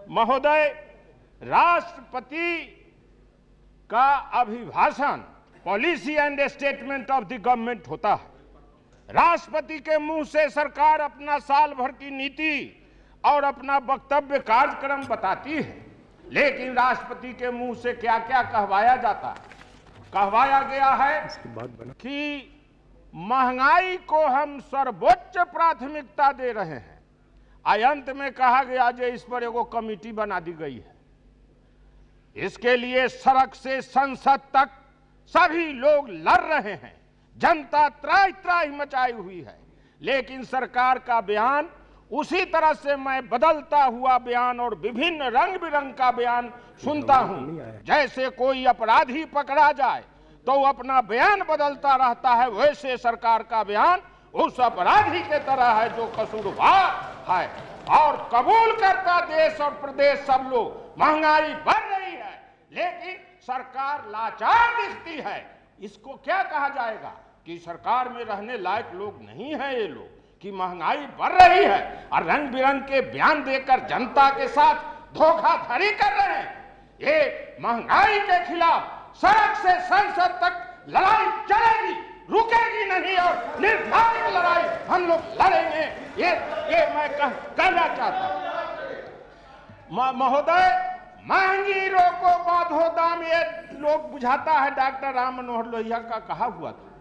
महोदय, राष्ट्रपति का अभिभाषण policy and statement of the government होता है। राष्ट्रपति के मुंह से सरकार अपना साल भर की नीति और अपना वक्तव्य कार्यक्रम बताती है, लेकिन राष्ट्रपति के मुंह से क्या क्या कहवाया जाता है। कहवाया गया है कि महंगाई को हम सर्वोच्च प्राथमिकता दे रहे हैं। अंत में कहा गया जो इस पर एगो कमेटी बना दी गई है। इसके लिए सड़क से संसद तक सभी लोग लड़ रहे हैं, जनता त्राही त्राही मचाई हुई है, लेकिन सरकार का बयान उसी तरह से मैं बदलता हुआ बयान और विभिन्न रंग बिरंग का बयान सुनता हूं। जैसे कोई अपराधी पकड़ा जाए तो अपना बयान बदलता रहता है, वैसे सरकार का बयान उस अपराधी के तरह है जो कसूरवार है और कबूल करता देश और प्रदेश सब लोग। महंगाई बढ़ रही है लेकिन सरकार लाचार दिखती है। इसको क्या कहा जाएगा कि सरकार में रहने लायक लोग नहीं है ये लोग, कि महंगाई बढ़ रही है और रंग बिरंग के बयान देकर जनता के साथ धोखाधड़ी कर रहे हैं। ये महंगाई के खिलाफ सड़क से संसद तक लड़ाई चलेगी, रुकेगी नहीं और निर्णायक लड़ाई हम लोग लड़ेंगे। ये मैं कहना चाहता हूं। महोदय, महंगी रोको बांधो दाम, ये लोग बुझाता है डॉक्टर राम मनोहर लोहिया का कहा हुआ था।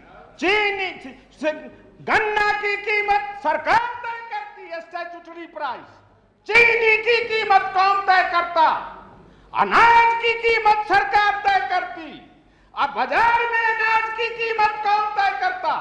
चीनी गन्ना की कीमत सरकार तय करती है, स्टैट्यूटरी प्राइस। चीनी की कीमत कौन तय करता? अनाज की कीमत सरकार तय करती। अब बाजार में अनाज की कीमत कौन तय करता?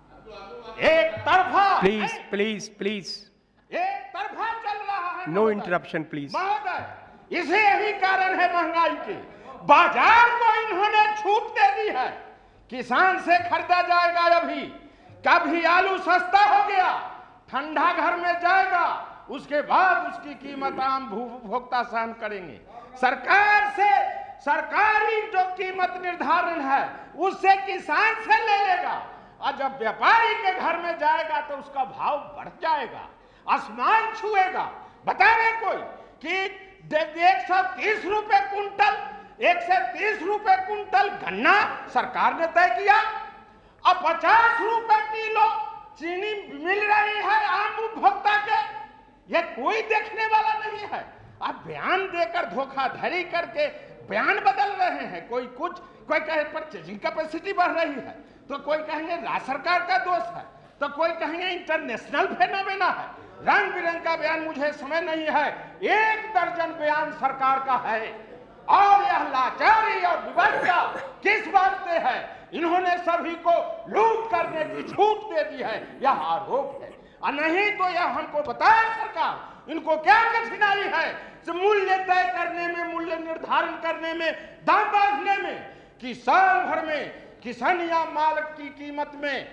एक तरफा प्लीज प्लीज प्लीज एक तरफा चल रहा है। No interruption please. महोदय, इसे यही कारण है महंगाई के। बाजार को इन्होंने छूट दे दी है, किसान से खरीदा जाएगा। अभी कभी आलू सस्ता हो गया, ठंडा घर में जाएगा, उसके बाद उसकी कीमत आम उपभोक्ता सहन करेंगे। सरकार से सरकारी जो कीमत निर्धारण है उससे किसान से ले लेगा और जब व्यापारी के घर में जाएगा तो उसका भाव बढ़ जाएगा, आसमान छुएगा। बतावे कोई कि 130 रुपए कुंटल, 130 रुपए कुंटल गन्ना सरकार ने तय किया। अब 50 रुपए किलो चीनी मिल रही है आम उपभोक्ता के। ये कोई देखने वाला नहीं है। अब बयान देकर धोखाधड़ी करके बयान बदल रहे हैं। कोई कुछ, कोई कहे परचेजिंग कैपेसिटी बढ़ रही है, तो कोई कहेंगे राज्य सरकार का दोष है, तो कोई कहेंगे इंटरनेशनल फेनोमेना है। रंग बिरंग का बयान, मुझे समय नहीं है, 1 दर्जन बयान सरकार का है। और यह लाचारी और विवशता किस बात से है? इन्होंने सभी को लूट करने की छूट दे दी है, यह आरोप है। और नहीं तो यह हमको बताए सरकार इनको क्या कठिनाई है मूल्य तय करने में, मूल्य निर्धारण करने में, दाम बांधने में, कि साल भर में किसान या माल की कीमत में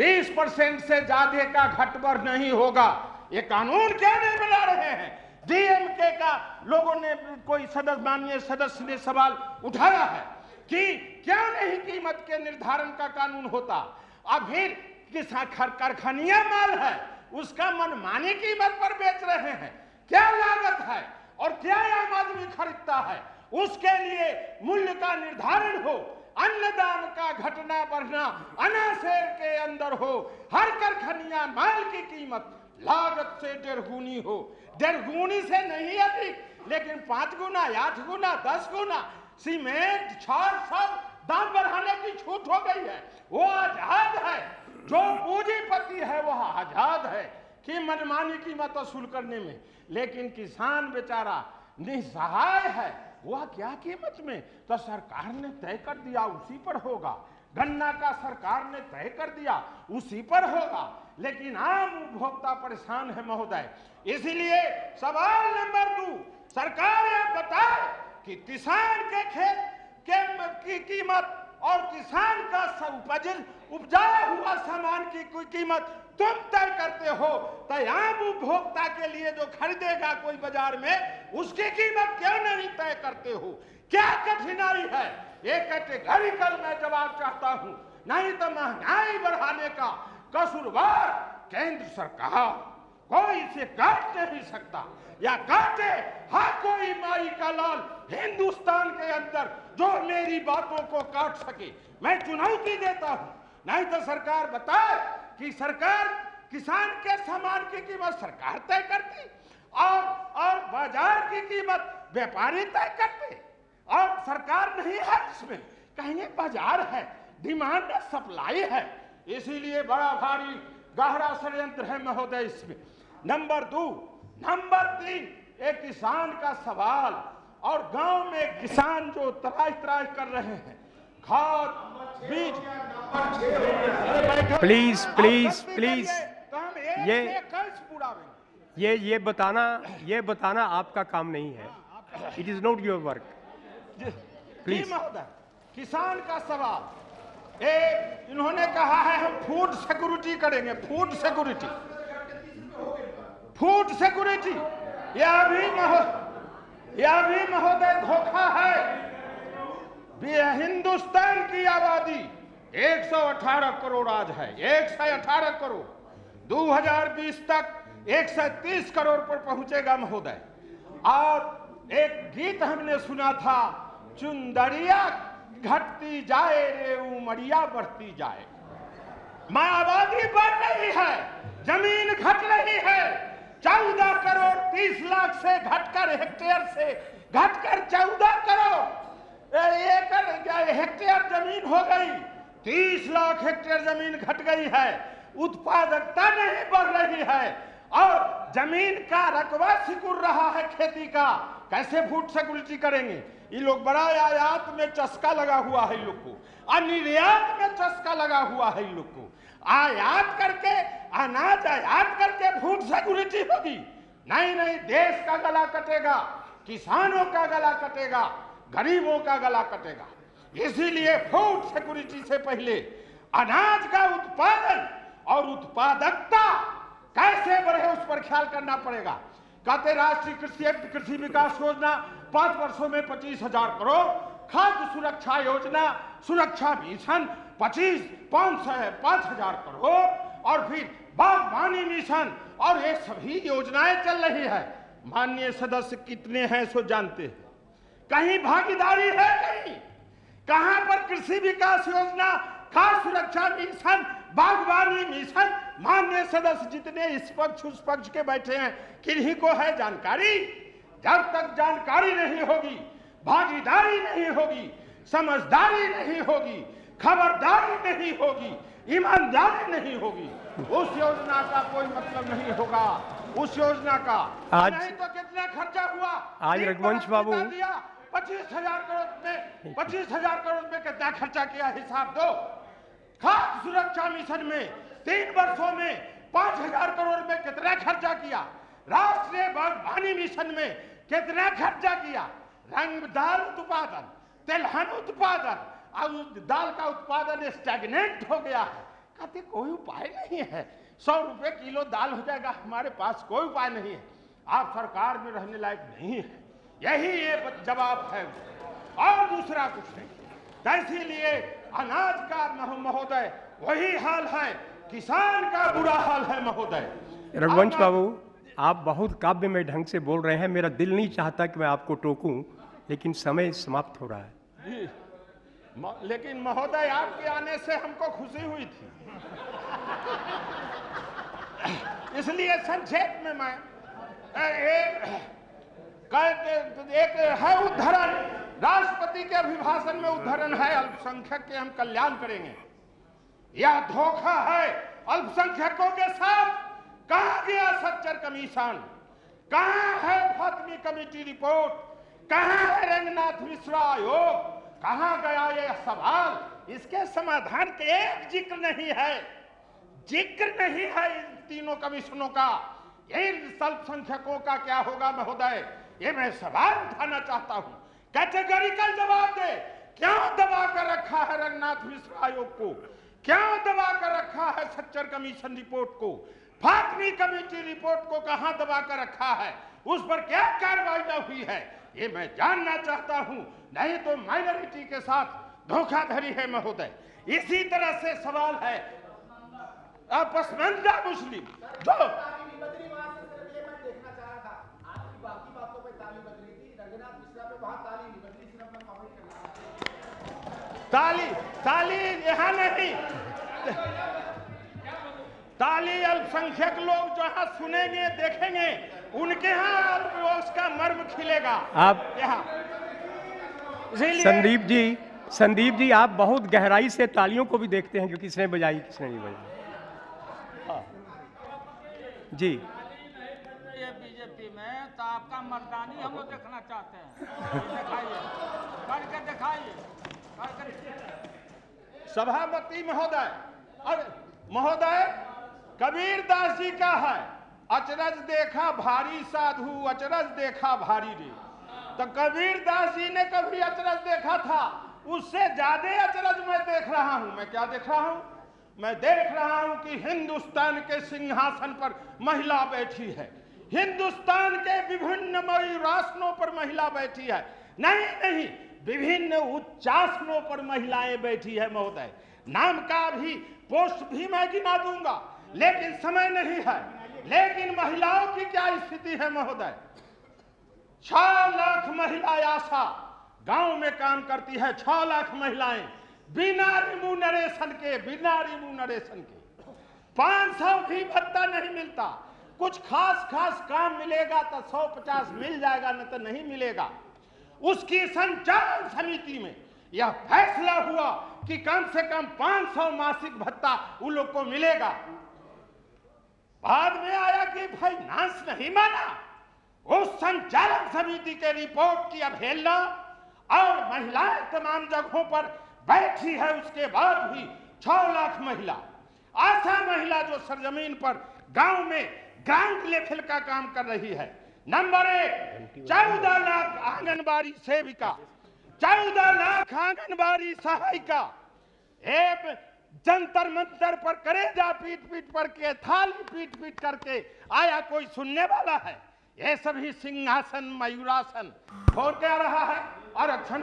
20% से ज्यादा का घट बढ़ नहीं होगा। ये कानून क्या नहीं बना रहे हैं? डीएमके का लोगों ने, कोई सदस्य, माननीय सदस्य ने सवाल उठाया है कि क्यों नहीं कीमत के निर्धारण का कानून होता। अब फिर किसान कारखानिया माल है उसका मनमानी कीमत पर बेच रहे हैं। क्या लागत है और क्या आम आदमी खरीदता है, उसके लिए मूल्य का निर्धारण हो। अन्नदान का घटना बढ़ना अनासेर के अंदर हो। हर कारखानिया माल की कीमत लागत से 1.5 गुनी हो, 1.5 गुनी से नहीं अधिक, लेकिन 5 गुना, 8 गुना, 10 गुना। सीमेंट, छड़, सब दाम बढ़ाने की छूट हो गई है। वो आजाद है, जो पूंजीपति है वह आजाद है कि मनमानी कीमत वसूल करने में, लेकिन किसान बेचारा निसहाय है। वह क्या कीमत में? तो सरकार ने तय कर दिया उसी पर होगा। गन्ना का सरकार ने तय कर दिया उसी पर होगा, लेकिन आम उपभोक्ता परेशान है महोदय। इसीलिए सवाल नंबर 2, सरकार यह बताए कि किसान के खेत की कीमत और किसान का उपजाया हुआ सामान की कोई कीमत तुम तय करते हो, तो आम उपभोक्ता के लिए जो खरीदेगा कोई बाजार में, उसकी कीमत क्यों नहीं तय करते हो? क्या कठिनाई है? एक कैटेगरिकल मैं जवाब चाहता हूं। नहीं तो महंगाई बढ़ाने का कसूरवार केंद्र सरकार, कोई इसे काट नहीं सकता, या काटे हाँ कोई माई का लाल हिंदुस्तान के अंदर जो मेरी बातों को काट सके। मैं चुनौती देता हूं, नहीं तो सरकार बताए कि सरकार किसान के सामान की कीमत सरकार तय करती और बाजार की कीमत व्यापारी तय करते, और सरकार नहीं है इसमें, कहेंगे बाजार है, डिमांड सप्लाई है। इसीलिए बड़ा भारी गहरा षड्यंत्र है महोदय इसमें। नंबर 2, नंबर 3, एक किसान का सवाल, और गांव में किसान जो त्रास कर रहे हैं, खाद बीज। प्लीज प्लीज प्लीज, तो हम ये कैसे पूरा ये बताना आपका काम नहीं है। It is not your work. Please महोदय, किसान का सवाल, एक इन्होंने कहा है हम फूड सिक्योरिटी करेंगे, फूड सिक्योरिटी, फूड सिक्योरिटी। यह भी महोदय धोखा है। हिंदुस्तान की आबादी 118 करोड़ आज है, 118 करोड़, 2020 तक 130 करोड़ पर पहुंचेगा महोदय। और एक गीत हमने सुना था, चुंदरिया घटती जाए रे उमरिया बढ़ती जाए। मां आबादी बढ़ रही है, जमीन घट रही है, 14 करोड़ 30 लाख से घटकर हेक्टेयर से घटकर 14 करोड़ एकड़ हेक्टेयर जमीन हो गई, 30 लाख हेक्टेयर जमीन घट गई है। उत्पादकता नहीं बढ़ रही है और जमीन का रकबा सिकुड़ रहा है खेती का। कैसे फूड सिक्योरिटी करेंगे? ये लोग बड़ा आयात में चस्का लगा हुआ है इन लोग को, और निर्यात में चस्का लगा हुआ है इन लोग को। आयात करके अनाज आयात करके फूड सिक्योरिटी होगी? नहीं नहीं, देश का गला कटेगा, किसानों का गला कटेगा, गरीबों का गला कटेगा। इसीलिए फूड सिक्योरिटी से पहले अनाज का उत्पादन और उत्पादकता कैसे बढ़े उस पर ख्याल करना पड़ेगा। कहते राष्ट्रीय कृषि विकास योजना 5 वर्षों में 25,000 करोड़, खाद्य सुरक्षा योजना, सुरक्षा मिशन 5,000 करोड़, और फिर बागवानी मिशन, और ये सभी योजनाएं चल रही है। माननीय सदस्य कितने हैं सो जानते हैं? कहीं भागीदारी है? कहीं कहां पर कृषि विकास योजना, खाद्य सुरक्षा मिशन, बागवानी मिशन? माननीय सदस्य जितने इस पक्ष उस पक्ष के बैठे हैं, किन्हीं को है जानकारी? जब तक जानकारी नहीं होगी, भागीदारी नहीं होगी, समझदारी नहीं होगी, खबरदारी नहीं होगी, ईमानदारी नहीं होगी, उस योजना का कोई मतलब नहीं होगा। उस योजना का आज नहीं तो कितना खर्चा हुआ? आज रघुवंश बाबू 25,000 करोड़ में 25,000 करोड़ में कितना खर्चा किया, हिसाब दो। खाद्य सुरक्षा मिशन में 3 वर्षों में 5,000 करोड़ में कितना खर्चा किया? राष्ट्रीय बागवानी मिशन में कितना खर्चा किया? दाल उत्पादन, तिलहन उत्पादन, और दाल का उत्पादन स्टैग्नेंट हो गया है। कहते कोई उपाय नहीं है, 100 रुपए किलो दाल हो जाएगा, हमारे पास कोई उपाय नहीं है, आप सरकार में रहने लायक नहीं है। यही ये जवाब है और दूसरा कुछ नहीं। इसीलिए अनाज का महोदय वही हाल है, किसान का बुरा हाल है महोदय। रघुवंश बाबू, आप बहुत काव्य में ढंग से बोल रहे हैं। मेरा दिल नहीं चाहता कि मैं आपको टोकूं, लेकिन समय समाप्त हो रहा है। जी, लेकिन महोदय आपके आने से हमको खुशी हुई थी, इसलिए संक्षेप में मैं एक है उद्धरण, राष्ट्रपति के अभिभाषण में उद्धरण है, अल्पसंख्यक के हम कल्याण करेंगे। यह धोखा है अल्पसंख्यकों के साथ। कहां गया सच्चर कमीशन? कहां है फातमी कमेटी रिपोर्ट? कहां है रंगनाथ मिश्रा आयोग? कहां गया ये सवाल? इसके समाधान के एक जिक्र नहीं है, जिक्र नहीं है इन तीनों कमीशनों का। इन अल्पसंख्यकों का क्या होगा महोदय, ये मैं सवाल उठाना चाहता हूं। कैटेगरिकल जवाब दे। क्यों दबा कर रखा है रंगनाथ मिश्रा आयोग को? क्यों दबा कर रखा है सच्चर कमीशन रिपोर्ट को? फातमी कमेटी रिपोर्ट को कहां दबा कर रखा है? उस पर क्या कार्रवाई न हुई है, ये मैं जानना चाहता हूं। नहीं तो माइनॉरिटी के साथ धोखाधड़ी है महोदय। इसी तरह से सवाल है पसमानदा मुस्लिम जो ताली ताली यहाँ नहीं, ताली अल्पसंख्यक लोग जहाँ सुनेंगे देखेंगे उनके यहाँ उसका मर्म खिलेगा। आप यहाँ संदीप जी आप बहुत गहराई से तालियों को भी देखते हैं कि किसने बजाई किसने नहीं बजाई। जी ये बीजेपी में तो आपका मतदानी हम लोग देखना चाहते हैं। दिखाइए, करके दिखाइए, सभापति महोदय, अब महोदय कबीर दास जी का है, अचरज देखा भारी साधु अचरज देखा भारी रे। तो कबीर दास जी ने कभी अचरज देखा था, उससे ज्यादा अचरज मैं देख रहा हूं। मैं क्या देख रहा हूं? मैं देख रहा हूं कि हिंदुस्तान के सिंहासन पर महिला बैठी है, हिंदुस्तान के विभिन्न मयूरासनों पर महिला बैठी है। नहीं, विभिन्न उच्चासनों पर महिलाएं बैठी है महोदय। नाम का भी पोस्ट भी मैं गिना दूंगा, लेकिन समय नहीं है। लेकिन महिलाओं की क्या स्थिति है महोदय? 6 लाख महिला आशा गांव में काम करती है, 6 लाख महिलाएं बिना रिम्यूनरेशन के 500 भी भत्ता नहीं मिलता। कुछ खास काम मिलेगा तो 150 मिल जाएगा, न तो नहीं मिलेगा। उसकी संचालन समिति में यह फैसला हुआ कि कम से कम 500 मासिक भत्ता उन लोग को मिलेगा। बाद में आया कि फाइनेंस नहीं माना, उस संचालन समिति के रिपोर्ट की अवहेलना, और महिलाएं तमाम जगहों पर बैठी है। उसके बाद भी 6 लाख महिला आशा महिला जो सरजमीन पर गांव में ग्राउंड लेवल का काम कर रही है। नंबर 1 14 लाख आंगनबाड़ी सेविका, 14 लाख आंगनबाड़ी सहायिका, एक जंतर मंतर पर करेजा पीट पर के थाली पीट करके आया, कोई सुनने वाला है? ये सभी सिंहासन मयूरासन और क्या रहा है? आरक्षण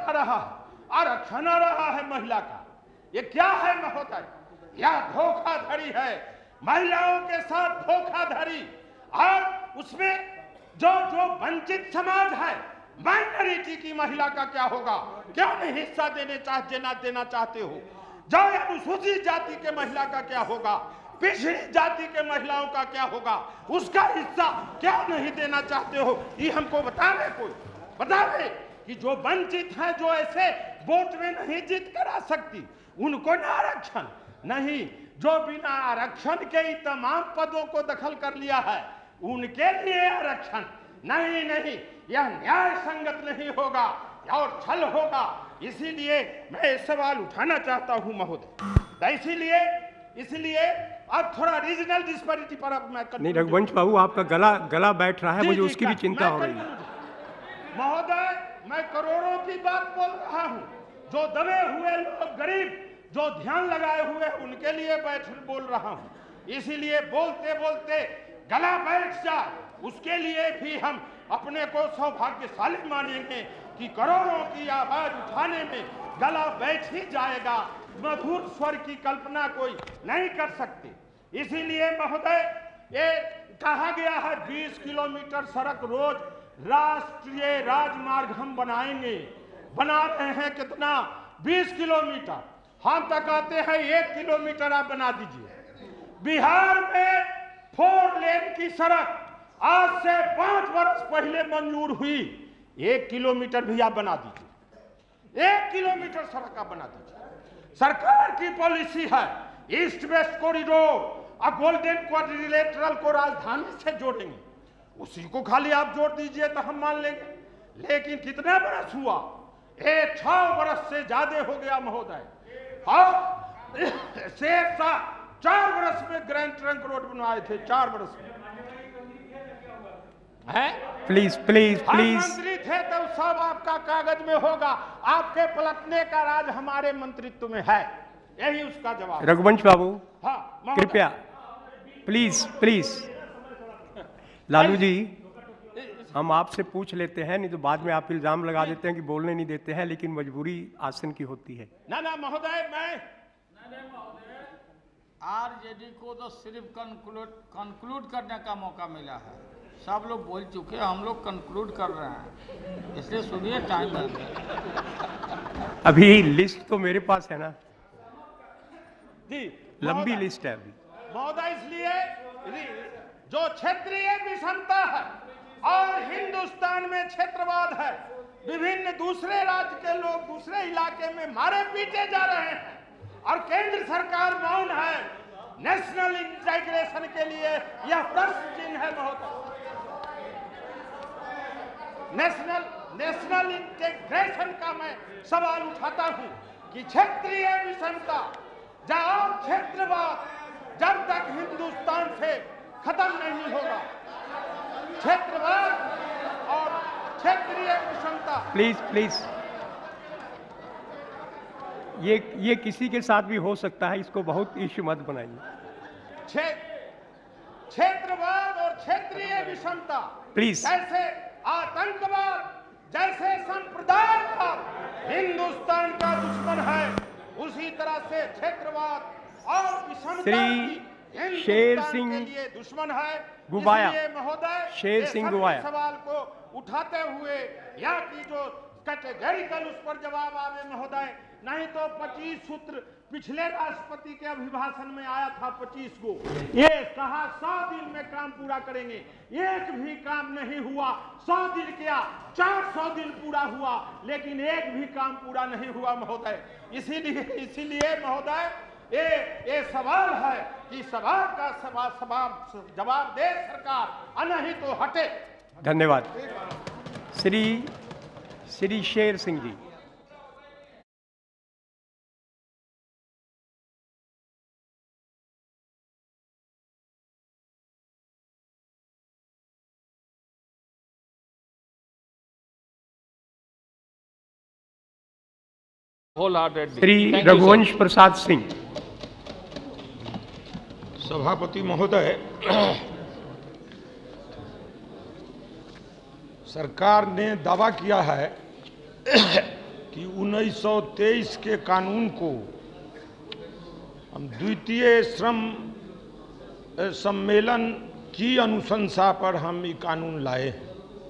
आ रहा है महिला का। ये क्या है महोदय? यह धोखाधड़ी है, महिलाओं के साथ धोखाधड़ी। और उसमें जो वंचित समाज है, माइनॉरिटी की महिला का क्या होगा? क्यों नहीं हिस्सा देना चाहते हो? जो अनुसूचित जाति के महिला का क्या होगा? पिछड़ी जाति के महिलाओं का क्या होगा? उसका हिस्सा क्यों नहीं देना चाहते हो? ये हमको बतावे, कोई बतावे कि जो वंचित है, जो ऐसे वोट में नहीं जीत कर आ सकती, उनको ना आरक्षण नहीं, जो बिना आरक्षण के ही तमाम पदों को दखल कर लिया है, उनके लिए आरक्षण नहीं, यह न्याय संगत नहीं होगा और छल होगा। इसीलिए मैं सवाल उठाना चाहता हूं महोदय। तो इसलिए अब थोड़ा रीजनल डिस्पैरिटी पर अब मैं नहीं, रघुवंश बाबू आपका गला बैठ रहा है, मुझे उसकी भी चिंता हो रही है महोदय। मैं करोड़ों की बात बोल रहा हूं, जो दबे हुए लोग, गरीब जो ध्यान लगाए हुए, उनके लिए बोल रहा हूं। इसीलिए बोलते बोलते गला बैठ जाए, उसके लिए भी हम अपने को सौभाग्यशाली मानेंगे कि करोड़ों की आवाज उठाने में गला बैठ ही जाएगा। मधुर स्वर की कल्पना कोई नहीं कर सकते। इसीलिए महोदय ये कहा गया है 20 किलोमीटर सड़क रोज राष्ट्रीय राजमार्ग हम बनाएंगे। बना रहे हैं कितना? 20 किलोमीटर। हम तक आते हैं 1 किलोमीटर आप बना दीजिए। बिहार में 4 लेन की सड़क आज से 5 वर्ष पहले मंजूर हुई, 1 किलोमीटर भी आप बना दीजिए। 1 किलोमीटर सड़क आप बना दीजिए। सरकार की पॉलिसी है ईस्ट वेस्ट कॉरिडोर और गोल्डन क्वाड्रिलेटरल को राजधानी से जोड़ेंगे, उसी को खाली आप जोड़ दीजिए तो हम मान लेंगे। लेकिन कितना बरस हुआ? 6 वर्ष से ज्यादा हो गया महोदय। और शेर शाह 4 वर्ष में ग्रैंड ट्रंक रोड बनवाए थे, 4 वर्ष में है। प्लीज मंत्री थे तो सब आपका कागज में होगा, आपके पलटने का राज हमारे मंत्रित्व में है, यही उसका जवाब। रघुवंश बाबू हाँ कृपया प्लीज लालू जी, हम आपसे पूछ लेते हैं, नहीं तो बाद में आप इल्जाम लगा देते हैं कि बोलने नहीं देते हैं, लेकिन मजबूरी आसन की होती है। ना महोदय, मैं आरजेडी को तो सिर्फ कंक्लूड करने का मौका मिला है, सब लोग बोल चुके हैं, हम लोग कंक्लूड कर रहे हैं, इसलिए सुनिए, टाइम है। अभी लिस्ट तो मेरे पास है ना, जी लंबी लिस्ट है अभी। महोदय, इसलिए जो क्षेत्रीय विषमता है और हिंदुस्तान में क्षेत्रवाद है, विभिन्न दूसरे राज्य के लोग दूसरे इलाके में मारे पीटे जा रहे हैं और केंद्र सरकार मौन है। नेशनल इंटीग्रेशन के लिए यह प्रश्न चिन्ह है महोदय। नेशनल इंटीग्रेशन का मैं सवाल उठाता हूं कि क्षेत्रीय विषमता और क्षेत्रवाद जब तक हिंदुस्तान से खत्म नहीं होगा, क्षेत्रवाद और क्षेत्रीय विषमता। प्लीज ये किसी के साथ भी हो सकता है, इसको बहुत इश्यू मत बनाइए। क्षेत्रवाद और क्षेत्रीय विषमता, प्लीज, जैसे आतंकवाद, जैसे संप्रदायवाद हिंदुस्तान का दुश्मन है, उसी तरह से क्षेत्रवाद और विषमता शेर सिंह के लिए दुश्मन है। गुबाया, इसलिए महोदय, शेर सिंह गुबाया सवाल को उठाते हुए या कि जो कैटेगरिकल उस पर जवाब आवे महोदय, नहीं तो 25 सूत्र पिछले राष्ट्रपति के अभिभाषण में आया था, 25 को ये कहा 100 दिन में काम पूरा करेंगे, एक भी काम नहीं हुआ। 100 दिन क्या 400 दिन पूरा हुआ, लेकिन एक भी काम पूरा नहीं हुआ महोदय। इसीलिए महोदय ये सवाल है कि सवाल का जवाब दे सरकार, नहीं तो हटे। धन्यवाद। श्री शेर सिंह जी। श्री रघुवंश प्रसाद सिंह। सभापति महोदय, सरकार ने दावा किया है कि 1923 के कानून को हम द्वितीय श्रम सम्मेलन की अनुशंसा पर हम ये कानून लाए हैं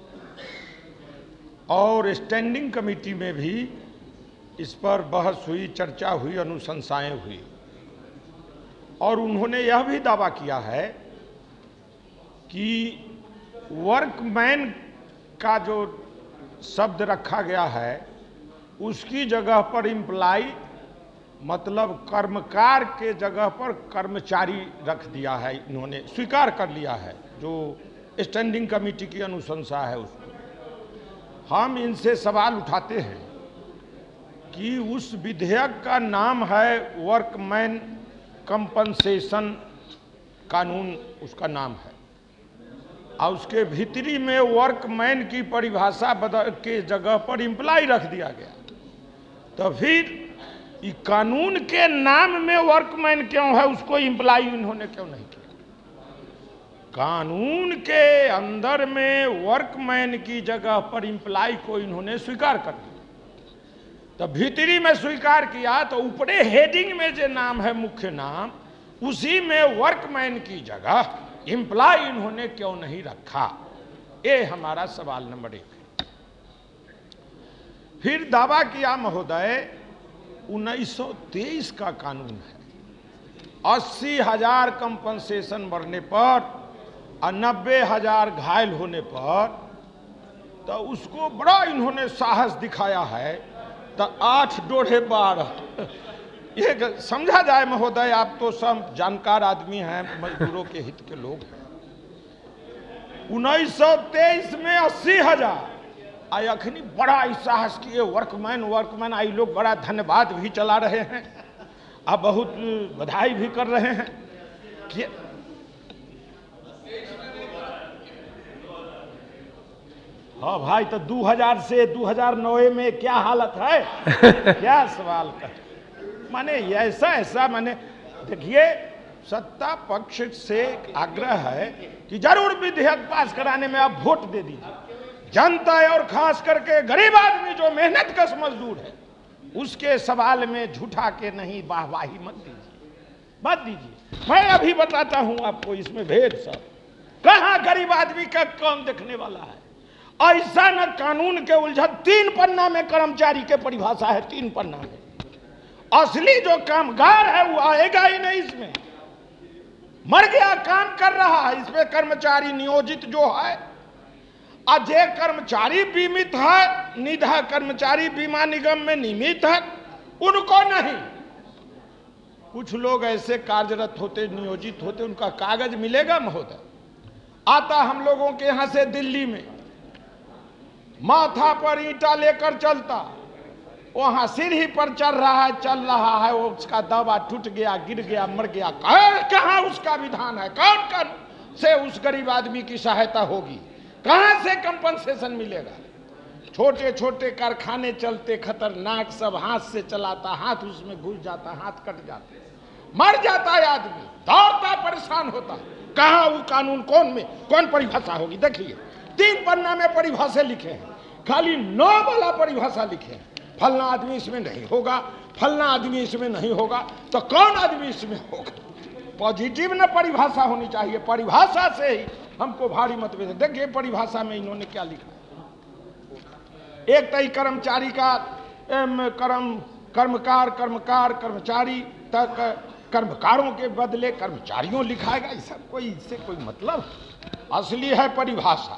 और स्टैंडिंग कमेटी में भी इस पर बहस हुई, चर्चा हुई, अनुशंसाएं हुई और उन्होंने यह भी दावा किया है कि वर्कमैन का जो शब्द रखा गया है उसकी जगह पर इम्प्लाई, मतलब कर्मकार के जगह पर कर्मचारी रख दिया है। इन्होंने स्वीकार कर लिया है, जो स्टैंडिंग कमेटी की अनुशंसा है उसको। हम इनसे सवाल उठाते हैं कि उस विधेयक का नाम है वर्कमैन कंपनसेशन कानून, उसका नाम है, और उसके भीतरी में वर्कमैन की परिभाषा बदल के जगह पर इम्प्लाई रख दिया गया। तो फिर ये कानून के नाम में वर्कमैन क्यों है, उसको इम्प्लाई इन्होंने क्यों नहीं किया? कानून के अंदर में वर्कमैन की जगह पर इम्प्लाई को इन्होंने स्वीकार कर दिया। तो भीतरी में स्वीकार किया तो ऊपरे हेडिंग में जो नाम है, मुख्य नाम, उसी में वर्कमैन की जगह इम्प्लाई इन्होंने क्यों नहीं रखा? ये हमारा सवाल नंबर 1 है। फिर दावा किया महोदय 1923 का कानून है, 80,000 कंपनसेशन बढ़ने पर और 90,000 घायल होने पर, तो उसको बड़ा इन्होंने साहस दिखाया है। तो 8 डोढ़े 12 ये समझा जाए महोदय, आप तो सब जानकार आदमी हैं, मजदूरों के हित के लोग हैं। 1923 में 80,000 आई अखनी बड़ा साहस किए वर्कमैन आई लोग बड़ा धन्यवाद भी चला रहे हैं, अब बहुत बधाई भी कर रहे हैं कि हाँ भाई, तो 2000 से 2009 में क्या हालत है क्या सवाल का माने ऐसा माने देखिए, सत्ता पक्ष से आग्रह है कि जरूर विधेयक पास कराने में आप वोट दे दीजिए। जनता और खास करके गरीब आदमी जो मेहनत कश मजदूर है, उसके सवाल में झूठा के नहीं वाहवाही मत दीजिए। मैं अभी बताता हूं आपको इसमें भेद सब। कहां गरीब आदमी का कौन देखने वाला है? ऐसा न कानून के उलझन, 3 पन्ना में कर्मचारी के परिभाषा है, 3 पन्ना में। असली जो कामगार है वो आएगा ही नहीं इसमें। मर गया, काम कर रहा है, इसमें कर्मचारी नियोजित जो है, अजय कर्मचारी बीमित है, निधा कर्मचारी बीमा निगम में नियमित है, उनको नहीं। कुछ लोग ऐसे कार्यरत होते, नियोजित होते, उनका कागज मिलेगा महोदय। आता हम लोगों के यहां से दिल्ली में, माथा पर ईंटा लेकर चलता, वहां सीढ़ी पर चल रहा है, वो उसका दबा टूट गया, गिर गया, मर गया, कहां उसका विधान है? कौन कर से उस गरीब आदमी की सहायता होगी? कहां से कंपनसेशन मिलेगा? छोटे छोटे कारखाने चलते खतरनाक, सब हाथ से चलाता, हाथ उसमें घुस जाता, हाथ कट जाते, मर जाता है आदमी, दौड़ता परेशान होता। कहां वो कानून, कौन परिभाषा होगी? देखिए 3 पन्ना में परिभाषा लिखे हैं, खाली 9 वाला परिभाषा लिखे हैं। फलना आदमी इसमें नहीं होगा, फलना आदमी इसमें नहीं होगा, तो कौन आदमी इसमें होगा? पॉजिटिव न परिभाषा होनी चाहिए, परिभाषा से ही हमको भारी मतभेद है। देखिए परिभाषा में इन्होंने क्या लिखा, एक तय कर्मचारी का कर्मकार कर्मचारी तक, कर्मकारों के बदले कर्मचारियों लिखाएगा, इससे कोई मतलब? असली है परिभाषा,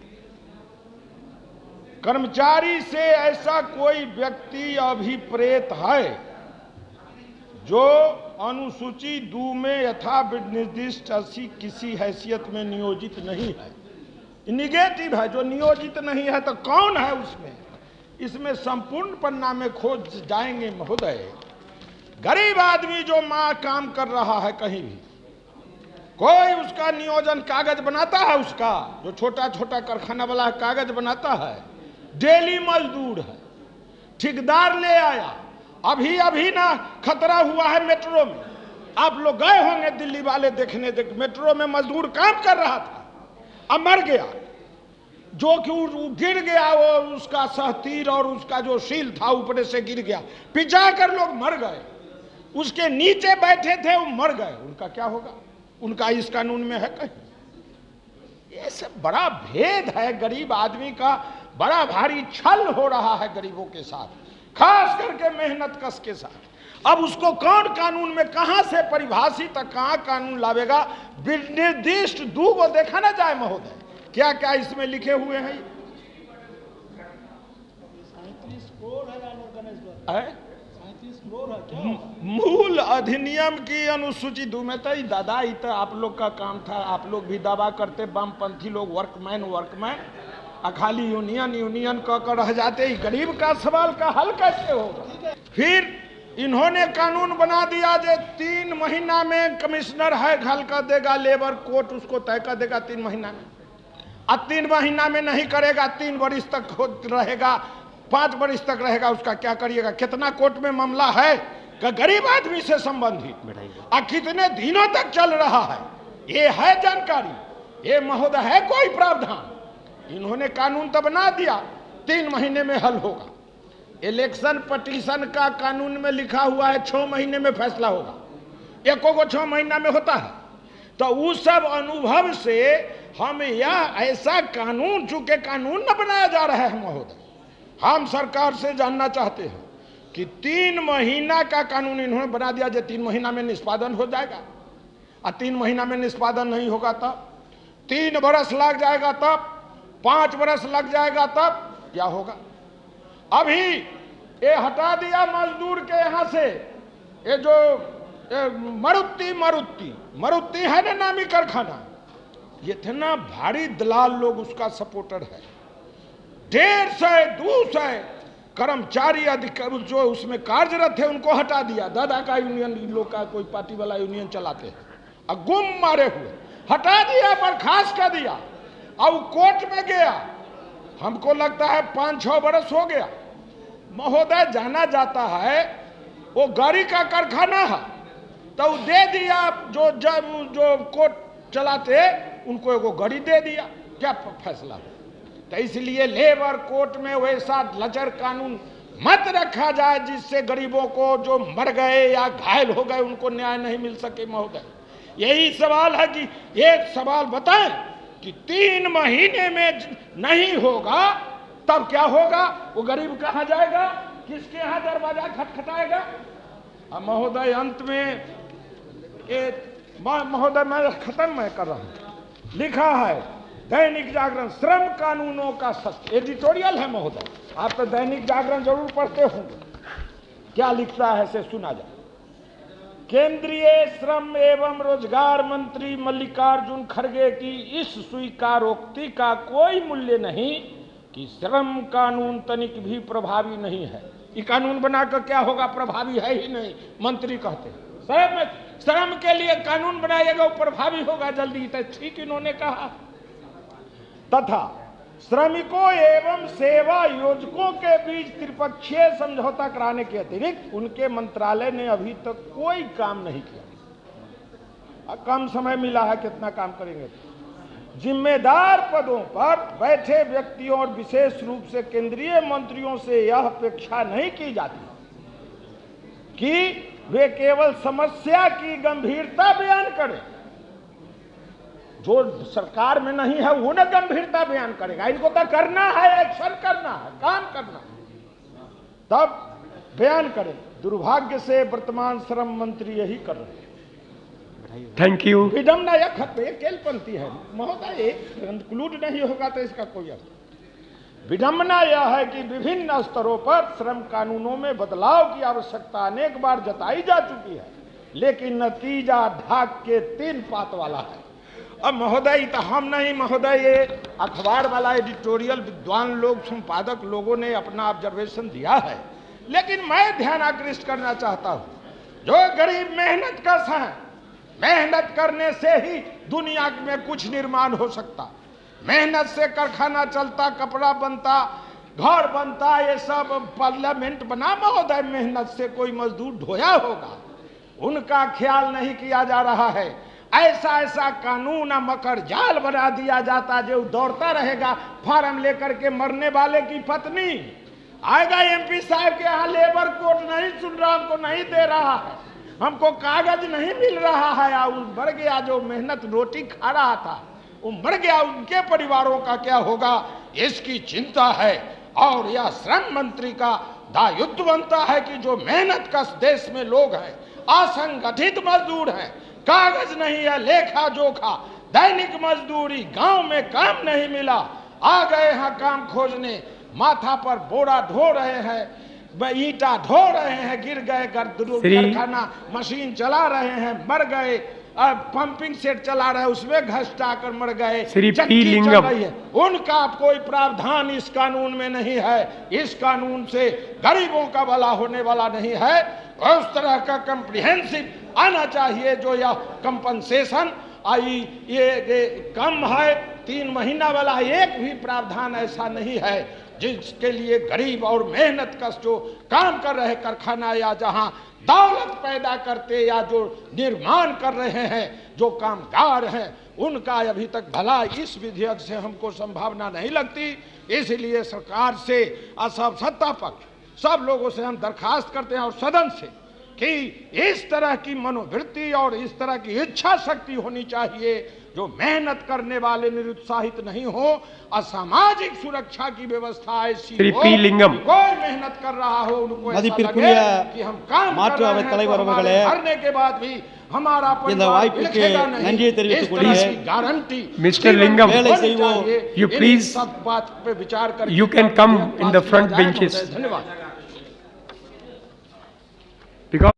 कर्मचारी से ऐसा कोई व्यक्ति अभिप्रेत है जो अनुसूची 2 में यथा निर्दिष्ट किसी हैसियत में नियोजित नहीं है। निगेटिव है, जो नियोजित नहीं है तो कौन है उसमें? इसमें संपूर्ण पन्ना में खोज जाएंगे महोदय। गरीब आदमी जो काम कर रहा है कहीं भी, कोई उसका नियोजन कागज बनाता है, उसका जो छोटा छोटा कारखाना वाला कागज बनाता है, डेली मजदूर है, ठेकेदार ले आया, अभी ना खतरा हुआ है मेट्रो में, आप लोग गए होंगे दिल्ली वाले देखने, मेट्रो में मजदूर काम कर रहा था, अब मर गया, जो कि गिर गया, वो उसका सहतीर और उसका जो शील था ऊपर से गिर गया, पिचा कर लोग मर गए, उसके नीचे बैठे थे वो मर गए, उनका क्या होगा? उनका इस कानून में है कहीं? ये सब बड़ा भेद है, गरीब आदमी का बड़ा भारी छल हो रहा है गरीबों के साथ, खास करके मेहनत कश के साथ। अब उसको कौन कानून में कहां से परिभाषित, कहां कानून लावेगा? निर्दिष्ट 2 को देखा ना जाए महोदय, क्या क्या इसमें लिखे हुए हैं? मूल अधिनियम की अनुसूची 2 में तो दादा, ये तो आप लोग का काम था, आप लोग भी दावा करते, वामपंथी लोग वर्कमैन, खाली यूनियन कर रह जाते। गरीब का सवाल का हल कैसे होगा? फिर इन्होंने कानून बना दिया जो 3 महीना में कमिश्नर है हल कर देगा, लेबर कोर्ट उसको तय कर देगा 3 महीना में, और 3 महीना में नहीं करेगा 3 वर्ष तक रहेगा, 5 वर्ष तक रहेगा, उसका क्या करिएगा? कितना कोर्ट में मामला है कि गरीब आदमी से संबंधित, और कितने दिनों तक चल रहा है, ये है जानकारी, ये महोदय है कोई प्रावधान? इन्होंने कानून तो बना दिया 3 महीने में हल होगा। इलेक्शन पटिशन का कानून में लिखा हुआ है 6 महीने में फैसला होगा, एको को 6 महीना में होता है। तो उस सब अनुभव से हम यह ऐसा कानून, चूंकि कानून न बनाया जा रहा है महोदय, हम सरकार से जानना चाहते हैं कि 3 महीना का कानून इन्होंने बना दिया जो 3 महीना में निष्पादन हो जाएगा, और 3 महीना में निष्पादन नहीं होगा तब 3 बरस लग जाएगा, तब 5 बरस लग जाएगा, तब क्या होगा? अभी ये हटा दिया मजदूर के यहां से, ये जो मारुति है ना नामी कारखाना, ये इतना भारी दलाल लोग उसका सपोर्टर है, 150-200 कर्मचारी अधिकारी जो उसमें कार्यरत है उनको हटा दिया। दादा का यूनियन, लोग का कोई पार्टी वाला यूनियन चलाते हैं, और गुम मारे हुए हटा दिया, बर्खास्त कर दिया, और कोर्ट में गया, हमको लगता है 5-6 बरस हो गया महोदय। जाना जाता है वो गाड़ी का कारखाना है, तो दे दिया, जो कोर्ट चलाते उनको एगो गाड़ी दे दिया, क्या फैसला हो? तो इसलिए लेबर कोर्ट में वैसा लचर कानून मत रखा जाए जिससे गरीबों को जो मर गए या घायल हो गए उनको न्याय नहीं मिल सके महोदय। यही सवाल है कि एक सवाल बताएं कि 3 महीने में नहीं होगा तब क्या होगा? वो गरीब कहाँ जाएगा? किसके यहाँ दरवाजा खटखटाएगा? अब महोदय अंत में महोदय मैं खत्म कर रहा हूं। लिखा है दैनिक जागरण, श्रम कानूनों का सत्य, एडिटोरियल है महोदय, आप तो दैनिक जागरण जरूर पढ़ते होंगे। क्या लिखता है से सुना जाए। केंद्रीय श्रम एवं रोजगार मंत्री मल्लिकार्जुन खड़गे की इस स्वीकारोक्ति का कोई मूल्य नहीं कि श्रम कानून तनिक भी प्रभावी नहीं है। ये कानून बनाकर क्या होगा? प्रभावी है ही नहीं, मंत्री कहते हैं। श्रम के लिए कानून बनाएगा वो प्रभावी होगा जल्दी, तो ठीक इन्होंने कहा। तथा श्रमिकों एवं सेवा योजकों के बीच त्रिपक्षीय समझौता कराने के अतिरिक्त उनके मंत्रालय ने अभी तक कोई काम नहीं किया। कम समय मिला है, कितना काम करेंगे? जिम्मेदार पदों पर बैठे व्यक्तियों और विशेष रूप से केंद्रीय मंत्रियों से यह अपेक्षा नहीं की जाती कि वे केवल समस्या की गंभीरता बयान करें। जो सरकार में नहीं है वो न गंभीरता बयान करेगा, इनको तो करना है, एक्शन करना है, काम करना है, तब बयान करें। दुर्भाग्य से वर्तमान श्रम मंत्री यही कर रहे हैं। Thank you. विडम्बना यह खत्म, एक केलपंथी है महोदय, एक कंक्लूड नहीं होगा तो इसका कोई अर्थ। विडम्बना यह है कि विभिन्न स्तरों पर श्रम कानूनों में बदलाव की आवश्यकता अनेक बार जताई जा चुकी है, लेकिन नतीजा ढाक के 3 पात वाला है। अब महोदय तो हम नहीं महोदय, ये अखबार वाला एडिटोरियल विद्वान लोग, संपादक लोगों ने अपना ऑब्जर्वेशन दिया है, लेकिन मैं ध्यान आकृष्ट करना चाहता हूं, जो गरीब मेहनत कश हैं, मेहनत करने से ही दुनिया में कुछ निर्माण हो सकता। मेहनत से कारखाना चलता, कपड़ा बनता, घर बनता, ये सब पार्लियामेंट बना महोदय, मेहनत से कोई मजदूर ढोया होगा, उनका ख्याल नहीं किया जा रहा है। ऐसा ऐसा कानून मकर जाल बना दिया जाता जो दौड़ता रहेगा फार्म लेकर के मरने वाले की पत्नी आएगा एमपी साहब के यहाँ, लेबर कोड नहीं सुन रहा, हमको नहीं दे रहा है, हमको कागज नहीं मिल रहा है, मर गया जो मेहनत रोटी खा रहा था वो मर गया, उनके परिवारों का क्या होगा इसकी चिंता है। और यह श्रम मंत्री का दायित्व बनता है कि जो मेहनत का देश में लोग हैं, असंगठित मजदूर हैं, कागज नहीं है, लेखा जोखा, दैनिक मजदूरी, गांव में काम नहीं मिला, आ गए हैं काम खोजने, माथा पर बोरा ढो रहे हैं, ईटा ढो रहे हैं, गिर गए, कारखाना मशीन चला रहे हैं, मर गए, पंपिंग सेट चला रहे हैं, उसमें घसटा कर मर गए, चक्की चल रही है, उनका कोई प्रावधान इस कानून में नहीं है। इस कानून से गरीबों का भला होने वाला नहीं है। उस तरह का कम्प्रिहेंसिव आना चाहिए जो यह कंपनसेशन आई, ये कम है 3 महीना वाला, एक भी प्रावधान ऐसा नहीं है जिसके लिए गरीब और मेहनत कश जो काम कर रहे कारखाना या जहां दौलत पैदा करते या जो निर्माण कर रहे हैं, जो कामगार हैं, उनका अभी तक भला इस विधेयक से हमको संभावना नहीं लगती। इसलिए सरकार से सब सत्ता पक्ष सब लोगों से हम दरखास्त करते हैं और सदन से कि इस तरह की मनोवृत्ति और इस तरह की इच्छा शक्ति होनी चाहिए जो मेहनत करने वाले निरुत्साहित नहीं हो, असामाजिक सुरक्षा की व्यवस्था ऐसी हो कि कोई मेहनत कर रहा हो उनको ऐसा लगे कि हम काम कर रहे हैं, करने के बाद भी हमारा परिवार बिखरेगा नहीं, इस तरह की guarantee Mister Lingam, you please सब बात पे विचार करके you can come in the front benches. धन्यवाद। Because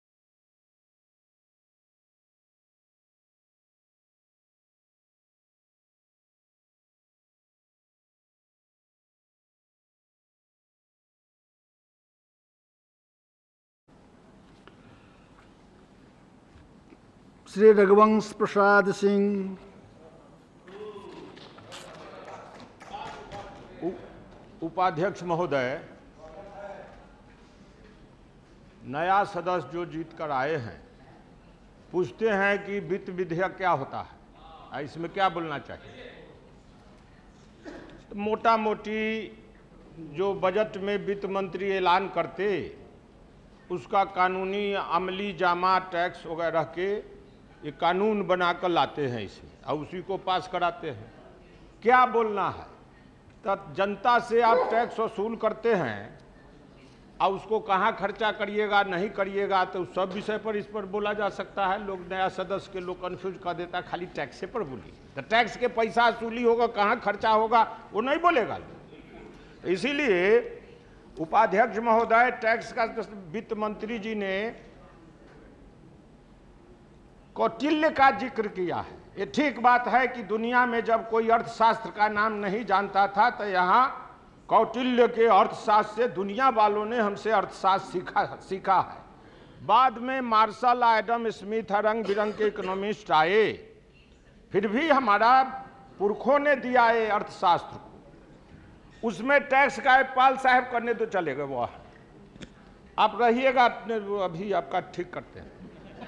श्री रघुवंश प्रसाद सिंह, उपाध्यक्ष महोदय, नया सदस्य जो जीत कर आए हैं पूछते हैं कि वित्त विधेयक क्या होता है, इसमें क्या बोलना चाहिए। तो मोटा मोटी जो बजट में वित्त मंत्री ऐलान करते उसका कानूनी अमली जामा टैक्स वगैरह के ये कानून बनाकर लाते हैं इसमें और उसी को पास कराते हैं। क्या बोलना है? तो जनता से आप टैक्स वसूल करते हैं और उसको कहाँ खर्चा करिएगा नहीं करिएगा, तो सब विषय पर इस पर बोला जा सकता है। लोग नया सदस्य के लोग कंफ्यूज कर देता है, खाली टैक्स पर बोलिए। तो टैक्स के पैसा वसूली होगा, कहाँ खर्चा होगा वो नहीं बोलेगा। तो इसीलिए उपाध्यक्ष महोदय, टैक्स का वित्त मंत्री जी ने कौटिल्य का जिक्र किया है। ये ठीक बात है कि दुनिया में जब कोई अर्थशास्त्र का नाम नहीं जानता था तो यहाँ कौटिल्य के अर्थशास्त्र से दुनिया वालों ने हमसे अर्थशास्त्र सीखा है। बाद में मार्शल, एडम स्मिथ, रंग बिरंग के इकोनॉमिस्ट आए, फिर भी हमारा पुरखों ने दिया है अर्थशास्त्र को। उसमें टैक्स का पाल साहब करने तो चलेगा, वो आप रहिएगा, अभी आपका ठीक करते हैं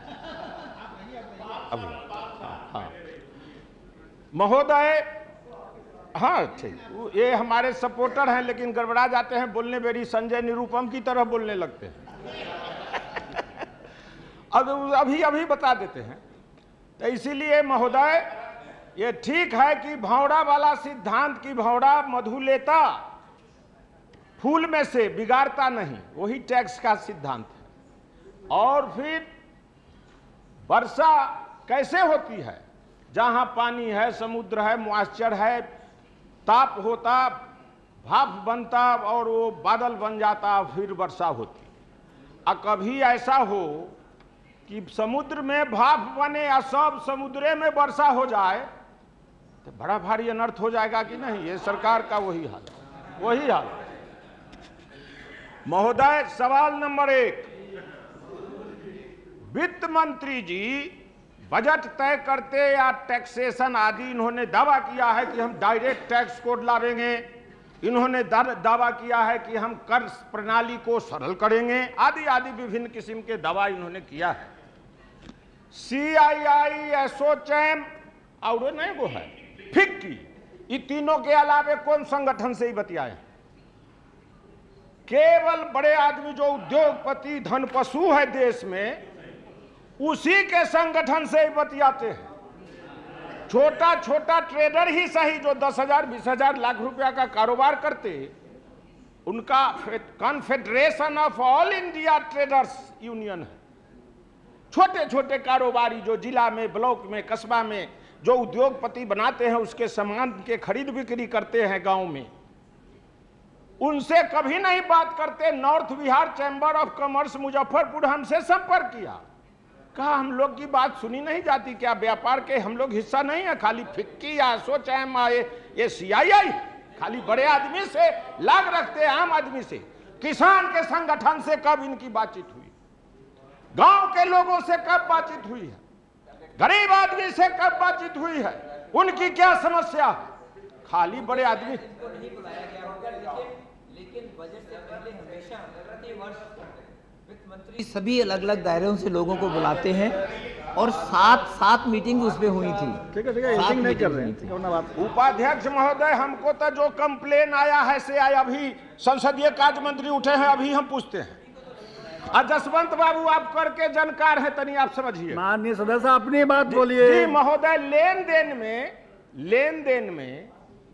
अभी। हाँ महोदय, हाँ ठीक, ये हमारे सपोर्टर हैं लेकिन गड़बड़ा जाते हैं, बोलने बेरी संजय निरुपम की तरह बोलने लगते हैं। अब अभी बता देते हैं। तो इसीलिए महोदय, ये ठीक है कि भौरा वाला सिद्धांत की भौरा मधु लेता, फूल में से बिगाड़ता नहीं, वही टैक्स का सिद्धांत है। और फिर वर्षा कैसे होती है? जहां पानी है, समुद्र है, मॉइस्चर है, ताप होता, भाप बनता और वो बादल बन जाता, फिर वर्षा होती। और कभी ऐसा हो कि समुद्र में भाप बने या सब समुद्र में वर्षा हो जाए तो बड़ा भारी अनर्थ हो जाएगा कि नहीं? ये सरकार का वही हाल है, वही हाल। महोदय, सवाल नंबर 1, वित्त मंत्री जी बजट तय करते या टैक्सेशन आदि, इन्होंने दावा किया है कि हम डायरेक्ट टैक्स कोड लावेंगे, इन्होंने दावा किया है कि हम कर प्रणाली को सरल करेंगे, आदि आदि विभिन्न किस्म के दावा इन्होंने किया है। CII, एसोचैम और नहीं वो है फिक्की, ये तीनों के अलावे कौन संगठन से ही बतियाए? केवल बड़े आदमी जो उद्योगपति धनपशु है देश में, उसी के संगठन से ही बतियाते हैं। छोटा छोटा ट्रेडर ही सही जो 10,000, 20,000, लाख रुपया का कारोबार करते, उनका confederation of all India traders union है। छोटे छोटे कारोबारी जो जिला में, ब्लॉक में, कस्बा में जो उद्योगपति बनाते हैं, उसके सामान के खरीद बिक्री करते हैं गांव में, उनसे कभी नहीं बात करते। North Bihar chamber of commerce Muzaffarpur हमसे संपर्क किया, कहा हम लोग की बात सुनी नहीं जाती क्या? व्यापार के हम लोग हिस्सा नहीं है? खाली फिक्की या सोचैम ये CII खाली बड़े आदमी से लाग रखते हैं, आम आदमी से। किसान के संगठन से कब इनकी बातचीत हुई? गांव के लोगों से कब बातचीत हुई है? गरीब आदमी से कब बातचीत हुई है? उनकी क्या समस्या है? खाली बड़े आदमी। लेकिन बजट से पहले हमेशा प्रति वर्ष वित्त मंत्री सभी अलग अलग दायरों से लोगों को बुलाते हैं और सात मीटिंग उसमें हुई थी। ठीक है, एडिटिंग नहीं कर रहे हैं। उपाध्यक्ष महोदय, हमको तो जो कंप्लेन आया है से अभी संसदीय कार्य मंत्री उठे हैं, अभी हम पूछते हैं। जसवंत बाबू आप करके जानकार हैं, तनी आप समझिए। माननीय सदस्य अपनी बात बोलिए। जी महोदय, लेन देन में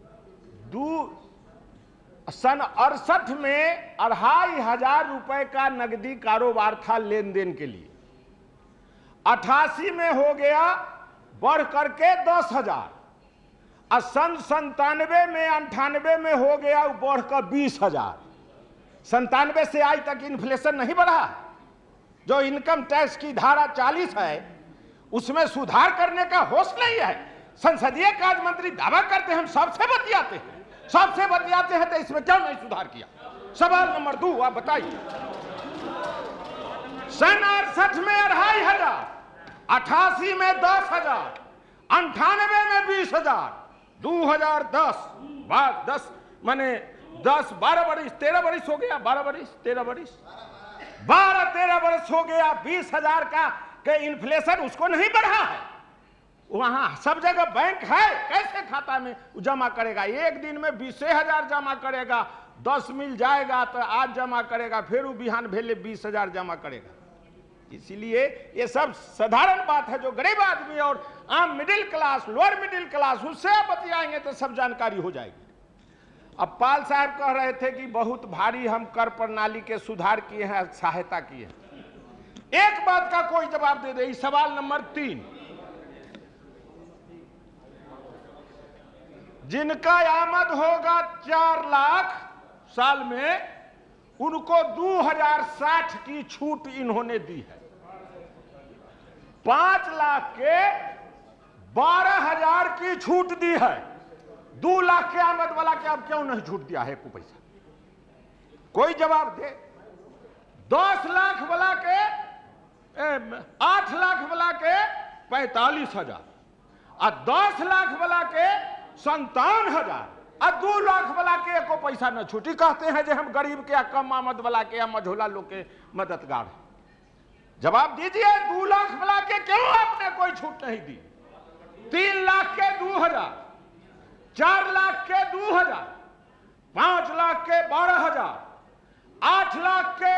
सन 68 में 2,500 रुपए का नकदी कारोबार था लेन देन के लिए। 88 में हो गया बढ़ करके 10,000, और सन 97 में 98 में हो गया बढ़कर 20,000। 97 से आज तक इन्फ्लेशन नहीं बढ़ा। जो इनकम टैक्स की धारा 40 है उसमें सुधार करने का होश नहीं है। संसदीय कार्य मंत्री दावा करते हैं हम सबसे बतियाते हैं, सबसे बतियाते हैं, तो इसमें क्यों नहीं सुधार किया? सवाल नंबर 2 आप बताइए। सन 68 में 2,500, 88 में 10,000, 98 में 20,000, 2010 माने 10, 12 बरिस, 13 बरिस हो गया, 12 बरिस, 13 बरिस, 12-13 बरिस हो गया। 20,000 का इन्फ्लेशन उसको नहीं बढ़ा है। वहां सब जगह बैंक है, कैसे खाता में जमा करेगा? एक दिन में 20,000 जमा करेगा, 10 मिल जाएगा तो आज जमा करेगा, फिर वो बिहान भेले 20,000 जमा करेगा। इसीलिए ये सब साधारण बात है, जो गरीब आदमी और आम middle class, lower middle class, उससे आप बतियाएंगे तो सब जानकारी हो जाएगी। अब पाल साहब कह रहे थे कि बहुत भारी हम कर प्रणाली के सुधार किए हैं, सहायता की है। एक बात का कोई जवाब दे दे। सवाल नंबर 3, जिनका आमद होगा 4 लाख साल में, उनको 2060 की छूट इन्होंने दी है। 5 लाख के 12,000 की छूट दी है। 2 लाख के आमद वाला के अब क्यों नहीं छूट दिया है को पैसा? कोई जवाब दे। 10 लाख वाला के 8 लाख वाला के 45,000 और 10 लाख वाला के 57,000 और 2 लाख वाला के एको पैसा न छूटी। कहते हैं जो हम गरीब के या कम आमद वाला के या मझोला लोग के मददगार हैं। जवाब दीजिए, 2 लाख वाला के क्यों आपने कोई छूट नहीं दी? 3 लाख के 2,000, 4 लाख के 2,000, 5 लाख के 12,000, 8 लाख के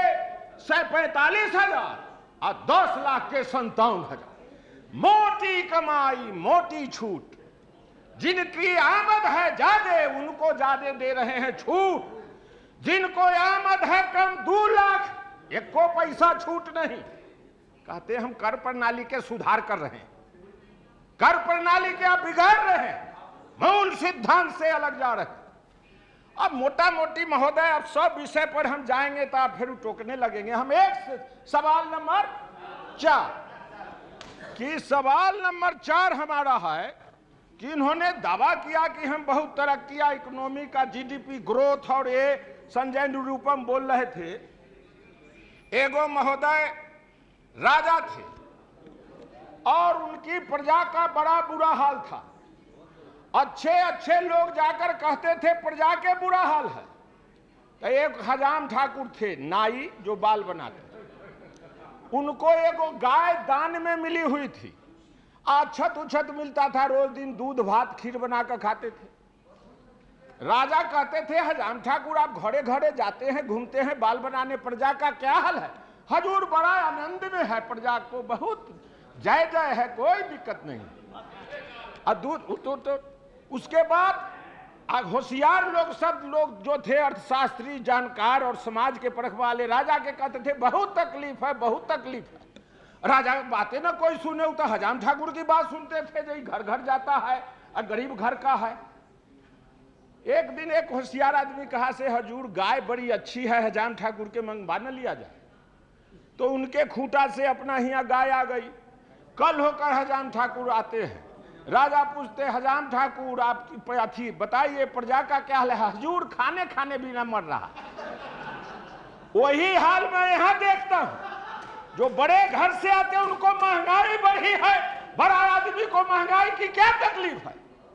45,000 और 10 लाख के 57,000। मोटी कमाई, मोटी छूट। जिनकी आमद है ज्यादा उनको ज्यादा दे रहे हैं छूट। जिनको आमद है कम 2 लाख, एको पैसा छूट नहीं। कहते हम कर प्रणाली के सुधार कर रहे हैं। कर प्रणाली के आप बिगाड़ रहे हैं, मूल सिद्धांत से अलग जा रहे हैं। अब मोटा मोटी महोदय, अब सब विषय पर हम जाएंगे तो आप फिर टोकने लगेंगे। हम एक सवाल नंबर 4 कि सवाल नंबर 4 हमारा है कि इन्होंने दावा किया कि हम बहुत तरक्की या इकोनॉमी का जीडीपी ग्रोथ, और ये संजय निरुपम बोल रहे थे। एगो महोदय राजा थे और उनकी प्रजा का बड़ा बुरा हाल था। अच्छे अच्छे लोग जाकर कहते थे प्रजा के बुरा हाल है। तो एक हजाम ठाकुर थे नाई जो बाल बनाते, उनको एगो गाय दान में मिली हुई थी। अछत उछत मिलता था, रोज दिन दूध भात खीर बनाकर खाते थे। राजा कहते थे हजाम ठाकुर आप घरे घरे जाते हैं, घूमते हैं बाल बनाने, प्रजा का क्या हाल है? हजूर बड़ा आनंद में है, प्रजा को बहुत जय जय है, कोई दिक्कत नहीं। और दूध तो उसके बाद होशियार लोग, सब लोग जो थे अर्थशास्त्री, जानकार और समाज के परख वाले, राजा के कहते थे बहुत तकलीफ है, बहुत तकलीफ है। राजा बातें ना कोई सुने, तो हजाम ठाकुर की बात सुनते थे जो घर घर जाता है और गरीब घर का है। एक दिन एक होशियार आदमी कहा से हजूर गाय बड़ी अच्छी है, हजाम ठाकुर के मंगवा न लिया जाए। तो उनके खूंटा से अपना यहाँ गाय आ गई। कल होकर हजाम ठाकुर आते हैं, राजा पूछते हजाम ठाकुर आपकी बताइए प्रजा का क्या हाल है? हजूर खाने खाने भी न मर रहा। वही हाल मैं यहाँ देखता हूँ। जो बड़े घर से आते हैं उनको महंगाई बढ़ी है, बड़ा आदमी को महंगाई की क्या तकलीफ है?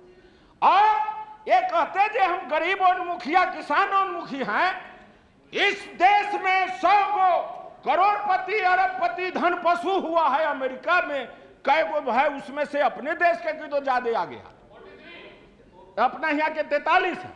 और ये कहते जो हम गरीब उन्मुखी या किसान उन्मुखी हैं। इस देश में 100 करोड़पति अरबपति धन पशु हुआ है। अमेरिका में कई गो है, उसमें से अपने देश के की तो ज्यादा आ गया। अपना यहाँ के 43 है,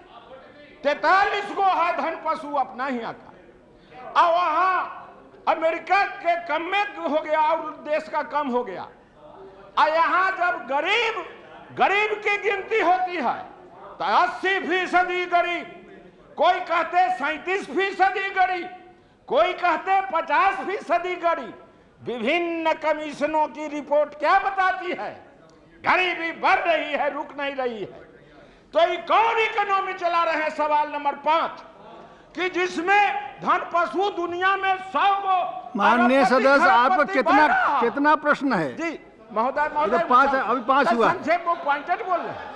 43 गो है धन पशु अपना यहाँ का। और वहां अमेरिका के कम में हो गया और देश का कम हो गया। और यहाँ जब गरीब की गिनती होती है तो 80% गरीब, कोई कहते 37% गरीब, कोई कहते 50% गरीब। विभिन्न कमीशनों की रिपोर्ट क्या बताती है? गरीबी बढ़ रही है, रुक नहीं रही है। तो ये कौन इकोनॉमी चला रहे हैं? सवाल नंबर 5 कि जिसमें धन पशु दुनिया में 100 गो। माननीय सदस्य आपका कितना प्रश्न है? जी महोदय, 5 है, अभी 5 हुआ। संक्षेप में पॉइंटेड बोल रहे हैं,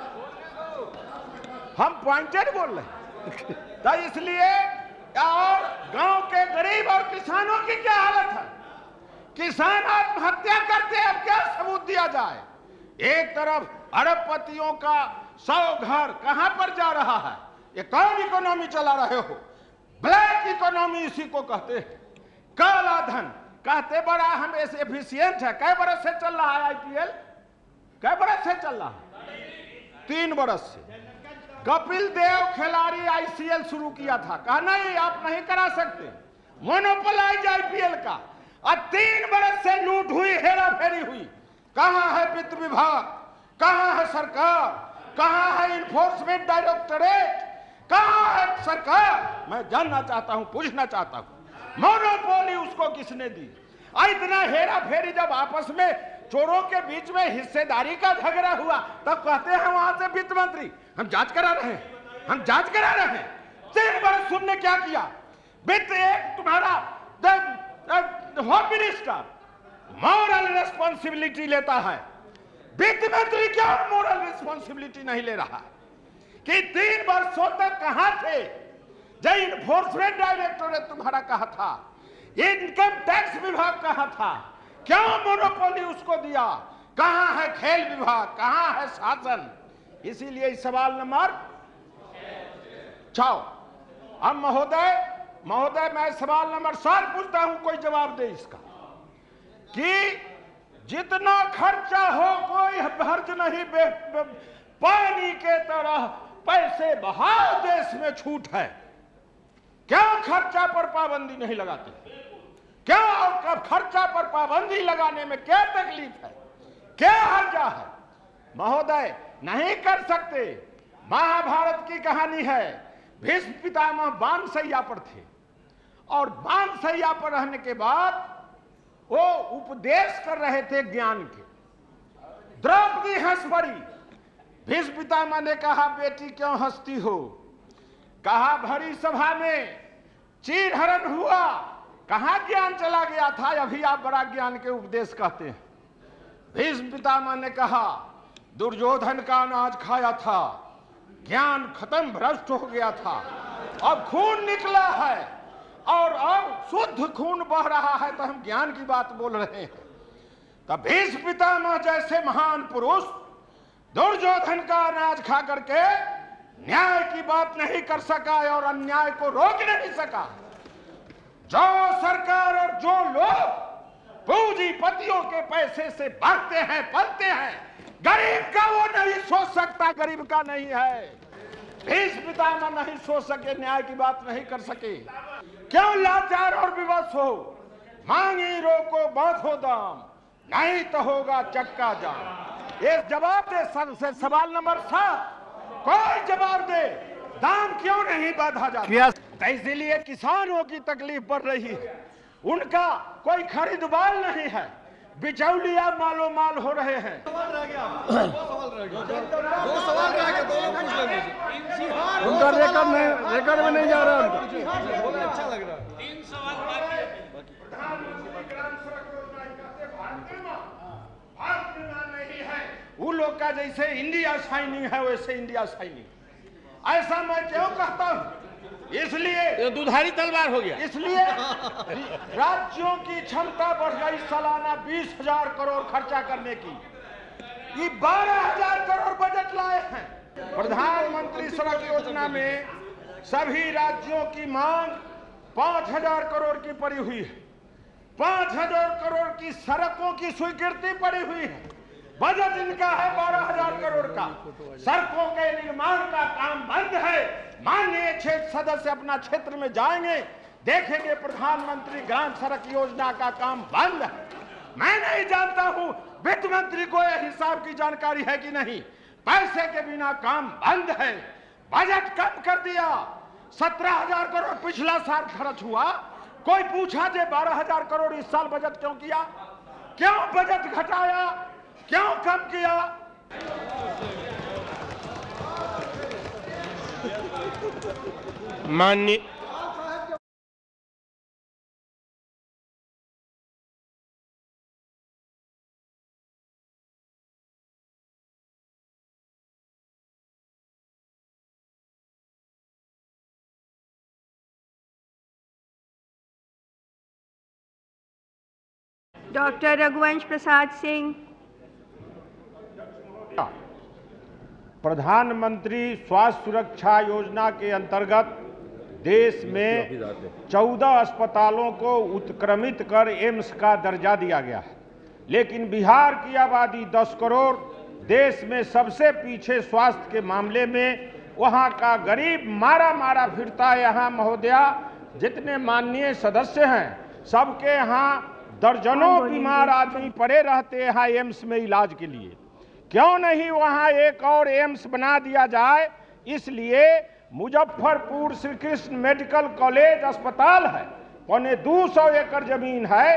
हम पॉइंटेड बोल रहे हैं। तो इसलिए और गांव के गरीब और किसानों की क्या हालत है? किसान आत्महत्या करते हैं, अब क्या सबूत दिया जाए? एक तरफ अरबपतियों का 100 घर कहां पर जा रहा है? ये कौन इकोनॉमी चला रहे हो? ब्लैक इकोनॉमी इसी को कहते हैं, काला धन। कहते बड़ा हम ऐसे एफिशिएंट है। कै बरस से चल रहा है आईपीएल? कै बरस से चल रहा है? 3 बरस से। कपिल देव खिलाड़ी आईसीएल शुरू किया था, कहा नहीं आप नहीं करा सकते, मोनोपोलाइज आईपीएल का। और 3 बरस से लूट हुई, हेरा फेरी हुई। कहां है वित्त विभाग, कहां है सरकार, कहां है इन्फोर्समेंट डायरेक्टोरेट, कहां है सरकार? मैं जानना चाहता हूं, पूछना चाहता हूं, मोनोपोली उसको किसने दी? इतना हेरा फेरी जब आपस में चोरों के बीच में हिस्सेदारी का झगड़ा हुआ तब कहते हैं वहां से वित्त मंत्री हम जांच करा रहे हैं, हम जांच करा रहे हैं। 3 बरस तुमने क्या किया? वित्त एक तुम्हारा होम मिनिस्टर मॉरल रिस्पॉन्सिबिलिटी लेता है, वित्त मंत्री क्या मॉरल रिस्पॉन्सिबिलिटी नहीं ले रहा कि 3 वर्षों तक कहां थे? जब इन्फोर्समेंट डायरेक्टोरेट तुम्हारा कहा था, इनकम टैक्स विभाग कहा था, क्यों मोनोपोली उसको दिया? कहां है खेल विभाग, कहां है शासन? इसीलिए सवाल नंबर 6। अब महोदय मैं सवाल नंबर 7 पूछता हूं, कोई जवाब दे इसका कि जितना खर्चा हो कोई खर्च नहीं, पानी के तरह पैसे बहाव देश में छूट है। क्यों खर्चा पर पाबंदी नहीं लगाते? क्यों? और खर्चा पर पाबंदी लगाने में क्या तकलीफ है, क्या हर्जा है? महोदय नहीं कर सकते। महाभारत की कहानी है, भीष्म पितामह बानसैया पर थे और बानसैया पर रहने के बाद वो उपदेश कर रहे थे ज्ञान के। द्रौपदी हंस पड़ी। भीष्म पितामह ने कहा बेटी क्यों हंसती हो? कहा भरी सभा में चीरहरण हुआ, कहां ज्ञान चला गया था? अभी आप बड़ा ज्ञान के उपदेश कहते हैं। भीष्म पितामह ने कहा दुर्योधन का अनाज खाया था, ज्ञान खत्म, भ्रष्ट हो गया था, अब खून निकला है और अब शुद्ध खून बह रहा है तो हम ज्ञान की बात बोल रहे हैं। तब भीष्म पितामह जैसे महान पुरुष दुर्योधन का अनाज खा करके न्याय की बात नहीं कर सका और अन्याय को रोक नहीं सका। जो सरकार और जो लोग पूंजीपतियों के पैसे से भागते हैं, पलते हैं, गरीब का वो नहीं सोच सकता, गरीब का नहीं है। भीष्म पितामह नहीं सोच सके, न्याय की बात नहीं कर सके। क्यों लाचार और विवश हो? मांगी रोको बांधो दाम, नहीं तो होगा चक्का जाम। ये जवाब दे सर से सवाल नंबर 7, कोई जवाब दे। दाम क्यों नहीं बांधा जाता? तो इसीलिए किसानों की तकलीफ बढ़ रही है, उनका कोई खरीदवार नहीं है, बिचौलिया मालो माल हो रहे हैं। उनका रेकर्ड में नहीं जा रहा उनका। अच्छा लग रहा है। 3 सवाल बाकी है। नहीं है वो लोग का जैसे इंडिया शाइनिंग है वैसे इंडिया शाइनिंग। ऐसा मैं क्यों कहता हूं? इसलिए दुधारी तलवार हो गया। इसलिए राज्यों की क्षमता बढ़ गई सालाना 20,000 करोड़ खर्चा करने की। ये 12,000 करोड़ बजट लाए हैं। प्रधानमंत्री सड़क योजना में सभी राज्यों की मांग 5,000 करोड़ की पड़ी हुई है। 5,000 करोड़ की सड़कों की स्वीकृति पड़ी हुई है। बजट इनका है 12,000 करोड़ का। सड़कों के निर्माण का काम बंद है। माननीय क्षेत्र सदस्य अपना क्षेत्र में जाएंगे, देखेंगे प्रधानमंत्री ग्राम सड़क योजना का काम बंद है। मैं नहीं जानता हूं वित्त मंत्री को यह हिसाब की जानकारी है कि नहीं। पैसे के बिना काम बंद है। बजट कम कर दिया। 17,000 करोड़ पिछला साल खर्च हुआ। कोई पूछा जे 12,000 करोड़ इस साल बजट क्यों किया? क्यों बजट घटाया? क्यों कम किया? माननीय डॉक्टर रघुवंश प्रसाद सिंह। प्रधानमंत्री स्वास्थ्य सुरक्षा योजना के अंतर्गत देश में 14 अस्पतालों को उत्क्रमित कर एम्स का दर्जा दिया गया है। लेकिन बिहार की आबादी 10 करोड़, देश में सबसे पीछे स्वास्थ्य के मामले में वहां का गरीब मारा मारा फिरता है। यहाँ महोदया जितने माननीय सदस्य हैं सबके यहाँ दर्जनों बीमार आदमी पड़े रहते हैं एम्स में इलाज के लिए। क्यों नहीं वहां एक और एम्स बना दिया जाए? इसलिए मुजफ्फरपुर श्री कृष्ण मेडिकल कॉलेज अस्पताल है, 250 एकड़ जमीन है,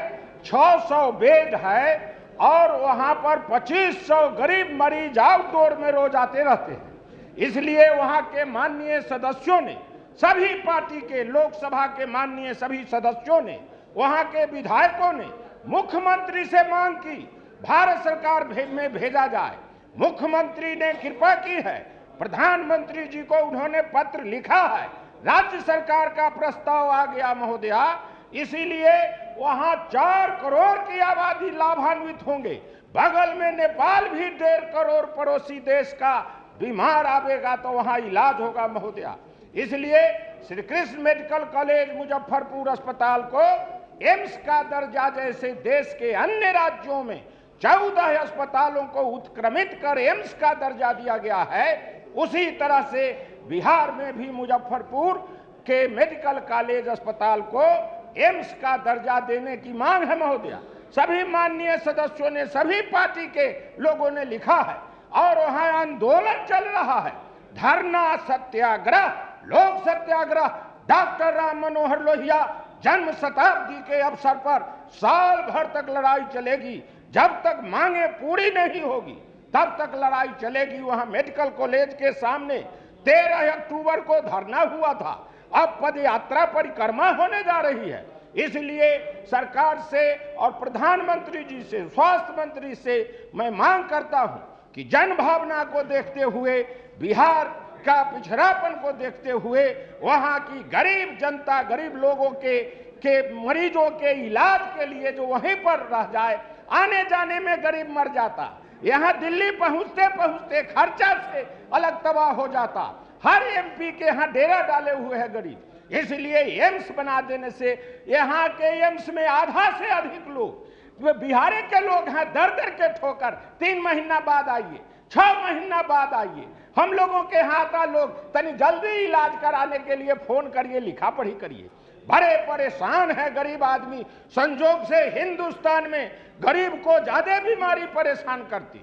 600 बेड है और वहां पर 2500 गरीब मरीज आउटडोर में रोज आते रहते हैं। इसलिए वहां के माननीय सदस्यों ने, सभी पार्टी के लोकसभा के माननीय सभी सदस्यों ने, वहां के विधायकों ने मुख्यमंत्री से मांग की भारत सरकार में भेजा जाए। मुख्यमंत्री ने कृपा की है, प्रधानमंत्री जी को उन्होंने पत्र लिखा है, राज्य सरकार का प्रस्ताव आ गया महोदया, इसीलिए वहां 4 करोड़ की आबादी लाभान्वित होंगे। बगल में नेपाल भी 1.5 करोड़ पड़ोसी देश का बीमार आवेगा तो वहां इलाज होगा महोदया। इसलिए श्री कृष्ण मेडिकल कॉलेज मुजफ्फरपुर अस्पताल को एम्स का दर्जा जैसे देश के अन्य राज्यों में 14 अस्पतालों को उत्क्रमित कर एम्स का दर्जा दिया गया है, उसी तरह से बिहार में भी मुजफ्फरपुर के मेडिकल कॉलेज अस्पताल को एम्स का दर्जा देने की मांग है महोदया। सभी माननीय सदस्यों ने, सभी पार्टी के लोगों ने लिखा है और वहां आंदोलन चल रहा है, धरना, सत्याग्रह, लोक सत्याग्रह। डॉक्टर राम मनोहर लोहिया जन्म शताब्दी के अवसर पर साल भर तक लड़ाई चलेगी, जब तक मांगे पूरी नहीं होगी तब तक लड़ाई चलेगी। वहां मेडिकल कॉलेज के सामने 13 अक्टूबर को धरना हुआ था, अब पद यात्रा परिक्रमा होने जा रही है। इसलिए सरकार से और प्रधानमंत्री जी से, स्वास्थ्य मंत्री से मैं मांग करता हूं कि जन भावना को देखते हुए, बिहार का पिछड़ापन को देखते हुए, वहां की गरीब जनता, गरीब लोगों के मरीजों के इलाज के लिए जो वहीं पर रह जाए, आने जाने में गरीब मर जाता, यहाँ दिल्ली पहुंचते पहुंचते खर्चा से अलग तबाह हो जाता। हर एमपी के यहाँ डेरा डाले हुए हैं गरीब। इसलिए एम्स बना देने से यहाँ के एम्स में आधा से अधिक लोग बिहार के लोग हैं, दर दर के ठोकर 3 महीना बाद आइए, 6 महीना बाद आइए। हम लोगों के हाथ लोग तनी जल्दी इलाज कराने के लिए फोन करिए, लिखा पढ़ी करिए। बड़े परेशान है गरीब आदमी। संजोग से हिंदुस्तान में गरीब को ज्यादा बीमारी परेशान करती,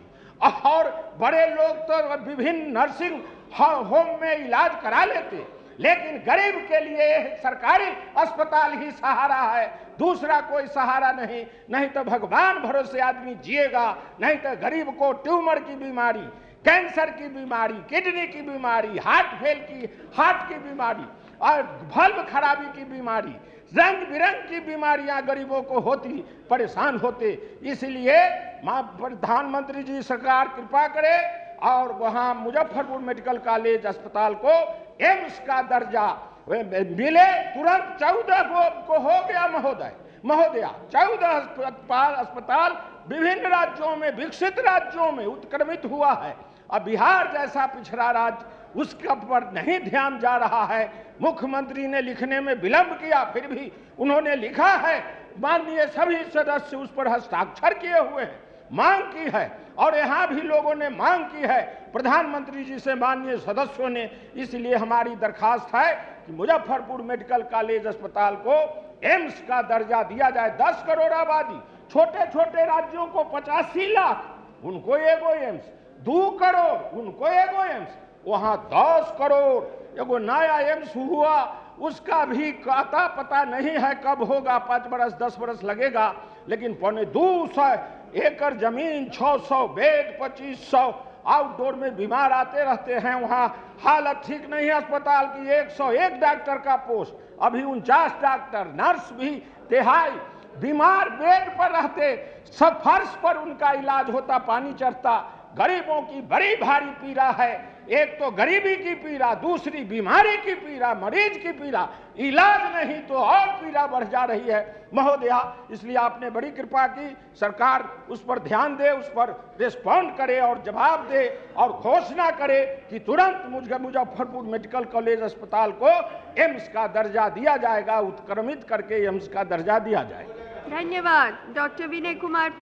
और बड़े लोग तो विभिन्न नर्सिंग होम में इलाज करा लेते, लेकिन गरीब के लिए सरकारी अस्पताल ही सहारा है, दूसरा कोई सहारा नहीं। नहीं तो भगवान भरोसे आदमी जिएगा, नहीं तो गरीब को ट्यूमर की बीमारी, कैंसर की बीमारी, किडनी की बीमारी, हार्ट की बीमारी और बल्ब खराबी की बीमारी, रंग बिरंग की बीमारियां गरीबों को होती, परेशान होते। इसलिए प्रधानमंत्री जी सरकार कृपा करे और वहां मुजफ्फरपुर मेडिकल कॉलेज अस्पताल को एम्स का दर्जा मिले तुरंत। 14 को हो गया महोदया 14 अस्पताल विभिन्न राज्यों में, विकसित राज्यों में उत्क्रमित हुआ है। अब बिहार जैसा पिछड़ा राज्य, उसके पर नहीं ध्यान जा रहा है। मुख्यमंत्री ने लिखने में विलंब किया, फिर भी उन्होंने लिखा है, माननीय सभी सदस्य उस पर हस्ताक्षर किए हुए हैं, मांग की है, और यहाँ भी लोगों ने मांग की है प्रधानमंत्री जी से, माननीय सदस्यों ने। इसलिए हमारी दरखास्त है कि मुजफ्फरपुर मेडिकल कॉलेज अस्पताल को एम्स का दर्जा दिया जाए। 10 करोड़ आबादी, छोटे छोटे राज्यों को 85 लाख, उनको एगो एम्स, 2 करोड़ उनको एगो एम्स, वहां 10 करोड़ एगो नया एम्स हुआ, उसका भी आता पता नहीं है कब होगा, 5 बरस 10 बरस लगेगा। लेकिन 250 एकड़ जमीन, 600 बेड, 2500 आउटडोर में बीमार आते रहते हैं। वहां हालत ठीक नहीं है अस्पताल की। 101 डॉक्टर का पोस्ट, अभी 49 डॉक्टर, नर्स भी तिहाई बीमार बेड पर रहते, सब फर्श पर उनका इलाज होता, पानी चढ़ता। गरीबों की बड़ी भारी पीड़ा है, एक तो गरीबी की पीड़ा, दूसरी बीमारी की पीड़ा, मरीज की पीड़ा, इलाज नहीं तो और पीड़ा बढ़ जा रही है महोदया। इसलिए आपने बड़ी कृपा की, सरकार उस पर ध्यान दे, उस पर रिस्पॉन्ड करे और जवाब दे और घोषणा करे कि तुरंत मुजफ्फरपुर मेडिकल कॉलेज अस्पताल को एम्स का दर्जा दिया जाएगा, उत्क्रमित करके एम्स का दर्जा दिया जाएगा। धन्यवाद। डॉक्टर विनय कुमार।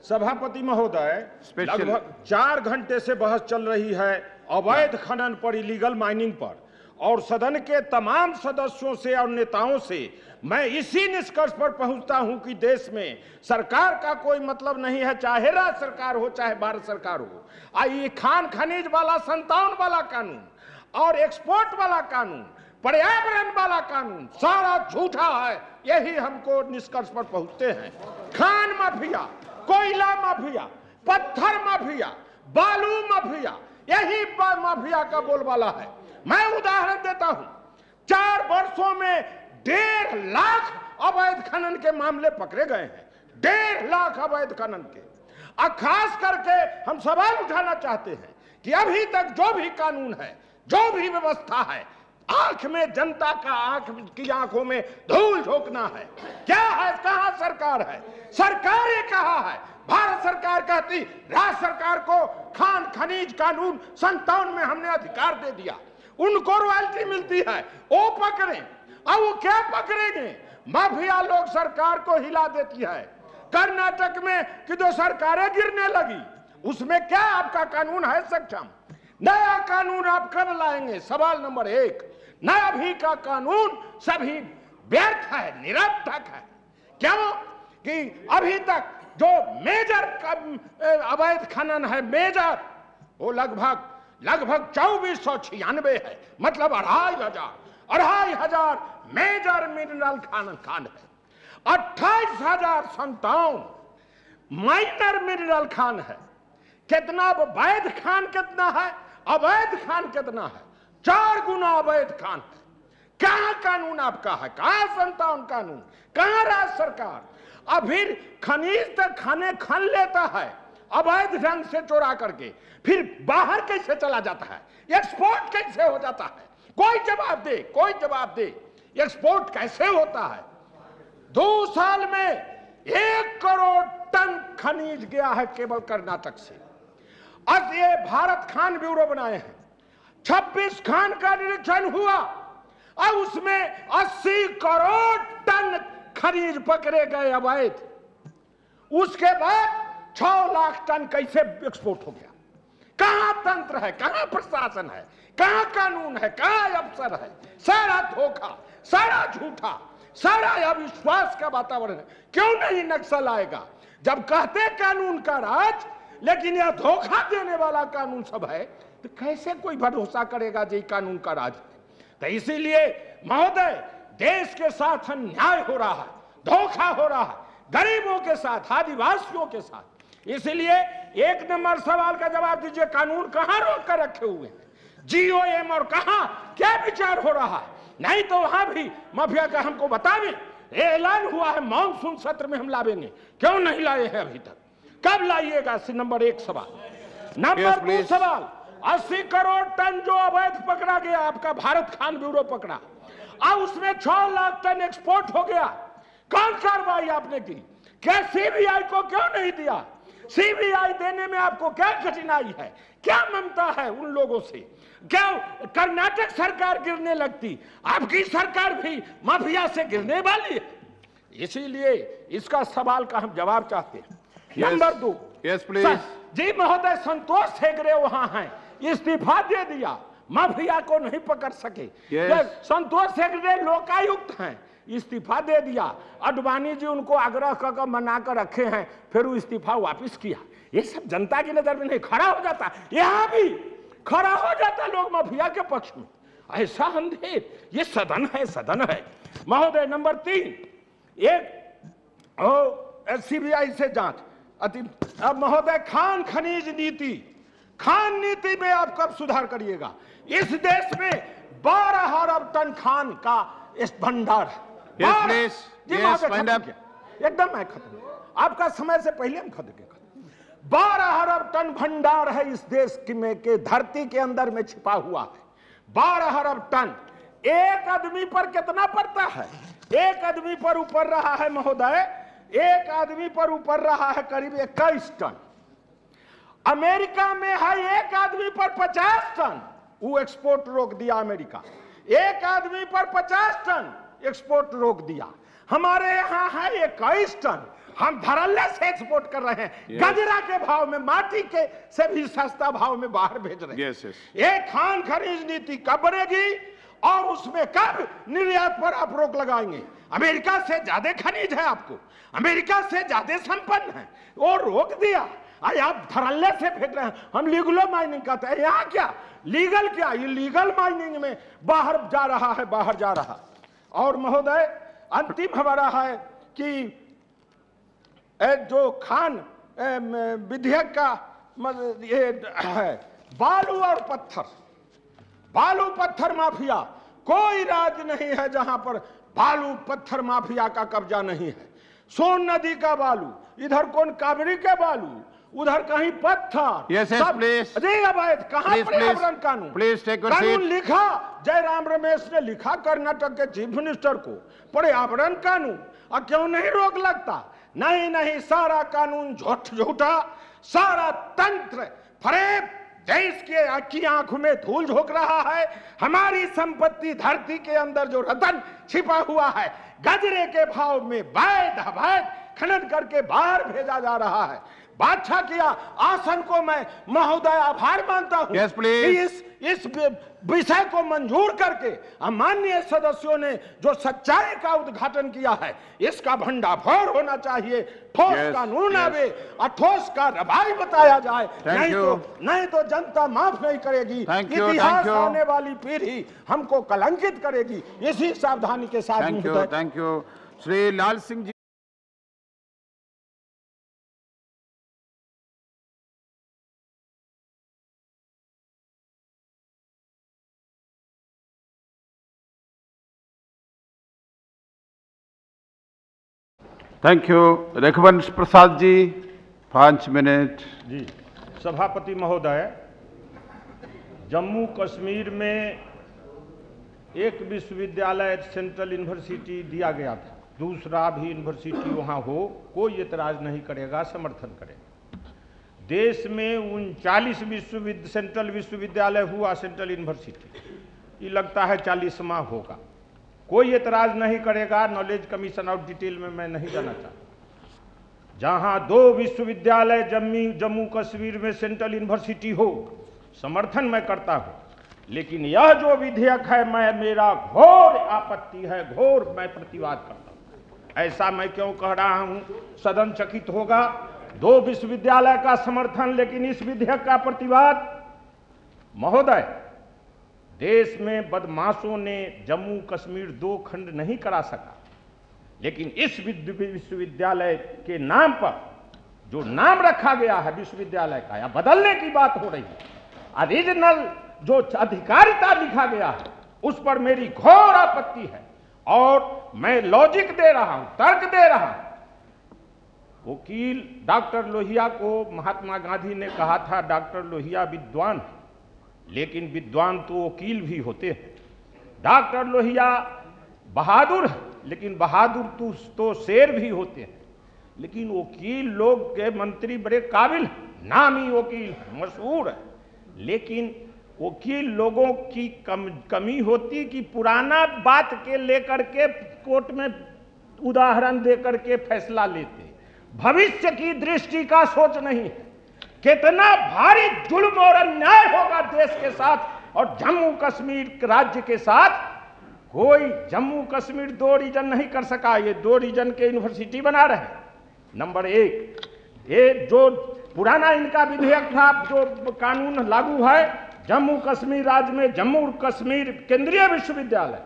सभापति महोदय, लगभग 4 घंटे से बहस चल रही है अवैध खनन पर, इलीगल माइनिंग पर, और सदन के तमाम सदस्यों से और नेताओं से मैं इसी निष्कर्ष पर पहुंचता हूं कि देश में सरकार का कोई मतलब नहीं है, चाहे राज्य सरकार हो चाहे भारत सरकार हो। ये खान खनिज वाला 57 वाला कानून और एक्सपोर्ट वाला कानून, पर्यावरण वाला कानून सारा झूठा है। यही हमको निष्कर्ष पर पहुंचते हैं। खान माफिया, कोयला माफिया, पत्थर माफिया, बालू माफिया, यही माफिया का बोलबाला है। मैं उदाहरण देता हूं, 4 वर्षों में 1.5 लाख अवैध खनन के मामले पकड़े गए हैं। 1.5 लाख अवैध खनन के। और खास करके हम सवाल उठाना चाहते हैं कि अभी तक जो भी कानून है, जो भी व्यवस्था है, आंख में जनता का, आंख की आंखों में धूल झोंकना है। क्या है, कहां सरकार है? सरकार ये कहा है, भारत सरकार कहती राज्य सरकार को खान खनिज कानून 57 में हमने अधिकार दे दिया, उनको रॉयल्टी मिलती है, वो पकड़े। अब वो क्या पकड़ेंगे? माफिया लोग सरकार को हिला देती है। कर्नाटक में कि जो सरकारें गिरने लगी, उसमें क्या आपका कानून है सक्षम? नया कानून आप कब लाएंगे? सवाल नंबर 1। नया भी का कानून सभी व्यर्थ है, निरर्थक है। क्यों? कि अभी तक जो मेजर अवैध खनन है, मेजर, वो लगभग 2496 है, मतलब 2500 मेजर मिनरल खान है। 28,057 माइनर मिनरल खान है। कितना वैध खान कितना है, अवैध खान कितना है? 4 गुना अवैध खान है। कहां कानून आपका है? कहां 57 कानून? कहां राज्य सरकार? अब फिर खनिज तक खन लेता है अवैध ढंग से चोरा करके, फिर बाहर कैसे चला जाता है? एक्सपोर्ट कैसे हो जाता है? कोई जवाब दे, कोई जवाब दे। एक्सपोर्ट कैसे होता है? 2 साल में 1 करोड़ टन खनिज गया है केवल कर्नाटक से। अब ये भारत खान ब्यूरो बनाए हैं, 26 खान का निरीक्षण हुआ और उसमें 80 करोड़ टन खनिज पकड़े गए अवैध। उसके बाद 6 लाख टन कैसे एक्सपोर्ट हो गया? कहां तंत्र है, कहां प्रशासन है, कहां कानून है, कहां अफसर है? सारा धोखा, सारा झूठा, सारा अविश्वास का वातावरण है। क्यों नहीं नक्सल आएगा? जब कहते कानून का राज, लेकिन यह धोखा देने वाला कानून सब है, तो कैसे कोई भरोसा करेगा जी कानून का राज? तो इसीलिए महोदय, देश के साथ अन्याय हो रहा है, धोखा हो रहा है, गरीबों के साथ, आदिवासियों के साथ। इसलिए 1 नंबर सवाल का जवाब दीजिए, कानून कहां रोक कर रखे हुए हैं? GOM और कहां क्या विचार हो रहा है? नहीं तो वहां भी माफिया का हमको बतावे। ऐलान हुआ है मानसून सत्र में हम लावेंगे, क्यों नहीं लाए हैं अभी तक? कब लाइएगा? नंबर 1 सवाल। नंबर 2 सवाल, 80 करोड़ टन जो अवैध पकड़ा गया, आपका भारत खान ब्यूरो पकड़ा, और उसमें 6 लाख टन एक्सपोर्ट हो गया। कौन कार्रवाई आपने की? क्या CBI को क्यों नहीं दिया? CBI देने में आपको क्या कठिनाई है? क्या ममता है उन लोगों से? क्या कर्नाटक सरकार गिरने लगती, आपकी सरकार भी माफिया से गिरने वाली है? इसीलिए इसका सवाल का हम जवाब चाहते हैं। नंबर 2। Yes please. जी महोदय, संतोष हेगड़े वहां हैं, इस्तीफा दे दिया, माफिया को नहीं पकड़ सके। संतोष हेगड़े लोकायुक्त हैं, इस्तीफा दे दिया। अडवाणी जी उनको आग्रह कर मना कर रखे हैं, फिर वो इस्तीफा वापस किया। ये सब जनता की नजर में नहीं खड़ा हो जाता, यहाँ भी खड़ा हो जाता लोग माफिया के पक्ष में। ऐसा अंधेर, ये सदन है, सदन है महोदय। नंबर 3, CBI से जांच। अब महोदय, खान खनिज नीति, खान नीति में आप कब सुधार करिएगा? इस देश में 12 अरब टन खान का इस भंडार है। एकदम मैं खत्म, आपका समय से पहले हम खत्म। 12 अरब टन भंडार है इस देश के धरती के अंदर में छिपा हुआ है। 12 अरब टन। एक आदमी पर कितना पड़ता है? एक आदमी पर ऊपर रहा है महोदय, एक आदमी पर ऊपर रहा है करीब 21 टन। अमेरिका में है एक आदमी पर 50 टन, वो एक्सपोर्ट रोक दिया अमेरिका। एक आदमी पर 50 टन एक्सपोर्ट रोक दिया। हमारे यहां है 21 टन, हम धड़ल्ले से एक्सपोर्ट कर रहे हैं। गजरा के भाव में, माटी के से भी सस्ता भाव में बाहर भेज रहे हैं। एक खान खरीद नीति कब बनेगी और उसमें कब निर्यात पर आप रोक लगाएंगे? अमेरिका से ज्यादा खनिज है आपको, अमेरिका से ज्यादा संपन्न है, वो रोक दिया। अरे आप धड़ल्ले से फेंक रहे हैं। हम लीगल माइनिंग कहते हैं, यहाँ क्या लीगल, क्या इलीगल माइनिंग में बाहर जा रहा है, बाहर जा रहा। और महोदय अंतिम हमारा है कि जो खान विधेयक का ये है, बालू और पत्थर, बालू पत्थर माफिया, कोई राज्य नहीं है जहां पर बालू पत्थर माफिया का कब्जा नहीं है। सोन नदी का बालू, इधर कौन कावेरी के बालू, उधर कहीं पत्थर, सब अजय अवैध। कहाँ पर्यावरण कानून? कानून लिखा जयराम रमेश ने, लिखा कर्नाटक के चीफ मिनिस्टर को, पर्यावरण कानून, और क्यों नहीं रोक लगता? नहीं नहीं, सारा कानून झूठा, सारा तंत्र फरेब, देश की आंखों में धूल झोंक रहा है। हमारी संपत्ति धरती के अंदर जो रतन छिपा हुआ है, गजरे के भाव में वैध अवैध खनन करके बाहर भेजा जा रहा है। बादशाह किया आसन को मैं महोदय आभार मानता हूं कि इस विषय को मंजूर करके माननीय सदस्यों ने जो सच्चाई का उद्घाटन किया है, इसका भंडाफोड़ होना चाहिए। ठोस कानून आवे और ठोस का रवाई बताया जाए, नहीं तो जनता माफ नहीं करेगी। इतिहास आने वाली पीढ़ी हमको कलंकित करेगी। इसी सावधानी के साथ। Thank you Shri Lal Singh ji. Thank you. Raghuvansh Prasad ji 5 minute. जी सभापति महोदय, जम्मू कश्मीर में एक विश्वविद्यालय सेंट्रल यूनिवर्सिटी दिया गया था, दूसरा भी यूनिवर्सिटी वहाँ हो, कोई एतराज नहीं करेगा, समर्थन करेगा। देश में 39 सेंट्रल विश्वविद्यालय हुआ, सेंट्रल यूनिवर्सिटी, ये लगता है 40वां होगा, कोई एतराज नहीं करेगा। नॉलेज कमीशन ऑफ डिटेल में मैं नहीं जाना चाहता। जहां 2 विश्वविद्यालय जम्मू कश्मीर में सेंट्रल यूनिवर्सिटी हो, समर्थन मैं करता हूं, लेकिन यह जो विधेयक है, मेरा घोर आपत्ति है, घोर मैं प्रतिवाद करता हूं। ऐसा मैं क्यों कह रहा हूं? सदन चकित होगा। 2 विश्वविद्यालय का समर्थन, लेकिन इस विधेयक का प्रतिवाद। महोदय, देश में बदमाशों ने जम्मू कश्मीर 2 खंड नहीं करा सका, लेकिन इस विश्वविद्यालय के नाम पर जो नाम रखा गया है विश्वविद्यालय का, या बदलने की बात हो रही है, ओरिजिनल जो अधिकारिता लिखा गया है, उस पर मेरी घोर आपत्ति है। और मैं लॉजिक दे रहा हूं, तर्क दे रहा हूं। वकील डॉक्टर लोहिया को महात्मा गांधी ने कहा था, डॉक्टर लोहिया विद्वान है, लेकिन विद्वान तो वकील भी होते हैं। डॉक्टर लोहिया बहादुर है, लेकिन बहादुर तो शेर भी होते हैं। लेकिन वकील लोग के मंत्री बड़े काबिल, नामी वकील मशहूर है, लेकिन वकील लोगों की कमी होती कि पुराना बात के लेकर के कोर्ट में उदाहरण देकर के फैसला लेते, भविष्य की दृष्टि का सोच नहीं है। कितना भारी जुल्म और अन्याय होगा देश के साथ और जम्मू कश्मीर राज्य के साथ। कोई जम्मू कश्मीर 2 रीजन नहीं कर सका, ये 2 रीजन के यूनिवर्सिटी बना रहे। नंबर 1, ये जो पुराना इनका विधेयक था, जो कानून लागू है, जम्मू कश्मीर राज्य में जम्मू कश्मीर केंद्रीय विश्वविद्यालय,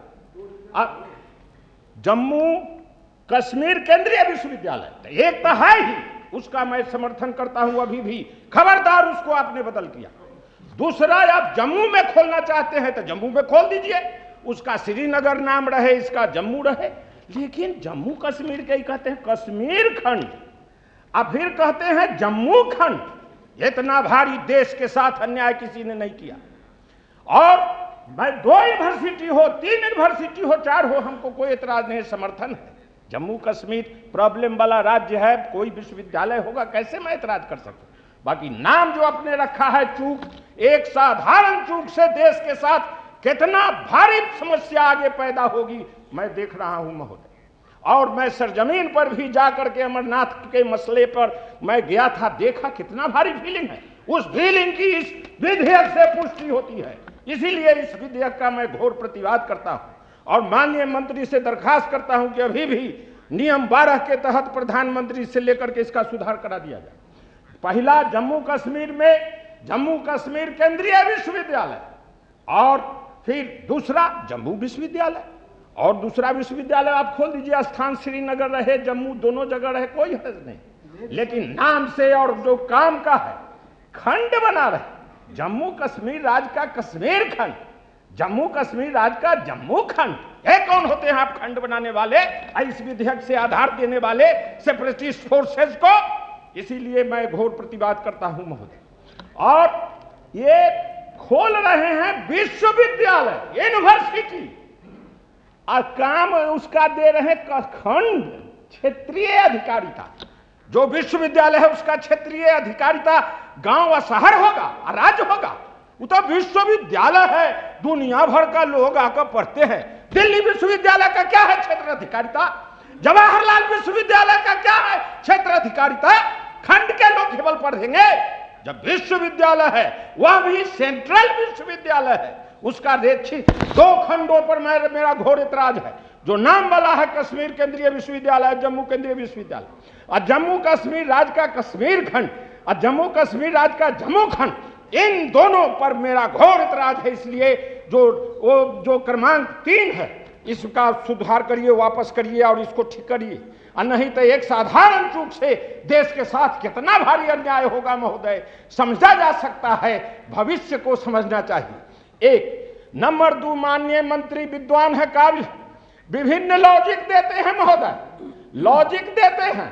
जम्मू कश्मीर केंद्रीय विश्वविद्यालय एक तो है ही, उसका मैं समर्थन करता हूं अभी भी। खबरदार उसको आपने बदल किया। दूसरा, आप जम्मू में खोलना चाहते हैं तो जम्मू में खोल दीजिए, उसका श्रीनगर नाम रहे, इसका जम्मू रहे। लेकिन जम्मू कश्मीर के ही कहते हैं कश्मीर खंड, अब फिर कहते हैं जम्मू खंड। इतना भारी देश के साथ अन्याय किसी ने नहीं किया। और मैं 2 यूनिवर्सिटी हो, 3 यूनिवर्सिटी हो, 4 हो, हमको कोई एतराज नहीं, समर्थन है। जम्मू कश्मीर प्रॉब्लम वाला राज्य है, कोई विश्वविद्यालय होगा, कैसे मैं एतराज कर सकूं? बाकी नाम जो आपने रखा है चूक, एक साधारण चूक से देश के साथ कितना भारी समस्या आगे पैदा होगी मैं देख रहा हूं महोदय। और मैं सरजमीन पर भी जा करके अमरनाथ के मसले पर मैं गया था, देखा कितना भारी फीलिंग है। उस फीलिंग की इस विधेयक से पुष्टि होती है। इसीलिए इस विधेयक का मैं घोर प्रतिवाद करता हूं और माननीय मंत्री से दरखास्त करता हूं कि अभी भी नियम 12 के तहत प्रधानमंत्री से लेकर के इसका सुधार करा दिया जाए। पहला, जम्मू कश्मीर में जम्मू कश्मीर केंद्रीय विश्वविद्यालय, और फिर दूसरा जम्मू विश्वविद्यालय, और दूसरा विश्वविद्यालय आप खोल दीजिए, स्थान श्रीनगर रहे, जम्मू, दोनों जगह रहे, कोई हर्ज नहीं, लेकिन नाम से और जो काम का है खंड बना रहे। जम्मू कश्मीर राज्य का कश्मीर खंड, जम्मू कश्मीर राज्य का जम्मू खंड। ये कौन होते हैं आप खंड बनाने वाले, इस विधेयक से आधार देने वाले सेपरेटिस्ट फोर्सेस को? इसीलिए मैं घोर प्रतिवाद करता हूं महोदय। और ये खोल रहे हैं विश्वविद्यालय, यूनिवर्सिटी, और काम उसका दे रहे हैं खंड, क्षेत्रीय अधिकारिता। जो विश्वविद्यालय है उसका क्षेत्रीय अधिकारिता गांव व शहर होगा और राज्य होगा। वो तो विश्वविद्यालय है, दुनिया भर का लोग आकर पढ़ते हैं। दिल्ली विश्वविद्यालय का क्या है क्षेत्र अधिकारिता? जवाहरलाल विश्वविद्यालय का क्या है क्षेत्र अधिकारिता? खंड के लोग केवल पढ़ेंगे। जब विश्वविद्यालय है वह भी सेंट्रल विश्वविद्यालय है, उसका रेक्षित 2 खंडों पर मेरा घोर इतराज है। जो नाम वाला है कश्मीर केंद्रीय विश्वविद्यालय, जम्मू केंद्रीय विश्वविद्यालय, और जम्मू कश्मीर राज्य का कश्मीर खंड और जम्मू कश्मीर राज्य का जम्मू खंड, इन दोनों पर मेरा घोर इतराज है। इसलिए जो क्रमांक 3 है इसका सुधार करिए, वापस करिए और इसको ठीक करिए, और नहीं तो एक साधारण चूक से देश के साथ कितना भारी अन्याय होगा महोदय, समझा जा सकता है। भविष्य को समझना चाहिए। 1 नंबर 2, माननीय मंत्री विद्वान है, काबिल, विभिन्न लॉजिक देते हैं महोदय, लॉजिक देते हैं।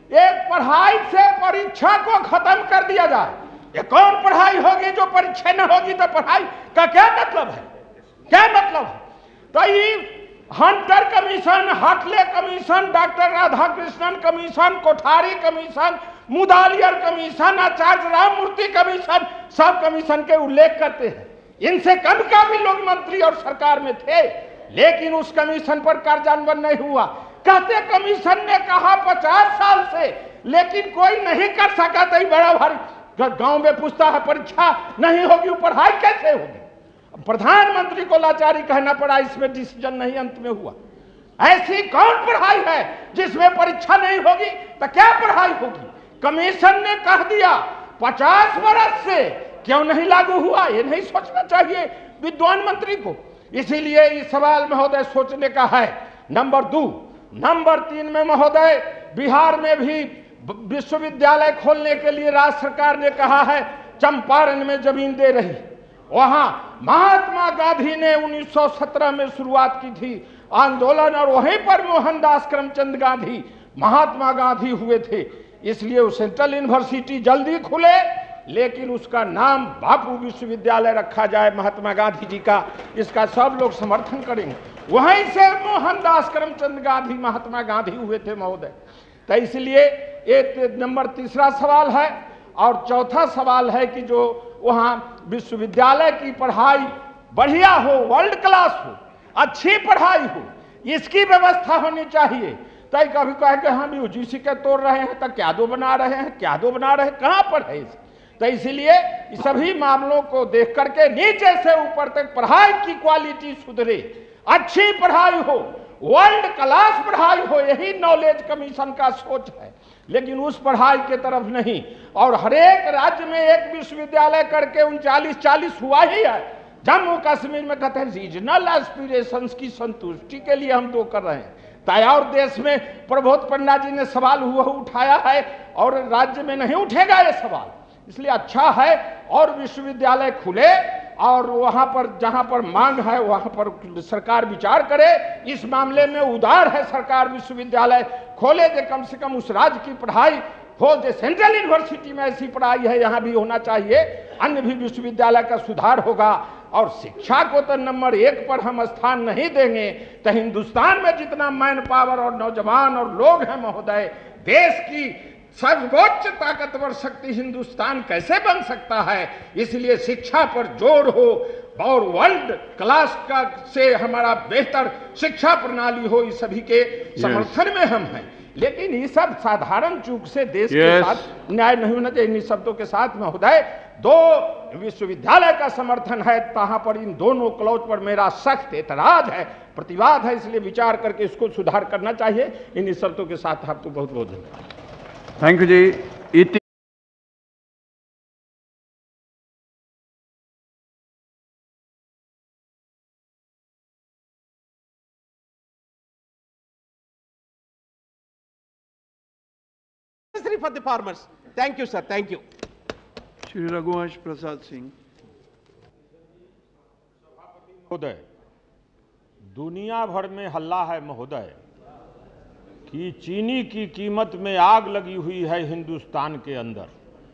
एक पढ़ाई से परीक्षा को खत्म कर दिया जाए। ये कौन पढ़ाई होगी जो परीक्षा न होगी? तो पढ़ाई का क्या मतलब है? क्या मतलब है? तो ये हंटर कमीशन, हाटले commission, doctor Radhakrishnan commission, Kothari commission, Mudaliar commission, Acharya Ramamurti commission, सब कमीशन के उल्लेख करते हैं। इनसे कम का भी लोग मंत्री और सरकार में थे, लेकिन उस कमीशन पर कार्यान्वयन नहीं हुआ। कहते कमीशन ने कहा 50 साल से, लेकिन कोई नहीं कर सका। तो बड़ा भारी गांव में पूछता है परीक्षा नहीं होगी, पढ़ाई कैसे होगी? प्रधानमंत्री को लाचारी कहना पड़ा, इसमें डिसीजन नहीं अंत में हुआ। ऐसी कौन पढ़ाई है जिसमें परीक्षा नहीं होगी? तो क्या पढ़ाई होगी? कमीशन ने कह दिया 50 वर्ष से, क्यों नहीं लागू हुआ? ये नहीं सोचना चाहिए विद्वान मंत्री को। इसीलिए इस सवाल महोदय सोचने का है। नंबर 2, नंबर 3 में महोदय, बिहार में भी विश्वविद्यालय खोलने के लिए राज्य सरकार ने कहा है, चंपारण में जमीन दे रही। वहां महात्मा गांधी ने 1917 में शुरुआत की थी आंदोलन, और वहीं पर मोहनदास करमचंद गांधी महात्मा गांधी हुए थे। इसलिए वो सेंट्रल यूनिवर्सिटी जल्दी खुले, लेकिन उसका नाम बापू विश्वविद्यालय रखा जाए महात्मा गांधी जी का। इसका सब लोग समर्थन करेंगे। वहीं से मोहनदास करमचंद गांधी महात्मा गांधी हुए थे महोदय। तो इसलिए एक नंबर 3 सवाल है। और चौथा सवाल है कि जो वहाँ विश्वविद्यालय की पढ़ाई बढ़िया हो, वर्ल्ड क्लास हो, अच्छी पढ़ाई हो, इसकी व्यवस्था होनी चाहिए। तो कभी कहे कि हम यूजीसी के तोड़ रहे हैं, तो क्या दो बना रहे हैं, क्या दो बना रहे हैं, कहाँ पर है इसे? तो इसीलिए सभी मामलों को देख करके नीचे से ऊपर तक पढ़ाई की क्वालिटी सुधरे, अच्छी पढ़ाई हो, वर्ल्ड क्लास पढ़ाई हो, यही नॉलेज कमीशन का सोच है। लेकिन उस पढ़ाई के तरफ नहीं। और हरेक राज्य में एक विश्वविद्यालय करके 39-40 हुआ ही है। जम्मू कश्मीर में कहते हैं रीजनल एस्पिरेशंस की संतुष्टि के लिए हम 2 कर रहे हैं। और देश में प्रबोध पंडा जी ने सवाल हुआ उठाया है, और राज्य में नहीं उठेगा ये सवाल। इसलिए अच्छा है और विश्वविद्यालय खुले, और वहां पर जहां पर मांग है वहां पर सरकार विचार करे। इस मामले में उदार है सरकार, विश्वविद्यालय खोले जो कम से कम उस राज्य की पढ़ाई हो। जो सेंट्रल यूनिवर्सिटी में ऐसी पढ़ाई है यहाँ भी होना चाहिए, अन्य भी विश्वविद्यालय का सुधार होगा। और शिक्षा को तो नंबर 1 पर हम स्थान नहीं देंगे तो हिंदुस्तान में जितना मैन पावर और नौजवान और लोग हैं महोदय, देश की सर्वोच्च ताकतवर शक्ति हिंदुस्तान कैसे बन सकता है? इसलिए शिक्षा पर जोर हो, और वर्ल्ड क्लास का से हमारा बेहतर शिक्षा प्रणाली हो, इस सभी के समर्थन में हम हैं। लेकिन ये सब साधारण चूक से देश के साथ न्याय नहीं होना चाहिए। इन शब्दों के साथ महोदय, 2 विश्वविद्यालय का समर्थन है, वहां पर इन दोनों क्लॉज पर मेरा सख्त एतराज है, प्रतिवाद है, इसलिए विचार करके इसको सुधार करना चाहिए। इन शर्तों के साथ आपको बहुत बहुत धन्यवाद। Thank you ji. for the farmers. Thank you, sir. Thank you. Shri Raghuvansh Prasad Singh. महोदय, दुनिया भर में हल्ला है महोदय कि चीनी की कीमत में आग लगी हुई है हिंदुस्तान के अंदर।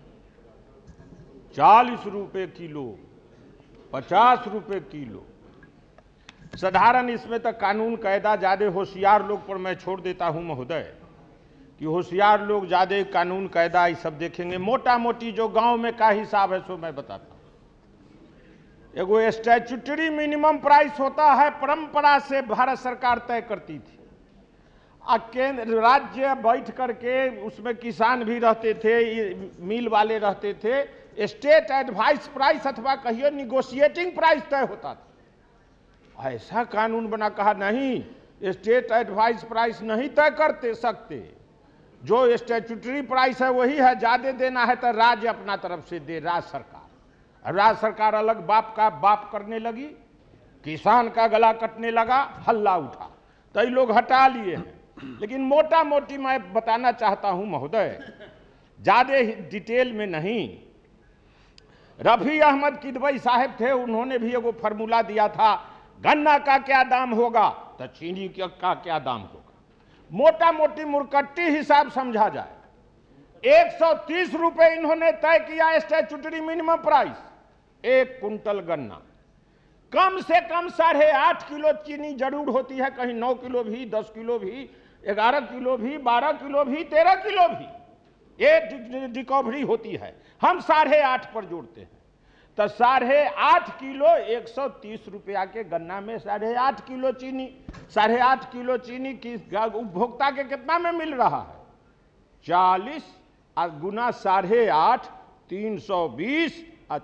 40 रुपए किलो, 50 रुपए किलो। साधारण इसमें तक कानून कायदा ज्यादा होशियार लोग पर मैं छोड़ देता हूं महोदय कि होशियार लोग ज्यादा कानून कायदा ये सब देखेंगे। मोटा मोटी जो गांव में का हिसाब है सो मैं बताता हूं। एगो स्टैट्यूटरी मिनिमम प्राइस होता है, परंपरा से भारत सरकार तय करती थी। केंद्र राज्य बैठ करके उसमें किसान भी रहते थे, मिल वाले रहते थे। स्टेट एडवाइस प्राइस अथवा कहिए निगोशिएटिंग प्राइस तय होता था। ऐसा कानून बना, कहा नहीं, स्टेट एडवाइस प्राइस नहीं तय करते सकते, जो स्टैट्यूटरी प्राइस है वही है। ज्यादा देना है तो राज्य अपना तरफ से दे, राज्य सरकार। राज्य सरकार अलग बाप का बाप करने लगी, किसान का गला कटने लगा, हल्ला उठा, तो ये लोग हटा लिए हैं। लेकिन मोटा मोटी मैं बताना चाहता हूं महोदय, ज्यादा डिटेल में नहीं। रफी अहमद किदवई साहब थे, उन्होंने भी एगो फार्मूला दिया था, गन्ना का क्या दाम होगा तो चीनी का क्या दाम होगा। मोटा मोटी मुरकट्टी हिसाब समझा जाए। 130 रुपए इन्होंने तय किया स्टैट्यूटरी मिनिमम प्राइस। 1 कुंटल गन्ना, कम से कम 8.5 किलो चीनी जरूर होती है, कहीं 9 किलो भी, 10 किलो भी, 11 किलो भी, 12 किलो भी, 13 किलो भी ये रिकवरी होती है। हम 8.5 पर जोड़ते हैं तो 8.5 किलो 130 रुपया के गन्ना में 8.5 किलो चीनी, 8.5 किलो चीनी की उपभोक्ता के कितना में मिल रहा है? 40 गुना 8.5, 320 और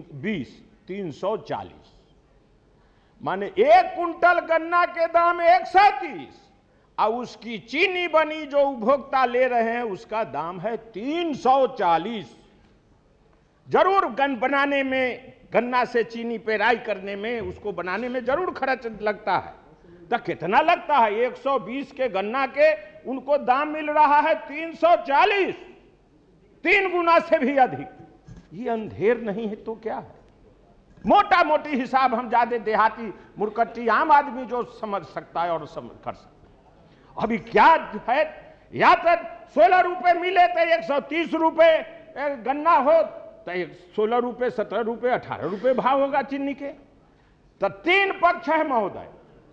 340, माने 1 कुंटल गन्ना के दाम 130 और उसकी चीनी बनी जो उपभोक्ता ले रहे हैं उसका दाम है 340। जरूर बनाने में, गन्ना से चीनी पेराई करने में, उसको बनाने में जरूर खर्च लगता है। तो कितना लगता है? 120 के गन्ना के उनको दाम मिल रहा है 340, 3 गुना से भी अधिक। ये अंधेर नहीं है तो क्या है? मोटा मोटी हिसाब हम ज्यादा देहाती मुरकट्टी आम आदमी जो समझ सकता है और कर सकता है। अभी क्या है, या तो 16 रुपए मिले तो 130 रुपए गन्ना हो तो 16 रुपए, 17 रुपए, 18 रुपए भाव होगा चीनी के। तो 3 पक्ष है महोदय।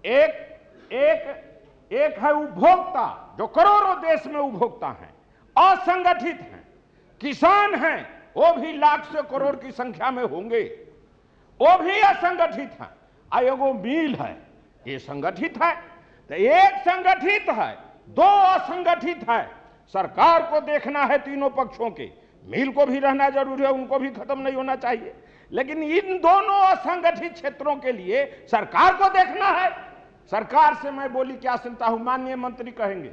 एक है उपभोक्ता, जो करोड़ों देश में उपभोक्ता हैं, असंगठित हैं, किसान हैं, वो भी लाख से करोड़ की संख्या में होंगे, वो भी असंगठित हैं। एगो मिल है, ये संगठित है। तो एक संगठित है, 2 असंगठित है। सरकार को देखना है तीनों पक्षों के, मिल को भी रहना जरूरी है, उनको भी खत्म नहीं होना चाहिए। लेकिन इन दोनों असंगठित क्षेत्रों के लिए सरकार को देखना है। सरकार से मैं बोली क्या सुनता हूं, माननीय मंत्री कहेंगे,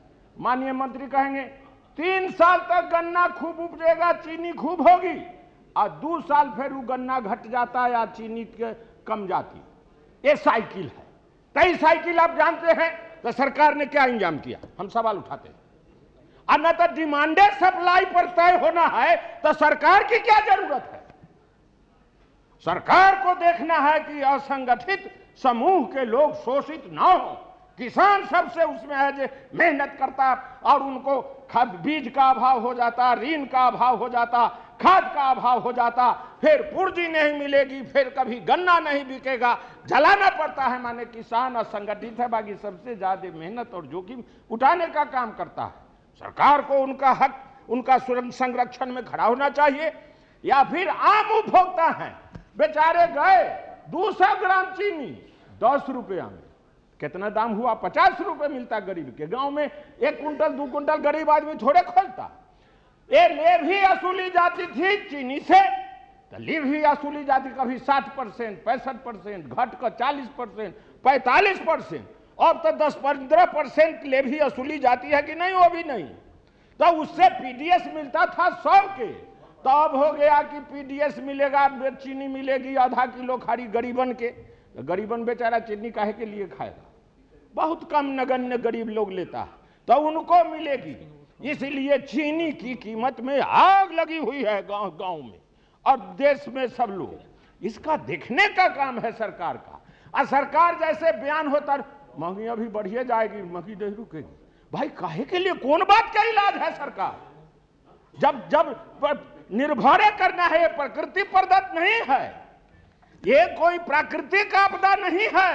3 साल तक गन्ना खूब उपजेगा, चीनी खूब होगी, और 2 साल फिर वो गन्ना घट जाता है या चीनी कम जाती। ये साइकिल है। कई साइकिल आप जानते हैं तो सरकार ने क्या इंजाम किया, हम सवाल उठाते हैं। और न तो डिमांडेड सप्लाई पर तय होना है तो सरकार की क्या जरूरत है? सरकार को देखना है कि असंगठित समूह के लोग शोषित ना हो। किसान सबसे उसमें है जो मेहनत करता और उनको बीज का अभाव हो जाता, ऋण का अभाव हो जाता, खाद का अभाव हो जाता, फिर पूंजी नहीं मिलेगी, फिर कभी गन्ना नहीं बिकेगा, जलाना पड़ता है। माने किसान असंगठित है, बाकी सबसे ज्यादा मेहनत और जोखिम उठाने का काम करता है। सरकार को उनका हक, उनका संरक्षण में खड़ा होना चाहिए। या फिर आम उपभोक्ता हैं, बेचारे गए 200 ग्राम चीनी 10 रुपया में, कितना दाम हुआ? 50 रुपए मिलता गरीब के। गांव में 1 कुंटल 2 कुंटल गरीब आदमी थोड़े खोलता। ये लेवी वसूली जाती थी चीनी से, तो लेवी वसूली जाती कभी 60%, 65%, घट कर 40%, 45%, अब तो 10-15% लेवी वसूली जाती है कि नहीं? वो भी नहीं। तो उससे पीडीएस मिलता था 100 के, तो अब हो गया कि पीडीएस मिलेगा, चीनी मिलेगी आधा किलो खाली गरीबन के। गरीबन बेचारा चीनी काहे के लिए खाएगा? बहुत कम नगण्य गरीब लोग लेता है, तो उनको मिलेगी। इसलिए चीनी की कीमत में आग लगी हुई है गांव गांव में और देश में सब लोग। इसका देखने का काम है सरकार का। और सरकार जैसे बयान होता महंगी अभी बढ़िए जाएगी, महंगी नहीं रुकेगी। भाई काहे के लिए? कौन बात का इलाज है सरकार? जब निर्भर करना है, ये प्रकृति प्रदत्त नहीं है, ये कोई प्राकृतिक आपदा नहीं है,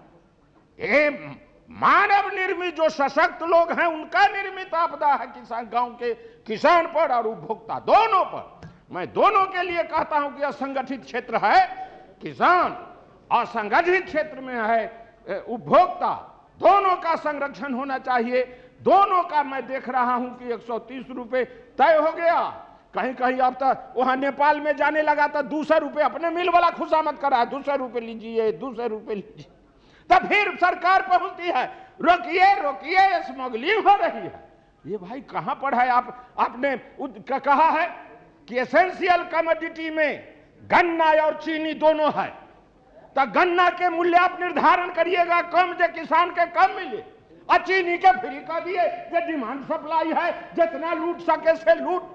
ये मानव निर्मित जो सशक्त लोग हैं उनका निर्मित आपदा है। किसान, गांव के किसान पर और उपभोक्ता दोनों पर। मैं दोनों के लिए कहता हूं कि असंगठित क्षेत्र है किसान, असंगठित क्षेत्र में है उपभोक्ता, दोनों का संरक्षण होना चाहिए। दोनों का मैं देख रहा हूं कि 130 रुपए तय हो गया। कहीं कहीं अब तक वहां नेपाल में जाने लगा तो 200 रुपए अपने मिल वाला खुशामद करा, 200 रुपए लीजिए, 200 रुपए लीजिए। तब फिर सरकार पहुंचती है, रोकिए रोकिए, स्मगलिंग हो रही है। ये भाई कहां पर है? आपने कहा है कि एसेंशियल कमोडिटी में गन्ना और चीनी दोनों है, तो गन्ना के मूल्य आप निर्धारण करिएगा कम, जो किसान के कम मिले, और चीनी के फ्री कर दिए। जो डिमांड सप्लाई है, जितना लूट सके से लूट।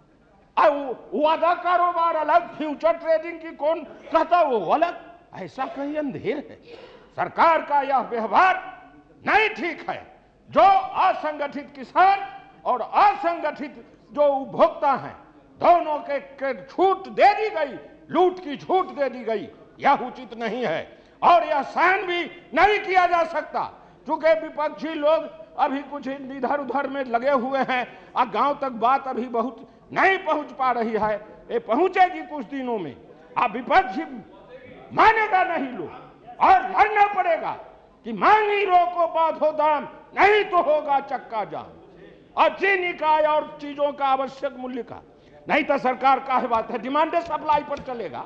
वादा कारोबार अलग, फ्यूचर ट्रेडिंग की कौन कहता वो अलग। ऐसा कहीं अंधेर है। सरकार का यह व्यवहार नहीं ठीक है। जो असंगठित किसान और असंगठित जो उपभोक्ता हैं, दोनों के छूट दे दी गई, लूट की छूट दे दी गई, यह उचित नहीं है और यह सहन भी नहीं किया जा सकता। क्योंकि विपक्षी लोग अभी कुछ इधर उधर में लगे हुए हैं और गांव तक बात अभी बहुत नहीं पहुंच पा रही है। ये पहुंचेगी कुछ दिनों में। अब विपक्ष मानेगा नहीं लोग और लड़ना पड़ेगा कि मांगी रोको बांधो दाम, नहीं तो होगा चक्का जाम। और चीनी का और चीजों का आवश्यक मूल्य का, नहीं तो सरकार का है बात है डिमांड सप्लाई पर चलेगा।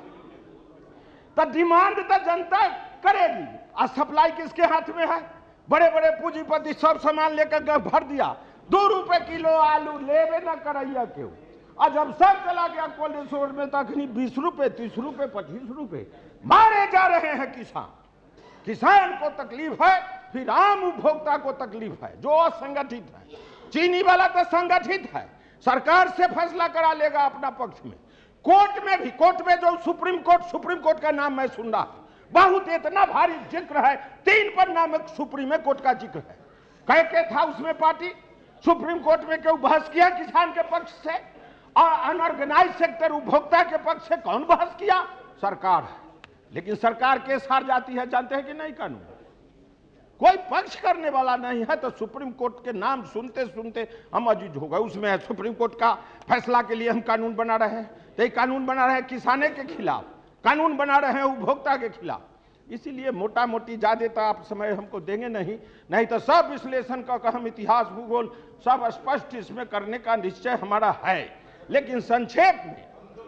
तो डिमांड तो जनता करेगी और सप्लाई किसके हाथ में है? बड़े बड़े पूंजीपति सब सामान लेकर भर दिया। 2 रुपए किलो आलू लेवे ना करैया क्यों? और जब सब चला गया कोल्ड स्टोर में, तखनी 20 रुपए, 30 रुपए, 25 रुपए मारे जा रहे हैं किसान। किसान को तकलीफ है, फिर आम उपभोक्ता को तकलीफ है जो असंगठित है। चीनी वाला तो संगठित है, सरकार से फैसला करा लेगा अपना पक्ष में। कोर्ट में भी, कोर्ट में जो सुप्रीम कोर्ट का नाम मैं सुन रहा, बहुत इतना भारी जिक्र है, 3 पन्ना में सुप्रीम कोर्ट का जिक्र है। कह के था उसमें पार्टी सुप्रीम कोर्ट में क्यों बहस किया किसान के पक्ष से? और अनऑर्गेनाइज सेक्टर उपभोक्ता के पक्ष से कौन बहस किया? सरकार है। लेकिन सरकार केस हार जाती है, जानते हैं कि नहीं? कानून कोई पक्ष करने वाला नहीं है, तो सुप्रीम कोर्ट के नाम सुनते सुनते हम अजीज हो गए। उसमें है सुप्रीम कोर्ट का फैसला के लिए हम कानून बना रहे हैं, तो ये कानून बना रहे हैं किसाने के खिलाफ, कानून बना रहे हैं उपभोक्ता के खिलाफ। इसीलिए मोटा मोटी ज्यादा आप समय हमको देंगे नहीं तो सब विश्लेषण का हम इतिहास भूगोल सब स्पष्ट इसमें करने का निश्चय हमारा है। लेकिन संक्षेप में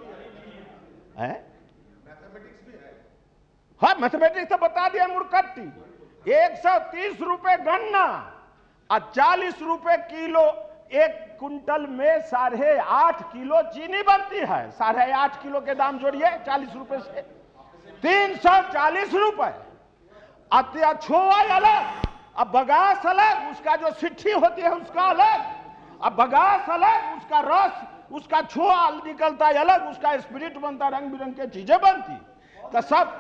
हाँ, मैथमेटिक्स तो बता दिया मुर्कट्टी। 130 रुपए गन्ना और 40 रुपए किलो 1 कुंटल में 8.5 किलो चीनी बनती है। 8.5 किलो के दाम जोड़िए 40 रुपए से 340 रुपए। छोआ अलग, अब बगास अलग, उसका जो सिट्ठी होती है उसका अलग, अब बगास अलग, उसका रस, उसका छोआ निकलता है अलग, उसका स्पिरिट बनता, रंग बिरंग के चीजें बनती, तो सब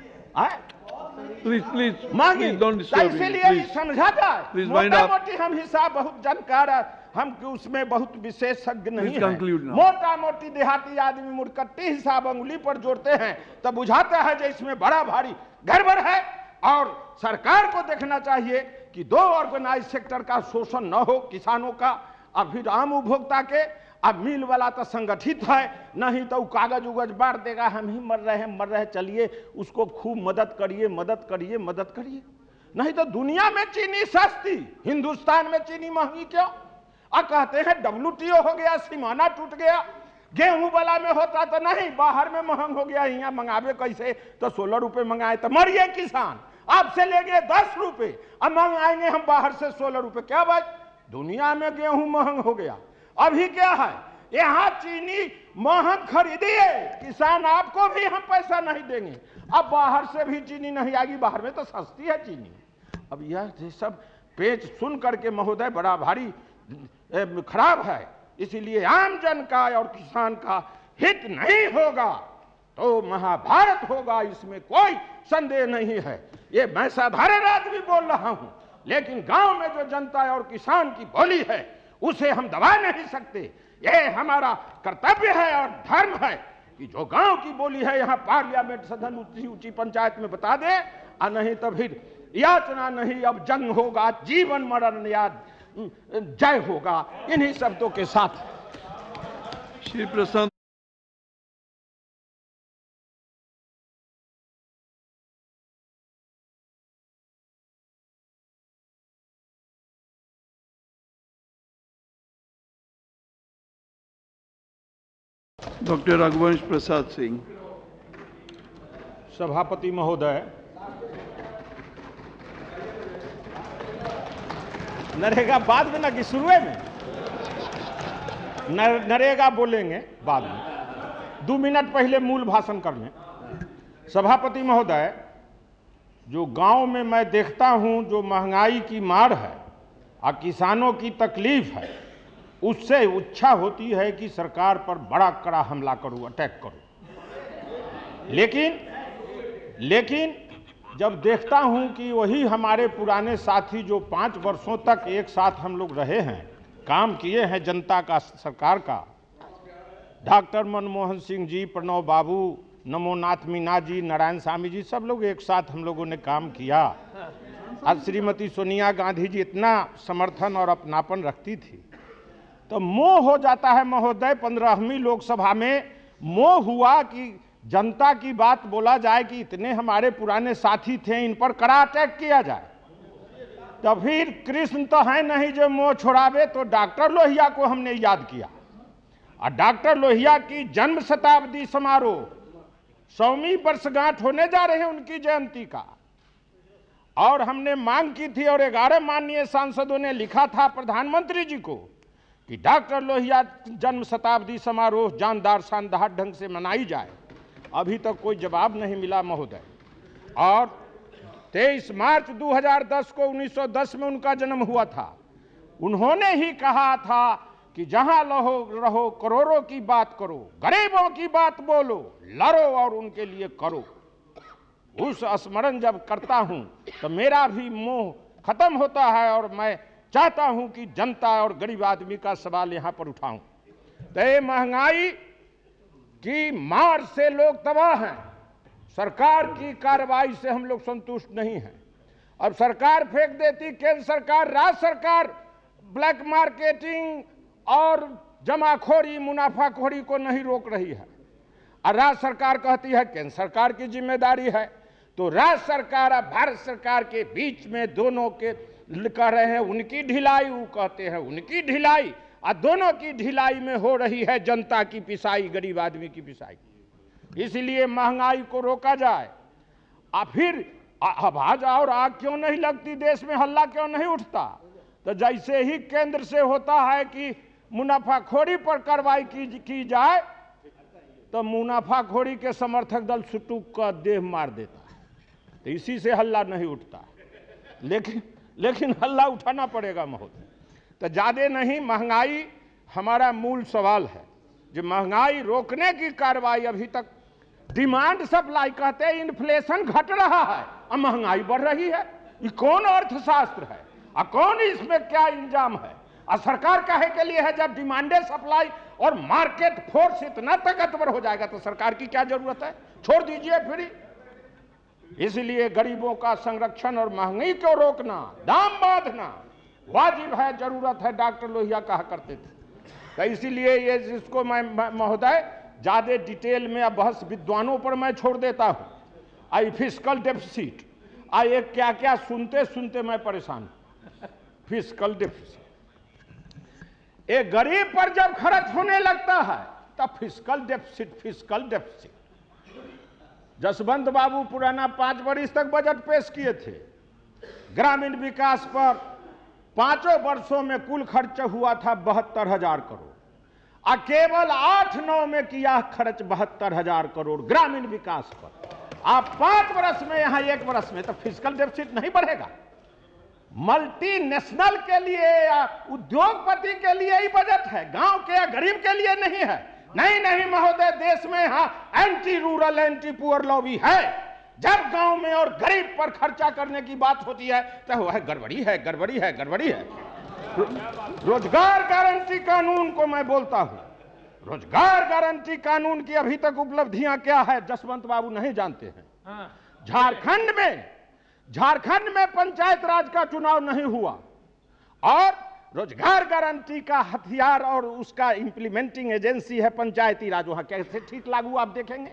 प्लीज मांगी। इसीलिए समझा जाए, मोटा मोटी हम हिसाब बहुत जानकार, हम उसमें बहुत विशेषज्ञ नहीं है। मोटा मोटी देहाती आदमी मुर्कट्टी हिसाब अंगुली पर जोड़ते हैं तो बुझाता है जो इसमें बड़ा भारी गड़बड़ है। और सरकार को देखना चाहिए कि 2 ऑर्गेनाइज सेक्टर का शोषण न हो, किसानों का और फिर आम उपभोक्ता के, अब मिल वाला तो संगठित है, नहीं तो कागज उगज बांट देगा, हम ही मर रहे, चलिए उसको खूब मदद करिए, मदद करिए, मदद करिए। नहीं तो दुनिया में चीनी सस्ती, हिंदुस्तान में चीनी महंगी क्यों? और कहते हैं WTO हो गया, सीमाना टूट गया। गेहूं वाला में होता तो नहीं, बाहर में महंग हो गया, यहाँ मंगावे कैसे? तो 16 रुपए मंगाए तो मरिए किसान, आपसे ले गए 10 रुपए, अब मंगाएंगे हम बाहर से 16 रुपए। क्या बात, दुनिया में गेहूं महंग हो गया। अभी क्या है, यहाँ चीनी महंग खरीदिए, किसान आपको भी हम पैसा नहीं देंगे। अब बाहर से भी चीनी नहीं आएगी, बाहर में तो सस्ती है चीनी। अब यह सब पेच सुन करके महोदय बड़ा भारी खराब है। इसीलिए आम जन का और किसान का हित नहीं होगा तो महाभारत होगा, इसमें कोई संदेह नहीं है। ये मैं साधारण आदमी बोल रहा हूं, लेकिन गांव में जो जनता और किसान की बोली है उसे हम दबा नहीं सकते। ये हमारा कर्तव्य है और धर्म है कि जो गांव की बोली है यहाँ पार्लियामेंट सदन ऊंची पंचायत में बता दे, और नहीं तो फिर याचना नहीं, अब जंग होगा, जीवन मरण या जय होगा। इन्हीं शब्दों के साथ श्री प्रशांत डॉक्टर रघुवंश प्रसाद सिंह। सभापति महोदय, नरेगा बाद में ना कि शुरुए में? नरेगा बोलेंगे बाद में, 2 मिनट पहले मूल भाषण कर लें। सभापति महोदय, जो गांव में मैं देखता हूं जो महंगाई की मार है और किसानों की तकलीफ है, उससे इच्छा होती है कि सरकार पर बड़ा कड़ा हमला करूं, अटैक करूं। लेकिन जब देखता हूं कि वही हमारे पुराने साथी जो 5 वर्षों तक एक साथ हम लोग रहे हैं, काम किए हैं जनता का, सरकार का, डॉक्टर मनमोहन सिंह जी, प्रणव बाबू, नमोनाथ मीना जी, नारायण स्वामी जी, सब लोग एक साथ हम लोगों ने काम किया। आज श्रीमती सोनिया गांधी जी इतना समर्थन और अपनापन रखती थी, तो मोह हो जाता है महोदय। 15वीं लोकसभा में मोह हुआ कि जनता की बात बोला जाए कि इतने हमारे पुराने साथी थे, इन पर कड़ा अटैक किया जाए। तो फिर कृष्ण तो है नहीं जो मोह छोड़ावे, तो डॉक्टर लोहिया को हमने याद किया। और डॉक्टर लोहिया की जन्म शताब्दी समारोह 100वीं वर्षगांठ होने जा रहे हैं उनकी जयंती का, और हमने मांग की थी और 11 माननीय सांसदों ने लिखा था प्रधानमंत्री जी को कि डॉक्टर लोहिया जन्म शताब्दी समारोह जानदार शानदार ढंग से मनाई जाए। अभी तक कोई जवाब नहीं मिला महोदय। और 23 मार्च 2010 को 1910 में उनका जन्म हुआ था। उन्होंने ही कहा था कि जहां रहो करोड़ों की बात करो, गरीबों की बात बोलो, लड़ो और उनके लिए करो। उस स्मरण जब करता हूं तो मेरा भी मोह खत्म होता है और मैं चाहता हूं कि जनता और गरीब आदमी का सवाल यहां पर उठाऊं। तो ये महंगाई की मार से लोग तबाह हैं, सरकार की कार्रवाई से हम लोग संतुष्ट नहीं हैं। अब सरकार फेंक देती, केंद्र सरकार, राज्य सरकार ब्लैक मार्केटिंग और जमाखोरी, मुनाफाखोरी को नहीं रोक रही है, और राज्य सरकार कहती है केंद्र सरकार की जिम्मेदारी है। तो राज्य सरकार और भारत सरकार के बीच में दोनों के कह रहे हैं उनकी ढिलाई, वो कहते हैं उनकी ढिलाई, और दोनों की ढिलाई में हो रही है जनता की पिसाई, गरीब आदमी की पिसाई। इसलिए महंगाई को रोका जाए। फिर आवाज और आग क्यों नहीं लगती, देश में हल्ला क्यों नहीं उठता? तो जैसे ही केंद्र से होता है कि मुनाफाखोरी पर कार्रवाई की जाए, तो मुनाफाखोरी के समर्थक दल सुटुक का देह मार देता है। तो इसी से हल्ला नहीं उठता, लेकिन हल्ला उठाना पड़ेगा महोदय। तो ज्यादा नहीं, महंगाई हमारा मूल सवाल है। जो महंगाई रोकने की कार्रवाई अभी तक, डिमांड सप्लाई कहते हैं, इन्फ्लेशन घट रहा है और महंगाई बढ़ रही है। ये कौन अर्थशास्त्र है और कौन इसमें क्या इंजाम है? और सरकार काहे के लिए है? जब डिमांड सप्लाई और मार्केट फोर्स इतना ताकतवर हो जाएगा तो सरकार की क्या जरूरत है? छोड़ दीजिए फ्री। इसलिए गरीबों का संरक्षण और महंगाई को रोकना, दाम बांधना वाजिब है, जरूरत है, डॉक्टर लोहिया कहा करते थे। तो इसीलिए ये इसको मैं महोदय ज्यादा डिटेल में अब बहस विद्वानों पर मैं छोड़ देता हूं। आई फिस्कल डेफिसिट, ये क्या क्या सुनते सुनते मैं परेशान हूं। फिस्कल डेफिसिट, एक गरीब पर जब खर्च होने लगता है तब फिस्कल डेफिसिट। जसवंत बाबू पुराना 5 वर्ष तक बजट पेश किए थे। ग्रामीण विकास पर 5 वर्षों में कुल खर्च हुआ था 72,000 करोड़, और केवल 8-9 में किया खर्च 72,000 करोड़ ग्रामीण विकास पर। आप 5 वर्ष में, यहां 1 वर्ष में, तो फिस्कल डेफिसिट नहीं बढ़ेगा। मल्टीनेशनल के लिए या उद्योगपति के लिए ही बजट है, गांव के या गरीब के लिए नहीं है। नहीं महोदय, देश में यहां anti rural anti poor lobby है। जब गांव में और गरीब पर खर्चा करने की बात होती है तो वह गड़बड़ी है। रोजगार गारंटी कानून को मैं बोलता हूं, रोजगार गारंटी कानून की अभी तक उपलब्धियां क्या है जसवंत बाबू नहीं जानते हैं। झारखंड में पंचायत राज का चुनाव नहीं हुआ, और रोजगार गारंटी का हथियार और उसका इंप्लीमेंटिंग एजेंसी है पंचायती राज। वहां कैसे ठीक लागू आप देखेंगे।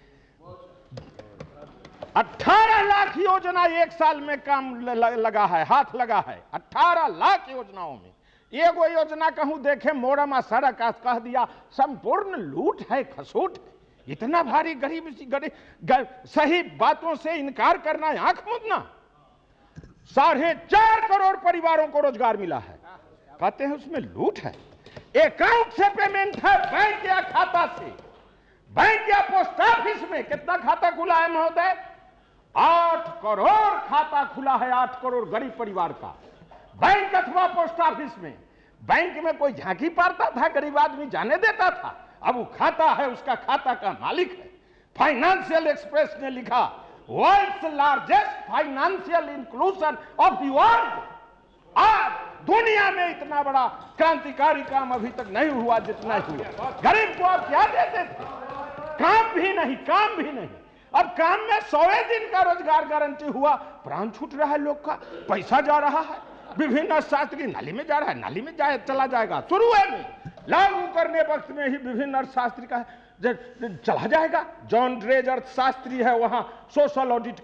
18 लाख योजना 1 साल में काम लगा है, हाथ लगा है। 18 लाख योजनाओं में एगो योजना कहूं देखे मोरमा सड़क कह दिया संपूर्ण लूट है, खसूट। इतना भारी गरीब सही बातों से इनकार करना, आंख मूंदना। 4.5 करोड़ परिवारों को रोजगार मिला है, कहते हैं उसमें लूट है। अकाउंट से पेमेंट है, बैंक या खाता से, बैंक या पोस्ट ऑफिस में। कितना खाता खुला है महोदय? 8 करोड़ खाता खुला है, 8 करोड़ गरीब परिवार का, बैंक अथवा पोस्ट ऑफिस में। बैंक में कोई झांकी पारता था, गरीब आदमी जाने देता था। अब वो खाता है, उसका खाता का मालिक है। फाइनेंशियल एक्सप्रेस ने लिखा, world's largest financial inclusion of the world. आज दुनिया में इतना बड़ा क्रांतिकारी काम अभी तक नहीं हुआ जितना हुआ। गरीब को आप क्या देते थे? काम भी नहीं। अब काम में 100 दिन का रोजगार गारंटी हुआ, प्राण छूट रहा है लोग का, पैसा जा रहा है। विभिन्न शास्त्री नाली में जा रहा है, नाली में चला जाएगा। शुरू में लागू करने वक्त में ही विभिन्न अर्थशास्त्री का चला जाएगा। जॉन ड्रेज अर्थशास्त्री है, वहां सोशल ऑडिट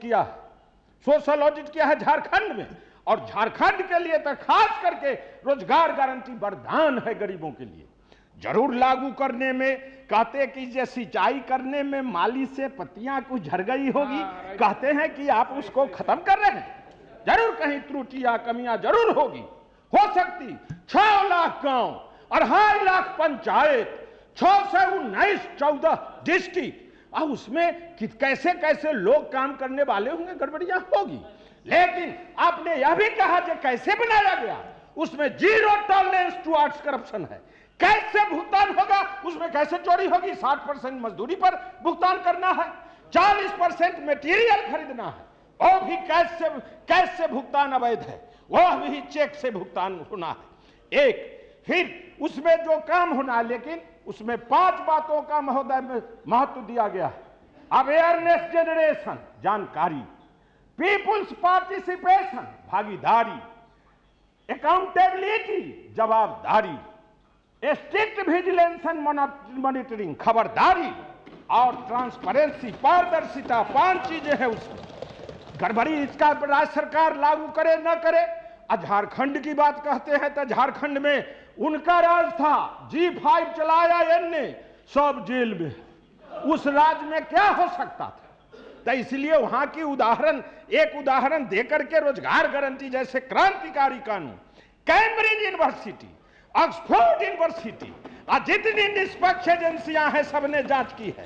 किया है झारखंड में। और झारखंड के लिए तो खास करके रोजगार गारंटी वरदान है गरीबों के लिए। जरूर लागू करने में कहते कि जे सिंचाई करने में माली से पत्तियां कुछ झड़ गई होगी, कहते हैं कि आप उसको खत्म कर रहे हैं। जरूर कहीं त्रुटियां कमियां जरूर होगी, हो सकती। 6 लाख गांव, 2.5 लाख पंचायत, 6 से 19 14 डिस्ट्रिक्ट, और उसमें कैसे लोग काम करने वाले होंगे, गड़बड़ियां होगी। लेकिन आपने यह भी कहा कि कैसे बनाया गया, उसमें 0 टॉलरेंस टुवर्ड्स करप्शन है। कैसे भुगतान होगा, उसमें कैसे चोरी होगी। 60% मजदूरी पर भुगतान करना है, 40% मटेरियल खरीदना है, वो भी कैश से भुगतान अवैध है, वह भी चेक से भुगतान होना है। एक फिर उसमें जो काम होना है, लेकिन उसमें 5 बातों का महोदय महत्व दिया गया है। अवेयरनेस जनरेशन, जानकारी, पीपुल्स पार्टिसिपेशन, भागीदारी, अकाउंटेबिलिटी, जवाबदारी, स्ट्रिक्ट विजिलेंस एंड मॉनिटरिंग, खबरदारी, और ट्रांसपेरेंसी, पारदर्शिता। 5 चीजें हैं उसमें। गड़बड़ी इसका राज्य सरकार लागू करे न करे। झारखंड की बात कहते हैं तो झारखंड में उनका राज था, G5 चलाया इनने, सब जेल में। उस राज्य में क्या हो सकता था? तो इसलिए वहां की एक उदाहरण देकर के रोजगार गारंटी जैसे क्रांतिकारी कानून, कैम्ब्रिज यूनिवर्सिटी, ऑक्सफोर्ड यूनिवर्सिटी, जितनी निष्पक्ष एजेंसियां हैं सबने जांच की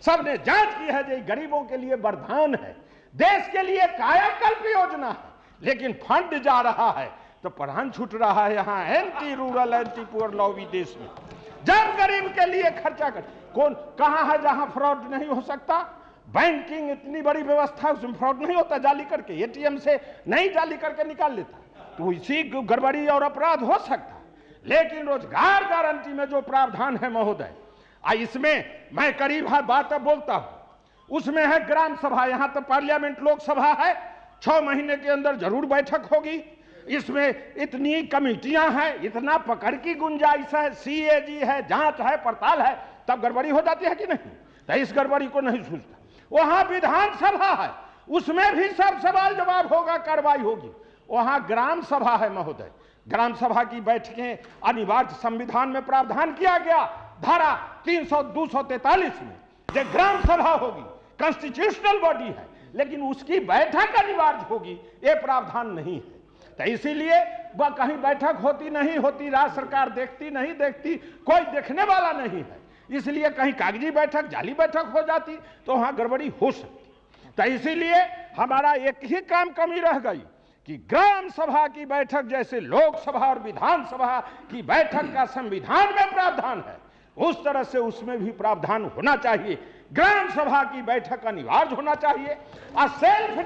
है जो गरीबों के लिए वरदान है, देश के लिए कायाकल्प योजना है। लेकिन फंड जा रहा है तो प्राण छूट रहा है। यहाँ anti rural anti poor lobby देश में। जब गरीब के लिए खर्चा कर, कौन कहां है जहां फ्रॉड नहीं हो सकता? बैंकिंग इतनी बड़ी व्यवस्था, उसमें फ्रॉड नहीं होता। जाली करके एटीएम से नहीं जाली करके निकाल लेता, तो इसी गड़बड़ी और अपराध हो सकता। लेकिन रोजगार गारंटी में जो प्रावधान है महोदय, इसमें मैं करीब बात अब बोलता हूं, उसमें है ग्राम सभा। यहां तो पार्लियामेंट लोकसभा है, 6 महीने के अंदर जरूर बैठक होगी। इसमें इतनी कमिटियां हैं, इतना पकड़ की गुंजाइश है, सीएजी है, जांच है, पड़ताल है, तब गड़बड़ी हो जाती है कि नहीं? तो इस गड़बड़ी को नहीं सूझता। वहां विधानसभा है, उसमें भी सब सवाल जवाब होगा, कार्रवाई होगी। वहां ग्राम सभा है महोदय, ग्राम सभा की बैठकें अनिवार्य संविधान में प्रावधान किया गया धारा 243 में, जो ग्राम सभा होगी, कॉन्स्टिट्यूशनल बॉडी है, लेकिन उसकी बैठक अनिवार्य होगी, ये प्रावधान नहीं है। तो इसीलिए वह कहीं बैठक होती नहीं होती, राज्य सरकार देखती नहीं देखती, कोई देखने वाला नहीं है, इसलिए कहीं कागजी बैठक, जाली बैठक हो जाती तो वहां गड़बड़ी हो सकती। तो इसीलिए हमारा एक ही काम कमी रह गई कि ग्राम सभा की बैठक जैसे लोकसभा और विधानसभा की बैठक का संविधान में प्रावधान है, उस तरह से उसमें भी प्रावधान होना चाहिए। ग्राम सभा की बैठक अनिवार्य होना चाहिए और सेल्फ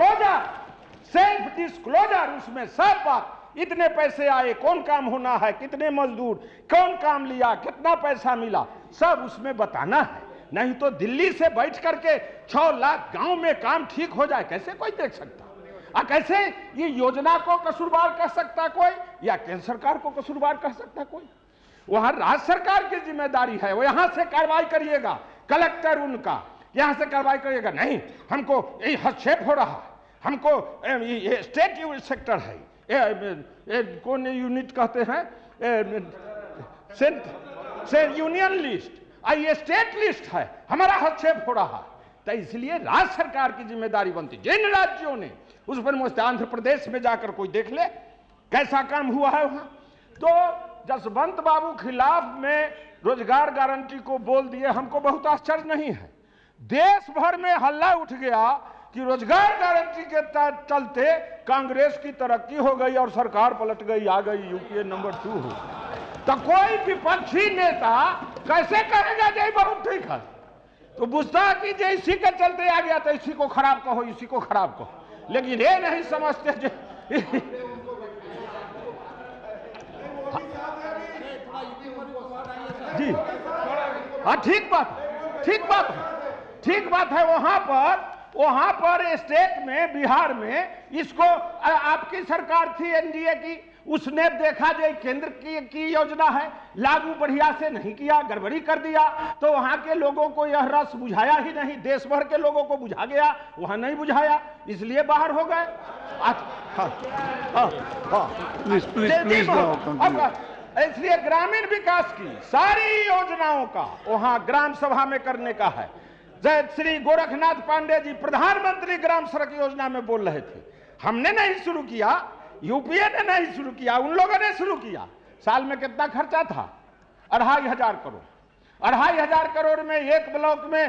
डिस्क्लोजर उसमें सब बात, इतने पैसे आए, कौन काम होना है, कितने मजदूर, कौन काम लिया, कितना पैसा मिला, सब उसमें बताना है। नहीं तो दिल्ली से बैठ करके 6 लाख गांव में काम ठीक हो जाए, कैसे कोई देख सकता? कैसे ये योजना को कसूरवार कह सकता कोई, या केंद्र सरकार को कसूरवार कह सकता कोई? वहां राज्य सरकार की जिम्मेदारी है, वो यहां से कार्रवाई करिएगा, कलेक्टर उनका यहां से कार्रवाई करिएगा। नहीं, हमको ये हस्तक्षेप हो रहा है, हमको ये स्टेट सेक्टर है, कौन यूनिट कहते हैं, यूनियन लिस्ट, ये स्टेट लिस्ट है, हमारा हस्तक्षेप हो रहा है। तो इसलिए राज्य सरकार की जिम्मेदारी बनती, जिन राज्यों ने उस पर मुझे आंध्र प्रदेश में जाकर कोई देख ले कैसा काम हुआ है वहां। तो जसवंत बाबू खिलाफ में रोजगार गारंटी को बोल दिए, हमको बहुत आश्चर्य नहीं है। देश भर में हल्ला उठ गया कि रोजगार गारंटी के चलते कांग्रेस की तरक्की हो गई और सरकार पलट गई, आ गई यूपीए नंबर 2 हो। तो कोई विपक्षी नेता कैसे कहेगा कि बहुत ठीक है? तो बुझता कि जो इसी के चलते आ गया तो इसी को खराब कहो, इसी को खराब कहो, लेकिन ये नहीं समझते जो जी हाँ, ठीक बात है। वहां पर स्टेट में, बिहार में इसको आपकी सरकार थी एनडीए की, उसने देखा जो केंद्र की योजना है, लागू बढ़िया से नहीं किया, गड़बड़ी कर दिया, तो वहां के लोगों को यह रस बुझाया ही नहीं, देश भर के लोगों को बुझा गया, वहां नहीं बुझाया, इसलिए बाहर हो गए। इसलिए ग्रामीण विकास की सारी योजनाओं का वहां ग्राम सभा में करने का है। जय श्री गोरखनाथ पांडे जी प्रधानमंत्री ग्राम सड़क योजना में बोल रहे थे, हमने नहीं शुरू किया, यूपीए ने नहीं शुरू किया, उन लोगों ने शुरू किया। साल में कितना खर्चा था? 2,500 करोड़। 2,500 करोड़ में एक ब्लॉक में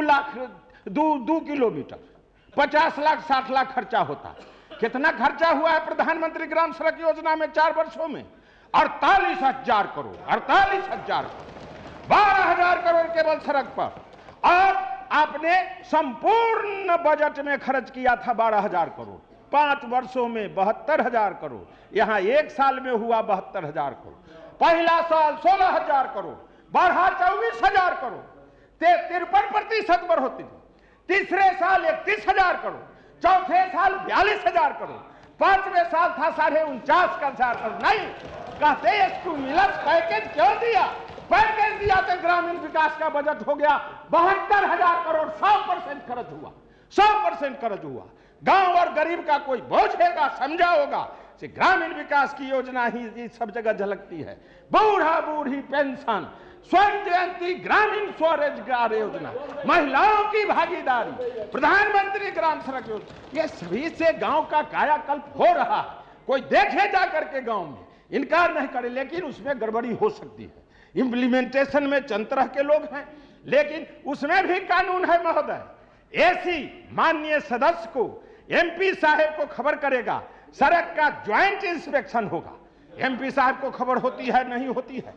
2 किलोमीटर 50 लाख 60 लाख खर्चा होता। कितना खर्चा हुआ है प्रधानमंत्री ग्राम सड़क योजना में 4 वर्षों में? 48,000 करोड़। 48,000 12,000 करोड़ केवल सड़क पर, और आपने संपूर्ण बजट में खर्च किया था 12,000 करोड़। 5 वर्षों में 72,000 करोड़, यहां एक साल में हुआ 72,000 करोड़। पहला साल 16,000 करोड़, बढ़ा 24,000 करोड़, 53% बढ़ोतरी। तीसरे साल 31,000 करोड़, चौथे साल 42,000 करोड़, 5वें साल था 49,000 करोड़। नहीं कहते स्टिमुलस पैकेज क्यों दिया? पैकेज दिया तो ग्रामीण विकास का बजट हो गया 72,000 करोड़। 100% खर्च हुआ, 100% खर्च हुआ। गांव और गरीब का कोई बोझ हैगा, समझा होगा। ग्रामीण विकास की योजना ही सब जगह झलकती है। बूढ़ा बूढ़ी पेंशन, स्वर्ण जयंती, ग्रामीण स्वरोजगार योजना, महिलाओं की भागीदारी, प्रधानमंत्री ग्राम सड़क योजना, ये सभी से गांव का कायाकल्प हो रहा है। कोई देखे जा करके गांव में, इनकार नहीं करे, लेकिन उसमें गड़बड़ी हो सकती है। इंप्लीमेंटेशन में चंद तरह के लोग हैं, लेकिन उसमें भी कानून है महोदय। ऐसी माननीय सदस्य को, एमपी साहब को खबर करेगा, सड़क का ज्वाइंट इंस्पेक्शन होगा। एमपी साहब को खबर होती है नहीं होती है,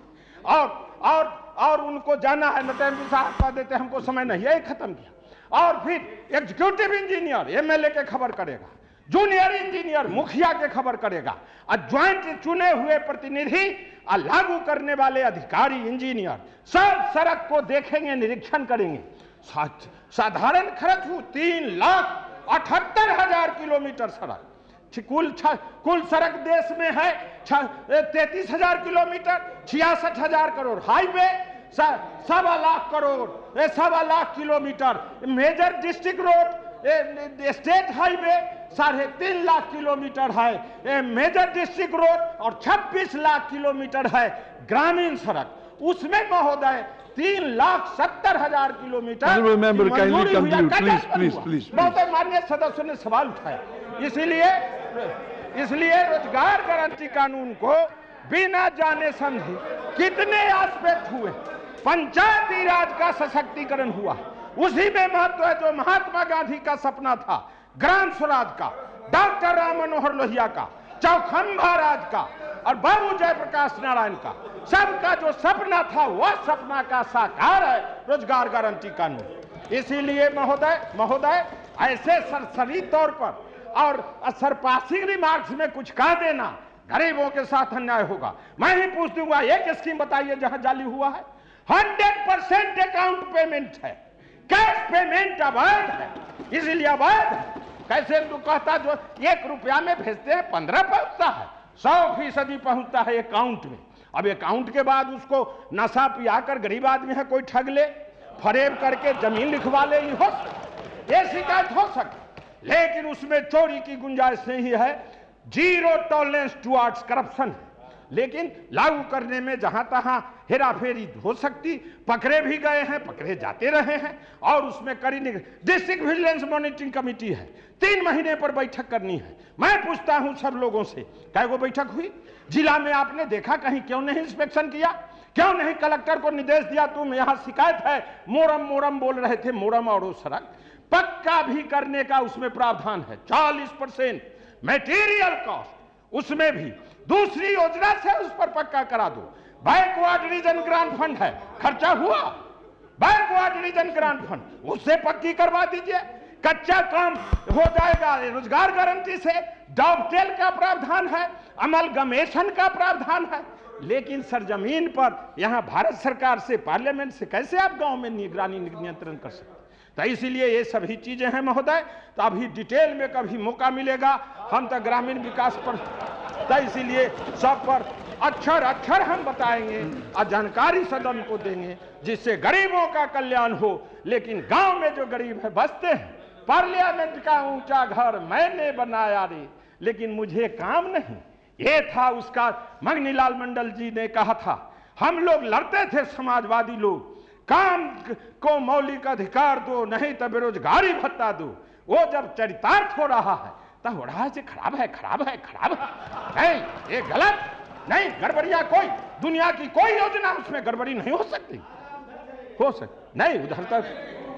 और उनको जाना है, न तो एमपी साहब कह देते हमको समय नहीं है, खत्म किया। और फिर एग्जीक्यूटिव इंजीनियर एमएलए के खबर करेगा, जूनियर इंजीनियर मुखिया के खबर करेगा, और ज्वाइंट चुने हुए प्रतिनिधि और लागू करने वाले अधिकारी इंजीनियर सब सड़क को देखेंगे, निरीक्षण करेंगे। साधारण खर्च हो 3,78,000 किलोमीटर सड़क, कुल सड़क देश में है 33,000 kilometre, 66,000 crore. Highway 1.25 crore, 1.25 kilometre. Major district road, state highway 3.5 lakh kilometre है मेजर डिस्ट्रिक्ट रोड, और 26 लाख किलोमीटर है ग्रामीण सड़क। उसमें महोदय 3,70,000 किलोमीटर। महोदय माननीय सदस्यों ने सवाल उठाया, इसलिए रोजगार गारंटी कानून को बिना जाने समझे कितने एस्पेक्ट हुए। पंचायती राज का सशक्तिकरण हुआ, उसी में महत्व है जो महात्मा गांधी का सपना था, ग्राम स्वराज का, डॉक्टर राम मनोहर लोहिया का, चौखंबा राज का और बाबू जयप्रकाश नारायण का। सबका जो सपना था वह सपना का साकार है रोजगार गारंटी कानून। इसीलिए महोदय ऐसे सरसरी तौर पर और सरपासी रिमार्क्स में कुछ कह देना गरीबों के साथ अन्याय होगा। मैं ही पूछ दूंगा, एक स्कीम बताइए जहां जाली हुआ है। 100% अकाउंट पेमेंट है, कैश पेमेंट अवैध है, इसलिए अवैध है। कैसे तो कहता जो 1 रुपया में भेजते हैं 15 पहुंचता है, 100% पहुंचता है अकाउंट में। अब अकाउंट के बाद उसको नशा पिया कर गरीब आदमी है कोई ठग ले, फरेब करके जमीन लिखवा ले, ये शिकायत हो सकती, लेकिन उसमें चोरी की गुंजाइश नहीं है। 0 टॉलरेंस टुवर्ड्स करप्शन, लेकिन लागू करने में जहां तहां हेराफेरी हो सकती। पकड़े भी गए हैं, पकड़े जाते रहे हैं, और उसमें कड़ी डिस्ट्रिक्ट विजिलेंस मॉनिटरिंग कमेटी है, 3 महीने पर बैठक करनी है। मैं पूछता हूं सब लोगों से, कैगो बैठक हुई जिला में? आपने देखा कहीं? क्यों नहीं इंस्पेक्शन किया? क्यों नहीं कलेक्टर को निर्देश दिया? तुम यहां शिकायत है, मोरम बोल रहे थे, मोरम और सड़क पक्का भी करने का उसमें प्रावधान है। 40% मटेरियल कॉस्ट उसमें भी दूसरी योजना से उस पर पक्का करा दो। बैकवर्ड रीजन ग्रांट फंड है, खर्चा हुआ, बैकवर्ड रीजन ग्रांट फंड उससे पक्की करवा दीजिए, कच्चा काम हो जाएगा। रोजगार गारंटी से डॉवटेल का प्रावधान है, अमलगमेशन का प्रावधान है, लेकिन सरजमीन पर यहां भारत सरकार से, पार्लियामेंट से कैसे आप गांव में निगरानी नियंत्रण कर सकते? तो इसीलिए ये सभी चीजें हैं महोदय। तो अभी डिटेल में कभी मौका मिलेगा, हम तो ग्रामीण विकास पर, तो इसीलिए सब पर अक्षर हम बताएंगे और जानकारी सदन को देंगे, जिससे गरीबों का कल्याण हो। लेकिन गांव में जो गरीब है बसते हैं, पार्लियामेंट का ऊंचा घर मैंने बनाया रे, लेकिन मुझे काम नहीं। ये था उसका, मंगनीलाल मंडल जी ने कहा था, हम लोग लड़ते थे समाजवादी लोग, काम को मौलिक अधिकार दो, नहीं तो बेरोजगारी भत्ता दो। वो जब चरितार्थ हो रहा है तब हो रहा है से खराब है। नहीं, ये गलत नहीं, गड़बड़िया कोई दुनिया की कोई योजना उसमें गड़बड़ी नहीं हो सकती, नहीं उधर तक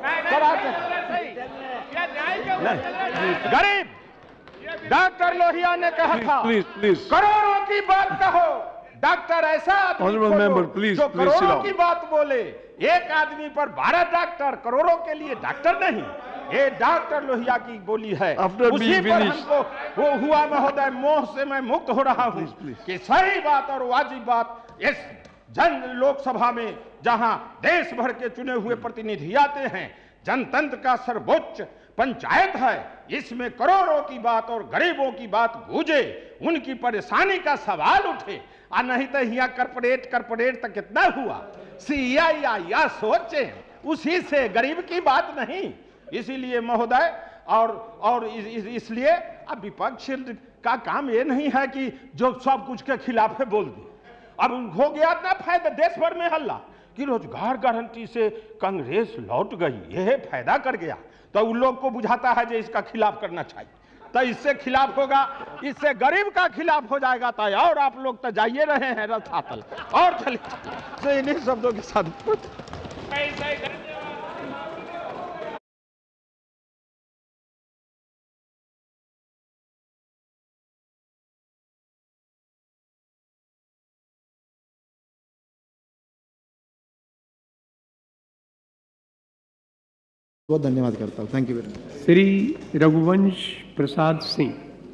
गरीब। डॉक्टर लोहिया ने कहा था करोड़ों की बात कहो, डॉक्टर ऐसा आदमी जो करोड़ों की बात बोले। एक आदमी पर 12 डॉक्टर, करोड़ों के लिए डॉक्टर नहीं। ये डॉक्टर लोहिया की बोली है, उसी पर हमको वो हुआ महोदय। मोह से मैं मुक्त हो रहा हूँ कि सही बात और वाजिब बात इस जन लोकसभा में, जहां देश भर के चुने हुए प्रतिनिधि आते हैं, जनतंत्र का सर्वोच्च पंचायत है, इसमें करोड़ों की बात और गरीबों की बात गूंजे, उनकी परेशानी का सवाल उठे। और नहीं तो यहाँ करपोरेट तक कितना हुआ, CII सोचे, उसी से गरीब की बात नहीं। इसीलिए महोदय और इसलिए अब विपक्ष का काम ये नहीं है कि जो सब कुछ के खिलाफ है बोल दे। अब हो गया ना फायदा, देश भर में हल्ला कि रोजगार गारंटी से कांग्रेस लौट गई, यह फायदा कर गया, तो उन लोग को बुझाता है जो इसका खिलाफ करना चाहिए। तो इससे खिलाफ होगा, इससे गरीब का खिलाफ हो जाएगा। तो और आप लोग तो जाइए रहे हैं रथातल और चलिए। तो इन्हीं शब्दों के साथ बहुत धन्यवाद करता हूँ। Thank you very much. Shri Raghuvansh Prasad Singh,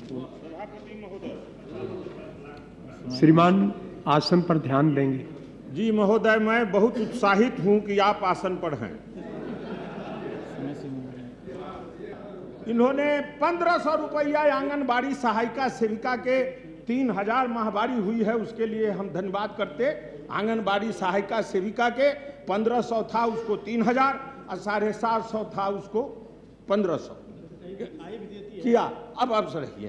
श्रीमान आसन पर ध्यान देंगे। जी महोदय, मैं बहुत उत्साहित हूं कि आप आसन पर हैं। इन्होंने 1500 रुपया आंगनबाड़ी सहायिका सेविका के 3000 माहवारी हुई है, उसके लिए हम धन्यवाद करते। आंगनबाड़ी सहायिका सेविका के 1500 था, उसको 3000 और 750 था, उसको 1500 किया। अब रहिए,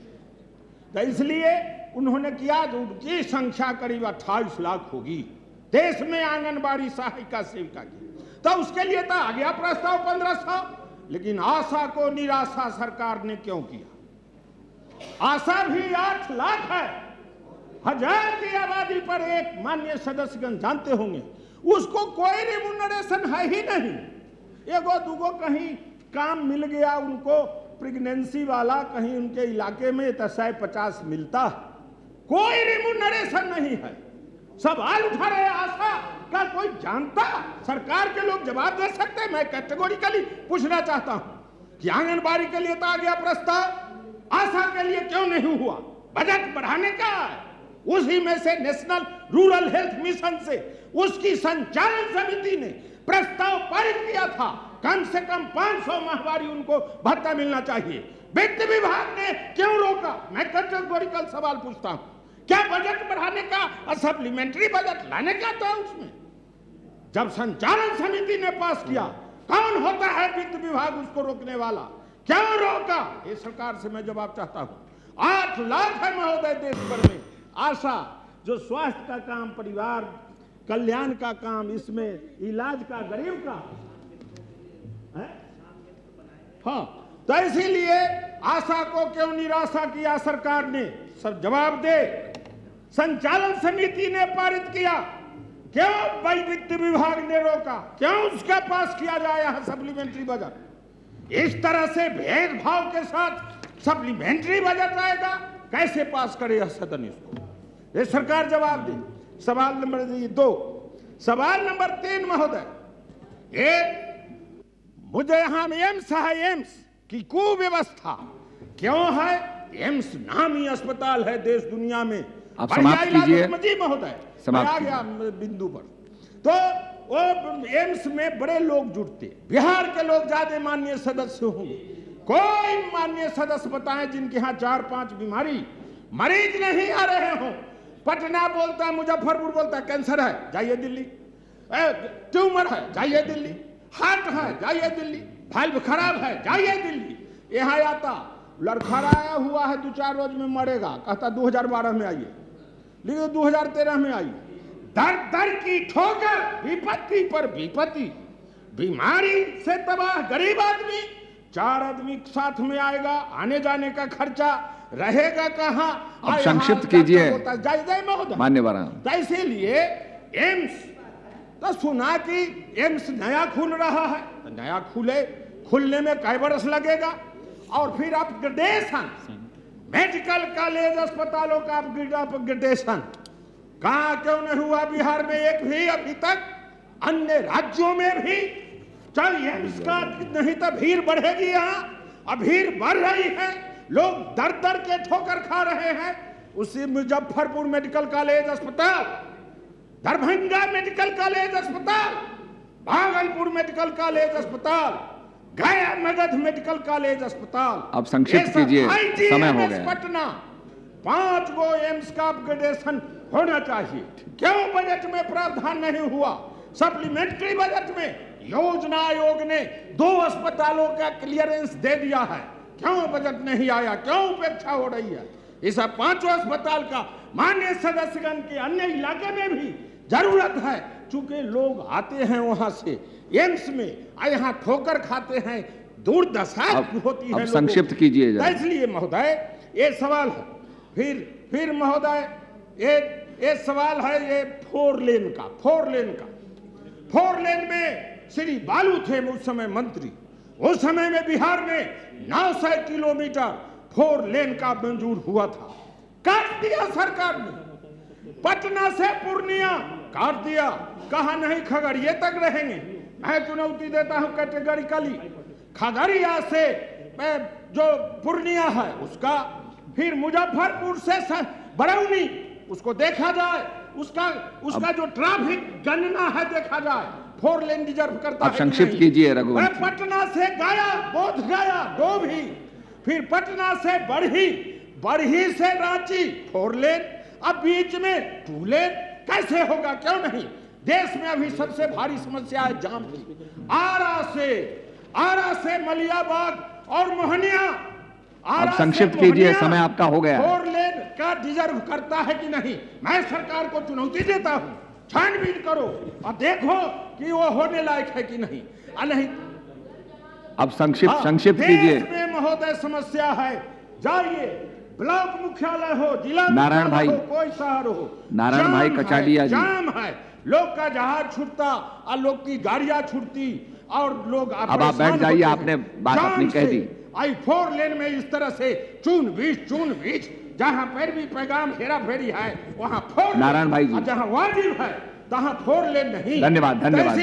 तो इसलिए उन्होंने किया, तो उनकी संख्या करीब 28 लाख होगी देश में आंगनबाड़ी सहायिका सेविका की। तो उसके लिए तो आ गया प्रस्ताव 1500, लेकिन आशा को निराशा सरकार ने क्यों किया? आशा भी 8 लाख है, 1000 की आबादी पर एक माननीय सदस्यगण जानते होंगे, उसको कोई रिम्यूनरेशन है ही नहीं। एगो दूगो कहीं काम मिल गया उनको, प्रेगनेंसी वाला कहीं उनके इलाके में, तो 150 मिलता है, कोई रिम्यूनरेशन नहीं है। सवाल उठा रहे आशा का कोई जानता? सरकार के लोग जवाब दे सकते हैं? मैं कैटेगोरिकली पूछना चाहता हूं कि आंगनबाड़ी के लिए तो आ गया प्रस्ताव, आशा के लिए क्यों नहीं हुआ? बजट बढ़ाने का है, उसी में से नेशनल रूरल हेल्थ मिशन से उसकी संचालन समिति ने प्रस्ताव पारित किया था, कम से कम 500 माहवारी उनको भत्ता मिलना चाहिए। वित्त विभाग ने क्यों रोका? मैं कैटेगोरिकल सवाल पूछता हूं, क्या बजट बढ़ाने का और सप्लीमेंट्री बजट लाने का था उसमें? जब संचालन समिति ने पास किया, कौन होता है वित्त विभाग उसको रोकने वाला? क्यों रोका? ये सरकार से मैं जवाब चाहता हूं। 8 लाख है महोदय देश भर में आशा, जो स्वास्थ्य का काम, परिवार कल्याण का काम, इसमें इलाज का, गरीब का है? हाँ, तो इसीलिए आशा को क्यों निराशा किया सरकार ने? सब जवाब दे। संचालन समिति ने पारित किया, क्यों भाई वित्त विभाग ने रोका? क्यों उसका पास किया जाए यहां सप्लीमेंट्री बजट? इस तरह से भेदभाव के साथ सप्लीमेंट्री बजट आएगा, कैसे पास करे यह सदन इसको? ये सरकार जवाब दे। सवाल नंबर 2। सवाल नंबर 3 महोदय, एक मुझे यहां एम्स है, एम्स की कुव्यवस्था क्यों है? एम्स नामी अस्पताल है देश दुनिया में। आप समाप्त कीजिए जी महोदय, आ गया बिंदु पर। तो वो एम्स में बड़े लोग जुटते, बिहार के लोग ज्यादा माननीय सदस्य होंगे। कोई माननीय सदस्य बताएं जिनके यहाँ 4-5 बीमारी मरीज नहीं आ रहे हों। पटना बोलता है, मुजफ्फरपुर बोलता है कैंसर है, जाइए दिल्ली, ट्यूमर है, जाइए दिल्ली, हार्ट है, जाइए दिल्ली, वाल्व खराब है, जाइए दिल्ली। यहाँ आता लड़खड़ाया हुआ है, 2-4 रोज में मरेगा, कहता 2012 में आइए, लेकिन 2013 में आइए। दर दर की ठोकर, विपत्ति पर विपत्ति, बीमारी से तबाह गरीब आदमी, 4 आदमी साथ में आएगा, आने जाने का खर्चा रहेगा कहाँ? अब संक्षिप्त कीजिए मान्यवर। इसीलिए एम्स तो सुना कि एम्स नया खुल रहा है, तो नया खुलने में कई बरस लगेगा, और फिर अपग्रेडेशन, मेडिकल कॉलेज अस्पतालों का अपग्रेडेशन कहाँ क्यों नहीं हुआ बिहार में एक भी अभी तक? अन्य राज्यों में भी चल एम्स का नहीं तो भीड़ बढ़ेगी, यहाँ अब भीड़ बढ़ रही है, लोग दर दर के ठोकर खा रहे हैं। उसी मुजफ्फरपुर मेडिकल कॉलेज अस्पताल, दरभंगा मेडिकल कॉलेज अस्पताल, भागलपुर मेडिकल कॉलेज अस्पताल, गया मगध मेडिकल कॉलेज अस्पताल। अब संक्षिप्त कीजिए, समय हो गया। पटना 5 गो एम्स का अपग्रेडेशन होना चाहिए। क्यों बजट में प्रावधान नहीं हुआ? सप्लीमेंट्री बजट में योजना आयोग ने 2 अस्पतालों का क्लियरेंस दे दिया है, क्यों बजट नहीं आया? क्यों उपेक्षा हो रही है? इस 5 अस्पताल का माननीय सदस्यगण के अन्य इलाके में भी जरूरत है, चूंकि लोग आते हैं वहां से एम्स में, यहाँ ठोकर खाते हैं, दुर्दशा होती है। संक्षिप्त कीजिए, इसलिए महोदय ये सवाल है। फिर महोदय एक सवाल है ये 4 लेन का। 4 लेन में श्री बालू थे उस समय मंत्री, उस समय में बिहार में 900 किलोमीटर 4 लेन का मंजूर हुआ था, काट दिया सरकार ने। पटना से पूर्णिया काट दिया, कहा नहीं खगड़िया तक रहेंगे। मैं चुनौती देता हूं कैटेगरिकली, खगड़िया से जो पूर्णिया है उसका, फिर मुजफ्फरपुर से बरौनी उसको देखा जाए, उसका जो ट्रैफिक गणना है देखा जाए, 4 लेन डिजर्व करता है आप संक्षिप्त कीजिए रघुवंश। पटना से गया, बोध गया 2 भी, फिर पटना से बढ़ी से रांची 4 लेन, अब बीच में 2 लेन कैसे होगा? क्यों नहीं? देश में अभी सबसे भारी समस्या है जाम की। आरा से मलियाबाग और मोहनिया, अब संक्षिप्त कीजिए, समय आपका हो गया। 4 लेन का डिजर्व करता है कि नहीं? मैं सरकार को चुनौती देता हूं, छानबीन करो और देखो कि वो होने लायक है कि नहीं। नहीं अब संक्षिप्त कीजिए। देश में महोदय समस्या है, जाइए ब्लॉक मुख्यालय हो, जिला नारायण भाई, कोई शहर हो, नारायण भाई कचाडिया जी, जाम है, लोग का जहाज छूटता और लोग की गाड़ियां छूटती और लोग अब आप बैठ जाइए, आपने बात अपनी कह दी। आई 4 लेन में इस तरह से चून बीच जहां पर भी पैगाम हेरा फेरी है वहां 4 नारायण भाई जी, जहां वाजिब है तहां 4 लेन नहीं। धन्यवाद कंक्लूड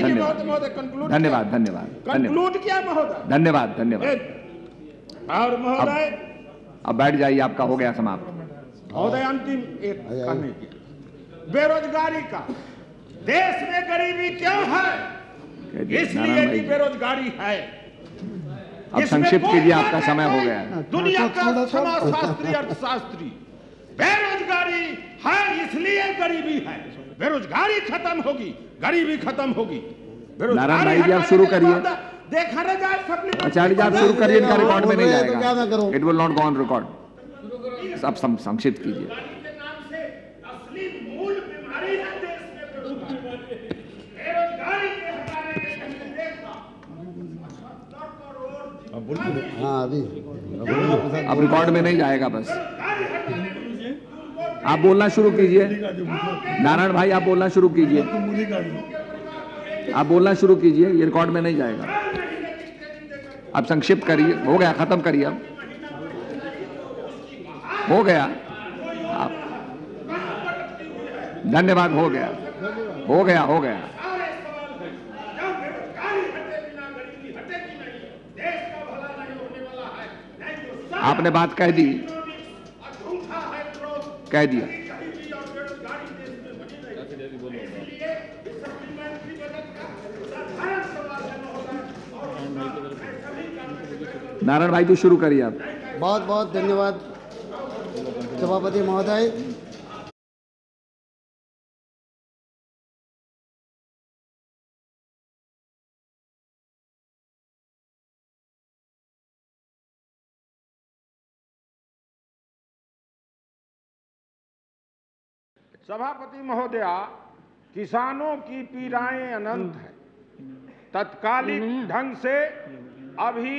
किया महोदय, धन्यवाद। और महोदय अब बैठ जाइए, आपका हो गया समाप्त। महोदय अंतिम एक कहने की, बेरोजगारी का, देश में गरीबी क्यों है? इसलिए कि बेरोजगारी है। अब संक्षिप्त कीजिए, आपका समय हो गया है। दुनिया का समाजशास्त्री अर्थशास्त्री, बेरोजगारी है इसलिए गरीबी है, बेरोजगारी खत्म होगी गरीबी खत्म होगी। नारायण भाई जी आप शुरू करिए। देखा न जाए आचार्य जी आप शुरू करिए, इनका रिकॉर्ड में नहीं जाएगा, it will not go on record. अब संक्षिप्त कीजिए। असली मूल बीमारी है देश में बेरोजगारी के हटाने के देखा। हाँ अभी अब रिकॉर्ड में नहीं जाएगा, बस आप बोलना शुरू कीजिए। नारायण भाई आप बोलना शुरू कीजिए, आप बोलना शुरू कीजिए, ये रिकॉर्ड में नहीं जाएगा। अब संक्षिप्त करिए, हो गया, खत्म करिए, अब हो गया। आप धन्यवाद, हो गया। आपने बात कह दी, कह दिया। नारायण भाई तो शुरू करिए आप। बहुत बहुत धन्यवाद सभापति महोदय। सभापति महोदया, किसानों की पीड़ाएं अनंत है। तत्कालिक ढंग से अभी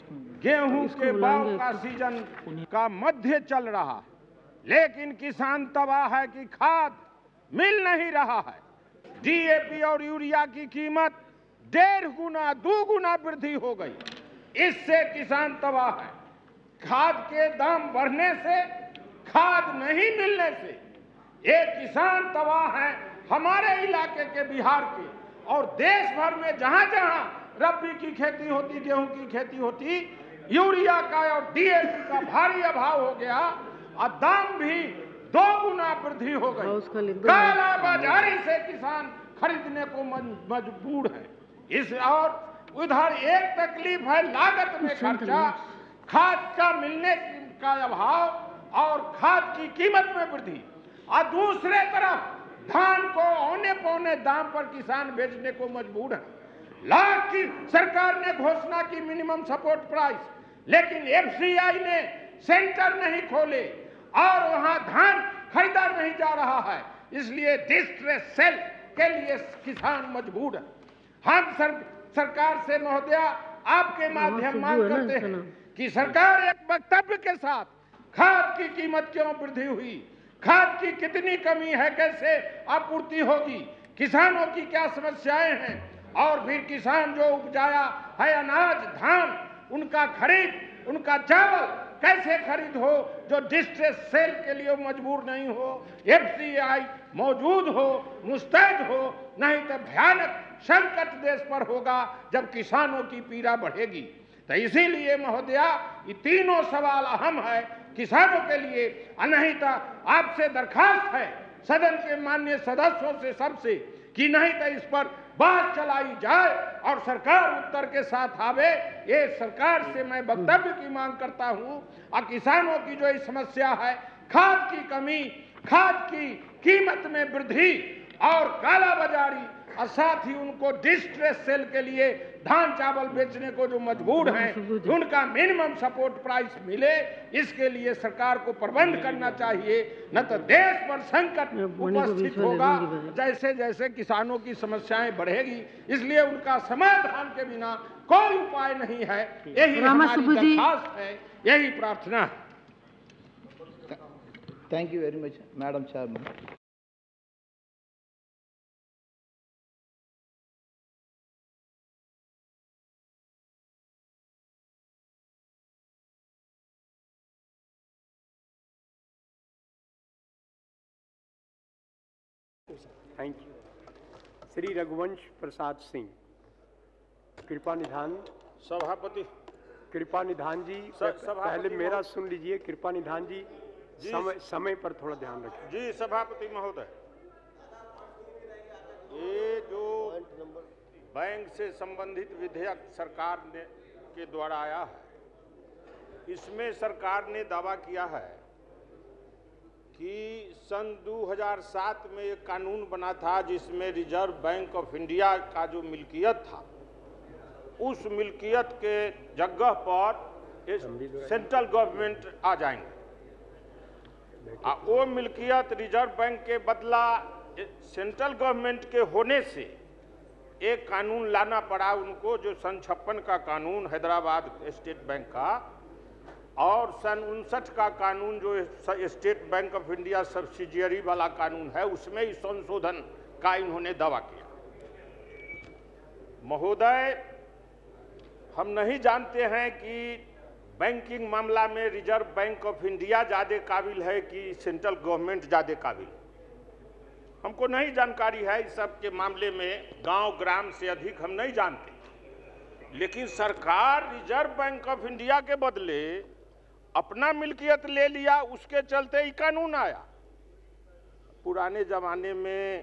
गेहूं के बाव का सीजन का मध्य चल रहा है, लेकिन किसान तबाह है कि खाद मिल नहीं रहा है। डीएपी और यूरिया की कीमत 1.5 गुना 2 गुना वृद्धि हो गई, इससे किसान तबाह है। खाद के दाम बढ़ने से, खाद नहीं मिलने से एक किसान तबाह है। हमारे इलाके के बिहार के और देश भर में जहां जहां रबी की खेती होती, गेहूं की खेती होती, यूरिया का और डीएपी का भारी अभाव हो गया और दाम भी 2 गुना वृद्धि हो गई। काला बाजारी से किसान खरीदने को मजबूर है। इस और उधर एक तकलीफ है लागत में खर्चा, खाद का मिलने का अभाव और खाद की कीमत में वृद्धि, और दूसरे तरफ धान को औने पौने दाम पर किसान बेचने को मजबूर है। लाख की सरकार ने घोषणा की मिनिमम सपोर्ट प्राइस, लेकिन एफसीआई ने सेंटर नहीं खोले और वहां धान खरीदा नहीं जा रहा है, इसलिए डिस्ट्रेस सेल के लिए किसान मजबूर है। हम सरकार से महोदया आपके माध्यम मांग करते हैं कि सरकार एक वक्तव्य के साथ खाद की कीमत क्यों वृद्धि हुई, खाद की कितनी कमी है, कैसे आपूर्ति होगी, किसानों की क्या समस्याएं हैं, और फिर किसान जो उपजाया है अनाज, धान, उनका खरीद, उनका चावल कैसे खरीद हो जो डिस्ट्रेस सेल के लिए मजबूर नहीं हो, एफसीआई मौजूद हो, मुस्तैद हो, नहीं तो भयानक संकट देश पर होगा जब किसानों की पीड़ा बढ़ेगी। तो इसीलिए महोदया ये तीनों सवाल अहम है किसानों के लिए। नहीं तो आपसे दरखास्त है सदन के माननीय सदस्यों से सबसे कि नहीं तो इस पर बात चलाई जाए और सरकार उत्तर के साथ आवे। ये सरकार से मैं वक्तव्य की मांग करता हूं। और किसानों की जो समस्या है, खाद की कमी, खाद की कीमत में वृद्धि और काला बाजारी, और साथ ही उनको डिस्ट्रेस सेल के लिए धान चावल बेचने को जो मजबूर हैं, उनका मिनिमम सपोर्ट प्राइस मिले, इसके लिए सरकार को प्रबंध करना चाहिए। न तो देश पर संकट उपस्थित होगा जैसे जैसे किसानों की समस्याएं बढ़ेगी। इसलिए उनका समाधान के बिना कोई उपाय नहीं है। यही हमारी दरखास्त है, यही प्रार्थना है। Thank you very much, Madam Chairman. Thank you. Shri Raghuvansh Prasad Singh, कृपा निधान। सभापति कृपा निधान जी, पहले मेरा सुन लीजिए। कृपा निधान जी, समय पर थोड़ा ध्यान रखें। जी सभापति महोदय, ये जो बैंक से संबंधित विधेयक सरकार ने के द्वारा आया है, इसमें सरकार ने दावा किया है कि सन 2007 में एक कानून बना था जिसमें रिजर्व बैंक ऑफ इंडिया का जो मिल्कियत था, उस मिल्कियत के जगह पर सेंट्रल गवर्नमेंट आ जाएंगे। वो मिल्कियत रिजर्व बैंक के बदला सेंट्रल गवर्नमेंट के होने से एक कानून लाना पड़ा उनको, जो सन 56 का कानून हैदराबाद स्टेट बैंक का, और सन 59 का कानून जो State Bank of India subsidiary वाला कानून है, उसमें इस संशोधन का इन्होंने दावा किया। महोदय, हम नहीं जानते हैं कि बैंकिंग मामला में रिजर्व बैंक ऑफ इंडिया ज़्यादा काबिल है कि सेंट्रल गवर्नमेंट ज़्यादा काबिल। हमको नहीं जानकारी है इस सब के मामले में, गांव ग्राम से अधिक हम नहीं जानते। लेकिन सरकार रिजर्व बैंक ऑफ इंडिया के बदले अपना मिल्कियत ले लिया, उसके चलते ही कानून आया। पुराने जमाने में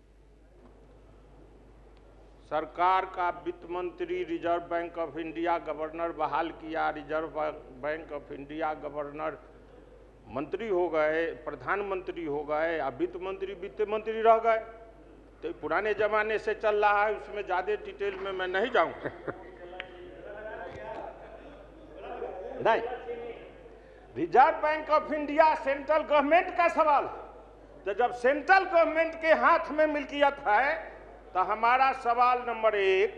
सरकार का वित्त मंत्री Reserve Bank of India governor बहाल किया, Reserve Bank of India governor मंत्री हो गए, प्रधानमंत्री हो गए, अब वित्त मंत्री रह गए। तो पुराने जमाने से चल रहा है, उसमें ज्यादा डिटेल में मैं नहीं जाऊंगा। नहीं, Reserve Bank of India central government का सवाल है। तो जब सेंट्रल गवर्नमेंट के हाथ में मिल्कियत है, तो हमारा सवाल नंबर 1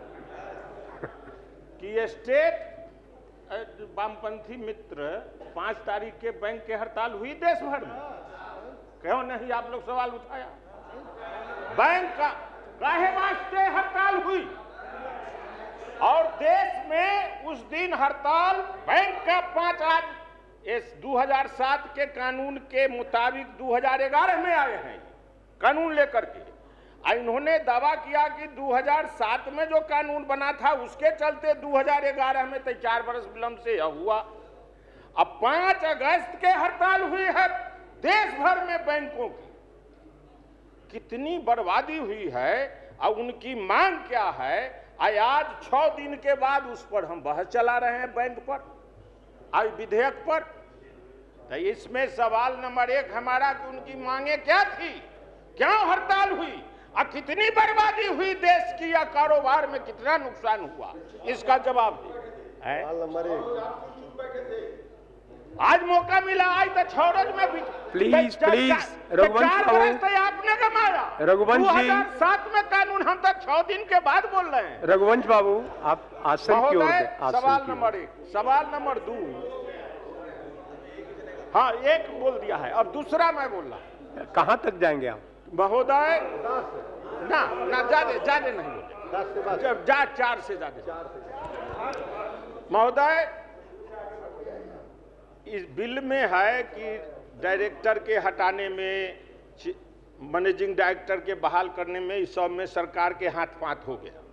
कि स्टेट वामपंथी मित्र 5 तारीख के बैंक के हड़ताल हुई देश भर में, क्यों नहीं आप लोग सवाल उठाया? बैंक का काहे वास्ते हड़ताल हुई? और देश में उस दिन हड़ताल बैंक का 5 आज इस 2007 के कानून के मुताबिक 2011 में आए हैं कानून लेकर के। इन्होंने दावा किया कि 2007 में जो कानून बना था उसके चलते 2011 में तो 4 वर्ष विलंब से यह हुआ। अब 5 अगस्त के हड़ताल हुई है देश भर में बैंकों की, कितनी बर्बादी हुई है और उनकी मांग क्या है। आज 6 दिन के बाद उस पर हम बहस चला रहे हैं बैंक पर, आज विधेयक पर। तो इसमें सवाल नंबर 1 हमारा कि उनकी मांगे क्या थी, क्यों हड़ताल हुई और कितनी बर्बादी हुई देश की या कारोबार में कितना नुकसान हुआ, इसका जवाब दे। आज मौका मिला, आज तो 6 रोज में भी प्लीज रघुवंश आपने कमाया। रघुवंश जी 2007 में कानून, हम तो 6 दिन के बाद बोल रहे हैं। रघुवंश बाबू आप आसन की ओर। सवाल नंबर 1। सवाल नंबर 2, हाँ 1 बोल दिया है, अब दूसरा मैं बोल रहा। कहाँ तक जाएंगे आप महोदय? ना ज्यादा नहीं बोले, जब 4 से ज्यादा। महोदय, इस बिल में है कि डायरेक्टर के हटाने में, मैनेजिंग डायरेक्टर के बहाल करने में, इस सब में सरकार के हाथ पांत हो गया।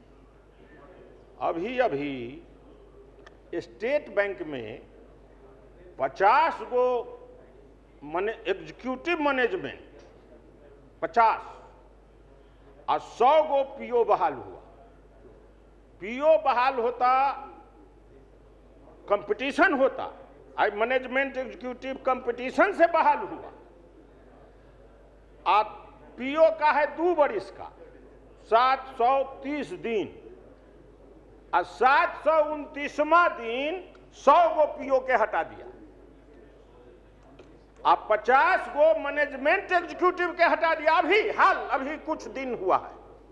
अभी स्टेट बैंक में 50 गो एग्जीक्यूटिव मैनेजमेंट 50 और 100 गो पीओ बहाल हुआ। पीओ बहाल होता, कंपटीशन होता, आज मैनेजमेंट एग्जीक्यूटिव कंपटीशन से बहाल हुआ। आज पीओ का है 2 वर्ष का 730 दिन और 729वां दिन 100 गो पीओ के हटा दिया। अब 50 गो मैनेजमेंट एग्जीक्यूटिव के हटा दिया। अभी कुछ दिन हुआ है।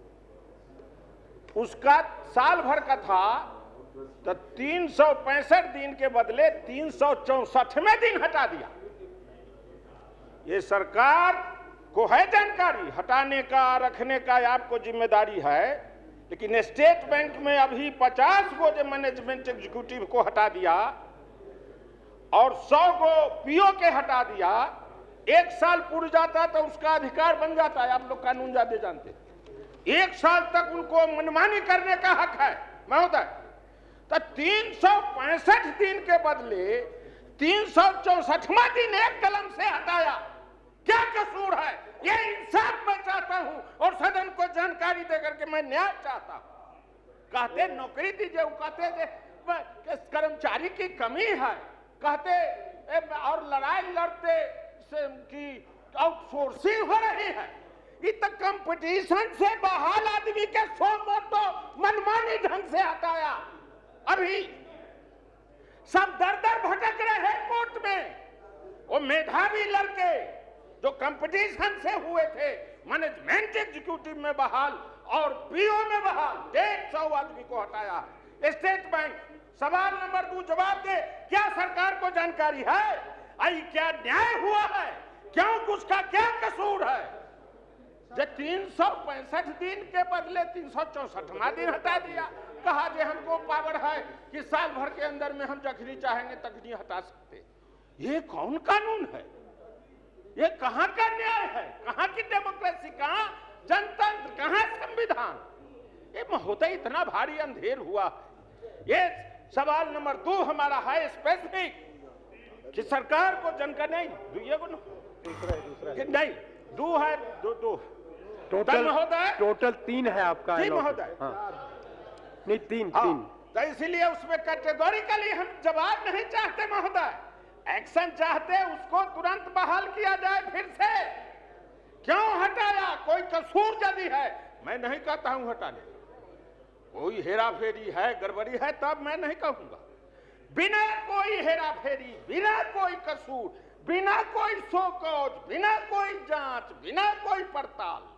उसका साल भर का था तो 365 दिन के बदले 364वें दिन हटा दिया। ये सरकार को है जानकारी, हटाने का रखने का आपको जिम्मेदारी है, लेकिन स्टेट बैंक में अभी 50 गो जो मैनेजमेंट एग्जीक्यूटिव को हटा दिया और 100 गो पीओ के हटा दिया। 1 साल पूरा जाता तो उसका अधिकार बन जाता है। आप लोग कानून ज्यादा जानते हैं। 1 साल तक उनको मनमानी करने का हक है महोदय। तो 365 दिन के बदले 364वां दिन एक कलम से हटाया। क्या कसूर है? ये इंसाफ मैं चाहता हूं और सदन को जानकारी देकर के मैं न्याय चाहता हूं। कहते नौकरी दीजिए, वो कहते कर्मचारी की कमी है, कहते और लड़ाई लड़ते की आउटसोर्सिंग हो रही है। ये तो कंपटीशन से बहाल आदमी के 100 मोटो मनमानी ढंग से हटाया। अभी सब दर दर भटक रहे हैं कोर्ट में। वो मेधावी लड़के जो कंपटीशन से हुए थे मैनेजमेंट एग्जीक्यूटिव में बहाल और पीओ में बहाल 150 आदमी को हटाया। स्टेट बैंक सवाल नंबर 2 जवाब दे। क्या सरकार को जानकारी है? आई क्या न्याय हुआ है? क्यों उसका क्या कसूर है? जो 365 दिन के बदले 364वां दिन हटा दिया। कहा जे हमको पावर है कि साल भर के अंदर में हम जखनी चाहेंगे तखनी हटा सकते। ये कौन कानून है? ये कहां का न्याय है? कहां की डेमोक्रेसी? कहां जनतंत्र? कहां संविधान? ये महोदय इतना भारी अंधेर हुआ। ये सवाल नंबर 2 हमारा है स्पेसिफिक कि सरकार को जानकारी नहीं। नहीं 2 है, 2 टोटल महोदय, टोटल 3 है आपका। 3 महोदय। नहीं 3। तो इसलिए उसमें कैटेगोरिकली हम जवाब नहीं चाहते महोदय। एक्शन चाहते, उसको तुरंत बहाल किया जाए फिर से। क्यों हटाया? कोई कसूर यदि है, मैं नहीं कहता हूं हटाने, कोई हेरा फेरी है, गड़बड़ी है, तब मैं नहीं कहूंगा। बिना कोई हेरा फेरी, बिना कोई कसूर, बिना कोई शोकौज, बिना कोई जांच, बिना कोई पड़ताल,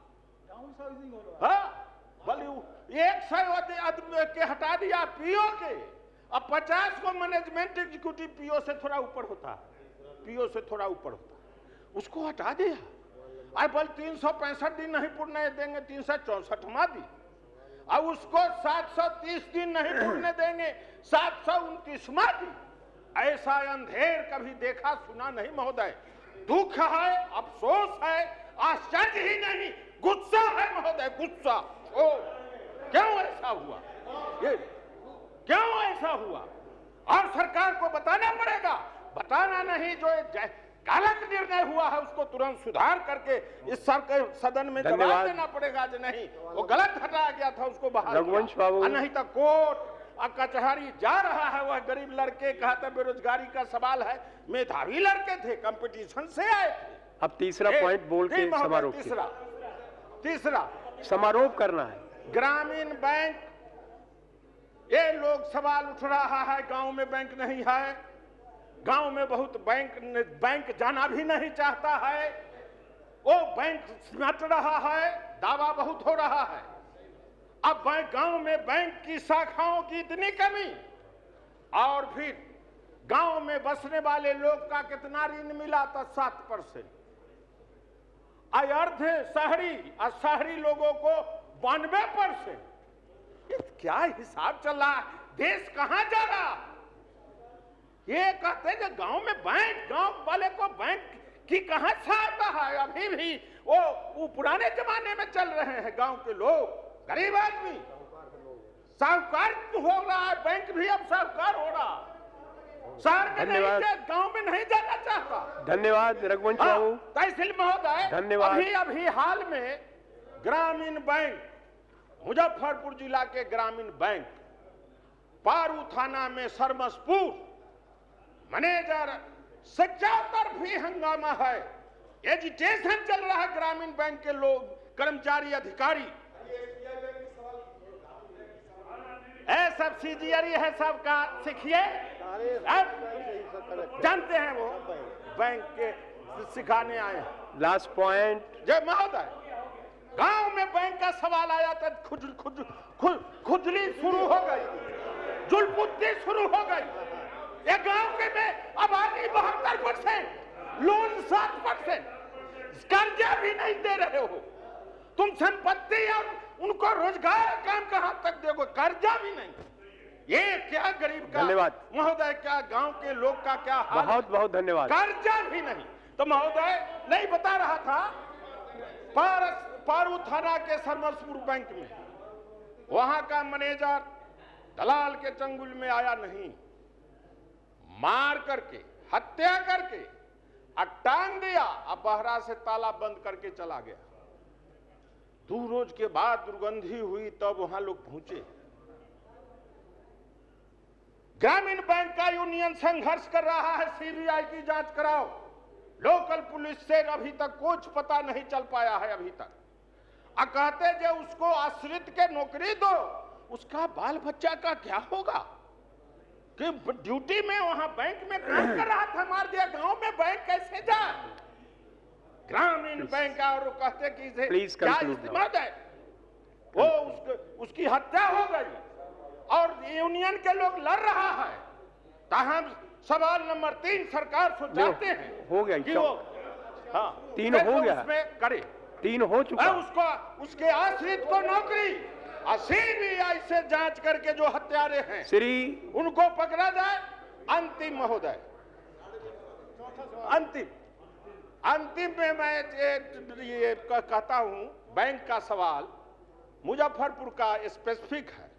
बोलिए 100 आदमी के हटा दिया पीओ के। अब 50 को मैनेजमेंट एग्जीक्यूटिव पीओ से थोड़ा ऊपर होता है, पीओ से थोड़ा ऊपर होता है, उसको हटा दिया। अब बोल 365 दिन नहीं पूर्णे देंगे, 364वां दिन, अब उसको 730 दिन नहीं पूर्णे देंगे, 729वां दिन। ऐसा अंधेर कभी देखा सुना नहीं महोदय। दुख है, अफसोस है, आश्चर्य ही नहीं, गुस्सा है महोदय, गुस्सा। ओ क्यों ऐसा हुआ? ये क्यों ऐसा हुआ? और सरकार को बताना पड़ेगा। बताना नहीं, जो गलत निर्णय हुआ है उसको तुरंत सुधार करके इस सदन में जवाब देना पड़ेगा। जो नहीं वो गलत हटाया गया था उसको बहाल रघुवंश बाबू, नहीं तो कोर्ट कचहरी जा रहा है। वह गरीब लड़के कहते बेरोजगारी का सवाल है, मेधावी लड़के थे, कंपटीशन से आए थे। अब तीसरा पॉइंट बोल के समारोह तीसरा समारोह करना है। ग्रामीण बैंक, ये लोग सवाल उठ रहा है गांव में बैंक नहीं है, गांव में बहुत बैंक जाना भी नहीं चाहता है, वो बैंक सिमट रहा है, दावा बहुत हो रहा है। अब गांव में बैंक की शाखाओं की इतनी कमी, और फिर गांव में बसने वाले लोग का कितना ऋण मिला था? 7%। अर्ध शहरी और शहरी लोगों को 92%। क्या हिसाब चल रहा है? देश कहां जा रहा? ये कहते हैं गांव में बैंक, गांव वाले को बैंक की कहां सहायता है? अभी भी वो पुराने जमाने में चल रहे हैं। गांव के लोग, गरीब आदमी साहूकार हो रहा है, बैंक भी अब साहूकार हो रहा। शहर में नहीं, गांव में नहीं जाना चाहता। धन्यवाद रघुवंश बाबू। तहसील महोदय, धन्यवाद। अभी हाल में ग्रामीण बैंक, मुजफ्फरपुर जिला के ग्रामीण बैंक पारू थाना में सरमसपुर मैनेजर से चौतरफी हंगामा है, एजिटेशन चल रहा है ग्रामीण बैंक के लोग, कर्मचारी, अधिकारी। सब्सिडियरी है सबका, सीखिए। जानते हैं वो बैंक के सिखाने आए हैं। Last point. जय महोदय, गांव में बैंक का सवाल आया तो खुजली शुरू हो गई, जुलपुत्ती शुरू हो गई। ये गांव के में आबादी 72%, लोन 7%, कर्जा भी नहीं दे रहे हो तुम। संपत्ति और उनको रोजगार काम कहां तक दोगे, कर्जा भी नहीं। ये क्या गरीब का, धन्यवाद महोदय, क्या गांव के लोग का क्या हाल? बहुत बहुत धन्यवाद। कर्जा भी नहीं। तो महोदय नहीं बता रहा था, पारू थाना के सरमसपुर बैंक में वहां का मैनेजर दलाल के चंगुल में आया नहीं, मार करके, हत्या करके टांग दिया, अब बहरा से ताला बंद करके चला गया। 2 रोज के बाद दुर्गंधी हुई, तब वहां लोग पहुंचे। ग्रामीण बैंक का यूनियन संघर्ष कर रहा है, सीबीआई की जांच कराओ। लोकल पुलिस से अभी तक कुछ पता नहीं चल पाया है अभी तक। कहते जो उसको आश्रित के नौकरी दो, उसका बाल बच्चा का क्या होगा? कि ड्यूटी में वहां बैंक में काम कर रहा था, मार दिया। गांव में बैंक कैसे जाए? ग्रामीण बैंक और कहते कि क्या इस्तेमाल है, वो उसकी हत्या हो गई और यूनियन के लोग लड़ रहा है। तहम सवाल नंबर 3 सरकार से चाहते हैं हो गया कि वो 3 हो गया, उसमें करे 3 हो चुका, उसको उसके आश्रित को नौकरी, सीबीआई से जांच करके जो हत्यारे हैं उनको पकड़ा जाए। अंतिम महोदय, अंतिम में मैं ये कहता हूं, बैंक का सवाल मुजफ्फरपुर का स्पेसिफिक है।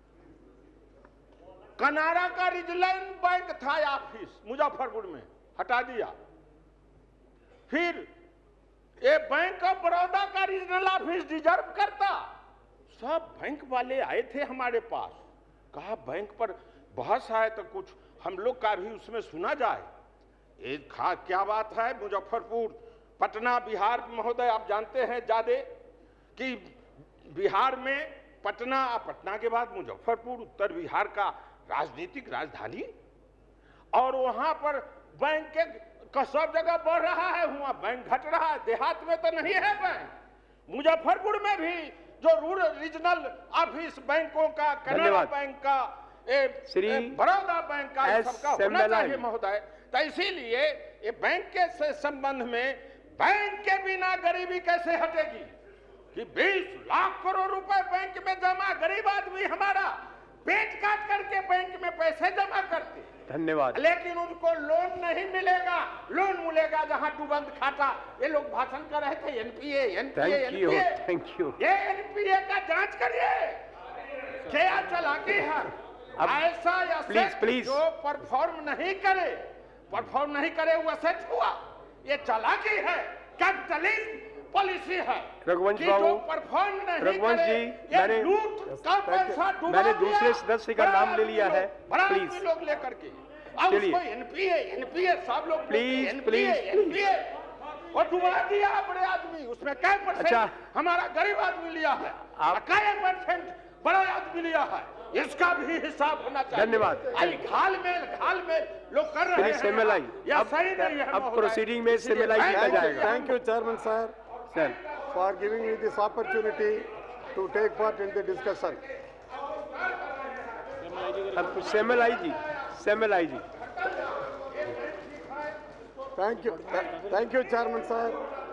कनारा का रीजनल बैंक था ऑफिस मुजफ्फरपुर में, हटा दिया। फिर ये बैंक ऑफ बड़ौदा का रीजनल ऑफिस डिजर्व करता। सब बैंक वाले आए थे हमारे पास, कहा बैंक पर बहस है तो कुछ हम लोग का भी उसमें सुना जाए। एक क्या बात है, मुजफ्फरपुर, पटना, बिहार महोदय आप जानते हैं ज्यादा कि बिहार में पटना के बाद मुजफ्फरपुर उत्तर बिहार का राजनीतिक राजधानी, और वहां पर बैंक का सब जगह बढ़ रहा है, वहां बैंक घट रहा है। देहात में तो नहीं है बैंक, मुजफ्फरपुर में भी जो रूरल रीजनल ऑफिस बैंकों का, कनारा बैंक का, बड़ौदा बैंक का, सबका होना चाहिए महोदय। तो इसीलिए ये बैंक के संबंध में, बैंक के बिना गरीबी कैसे हटेगी? कि 20 लाख करोड़ रुपए बैंक में जमा, गरीब आदमी हमारा पेट काट करके बैंक में पैसे जमा करते। धन्यवाद। लेकिन उनको लोन नहीं मिलेगा, लोन मिलेगा जहां डूबंद खाता। ये लोग भाषण कर रहे थे एनपीए, थैंक यू। ये एनपीए का जांच करिए, क्या चालाकी है। ऐसा या प्लीज जो परफॉर्म नहीं करे वो असेट हुआ। ये चालाकी है, कैपिटलिज्म पॉलिसी है। रघुवंश बाबू, जो परफॉर्म नहीं रघुवंश जी, मैंने दूसरे सदस्य का नाम ले लिया है, प्लीज लोग लेकर के उसको एनपीए सब लोग प्लीज और डुबा दिया बड़े आदमी। उसमें क्या % हमारा गरीब आदमी लिया है, क्या % बड़ा आदमी लिया है, इसका भी हिसाब होना चाहिए। धन्यवाद। घाल में लोग कर रहे हैं, या सही नहीं है। अब प्रोसीडिंग में सेमेलाई किया जाएगा। Thank you chairman sir for giving me this opportunity to take part in the discussion. सेमेलाई ji. Thank you, Chairman sir.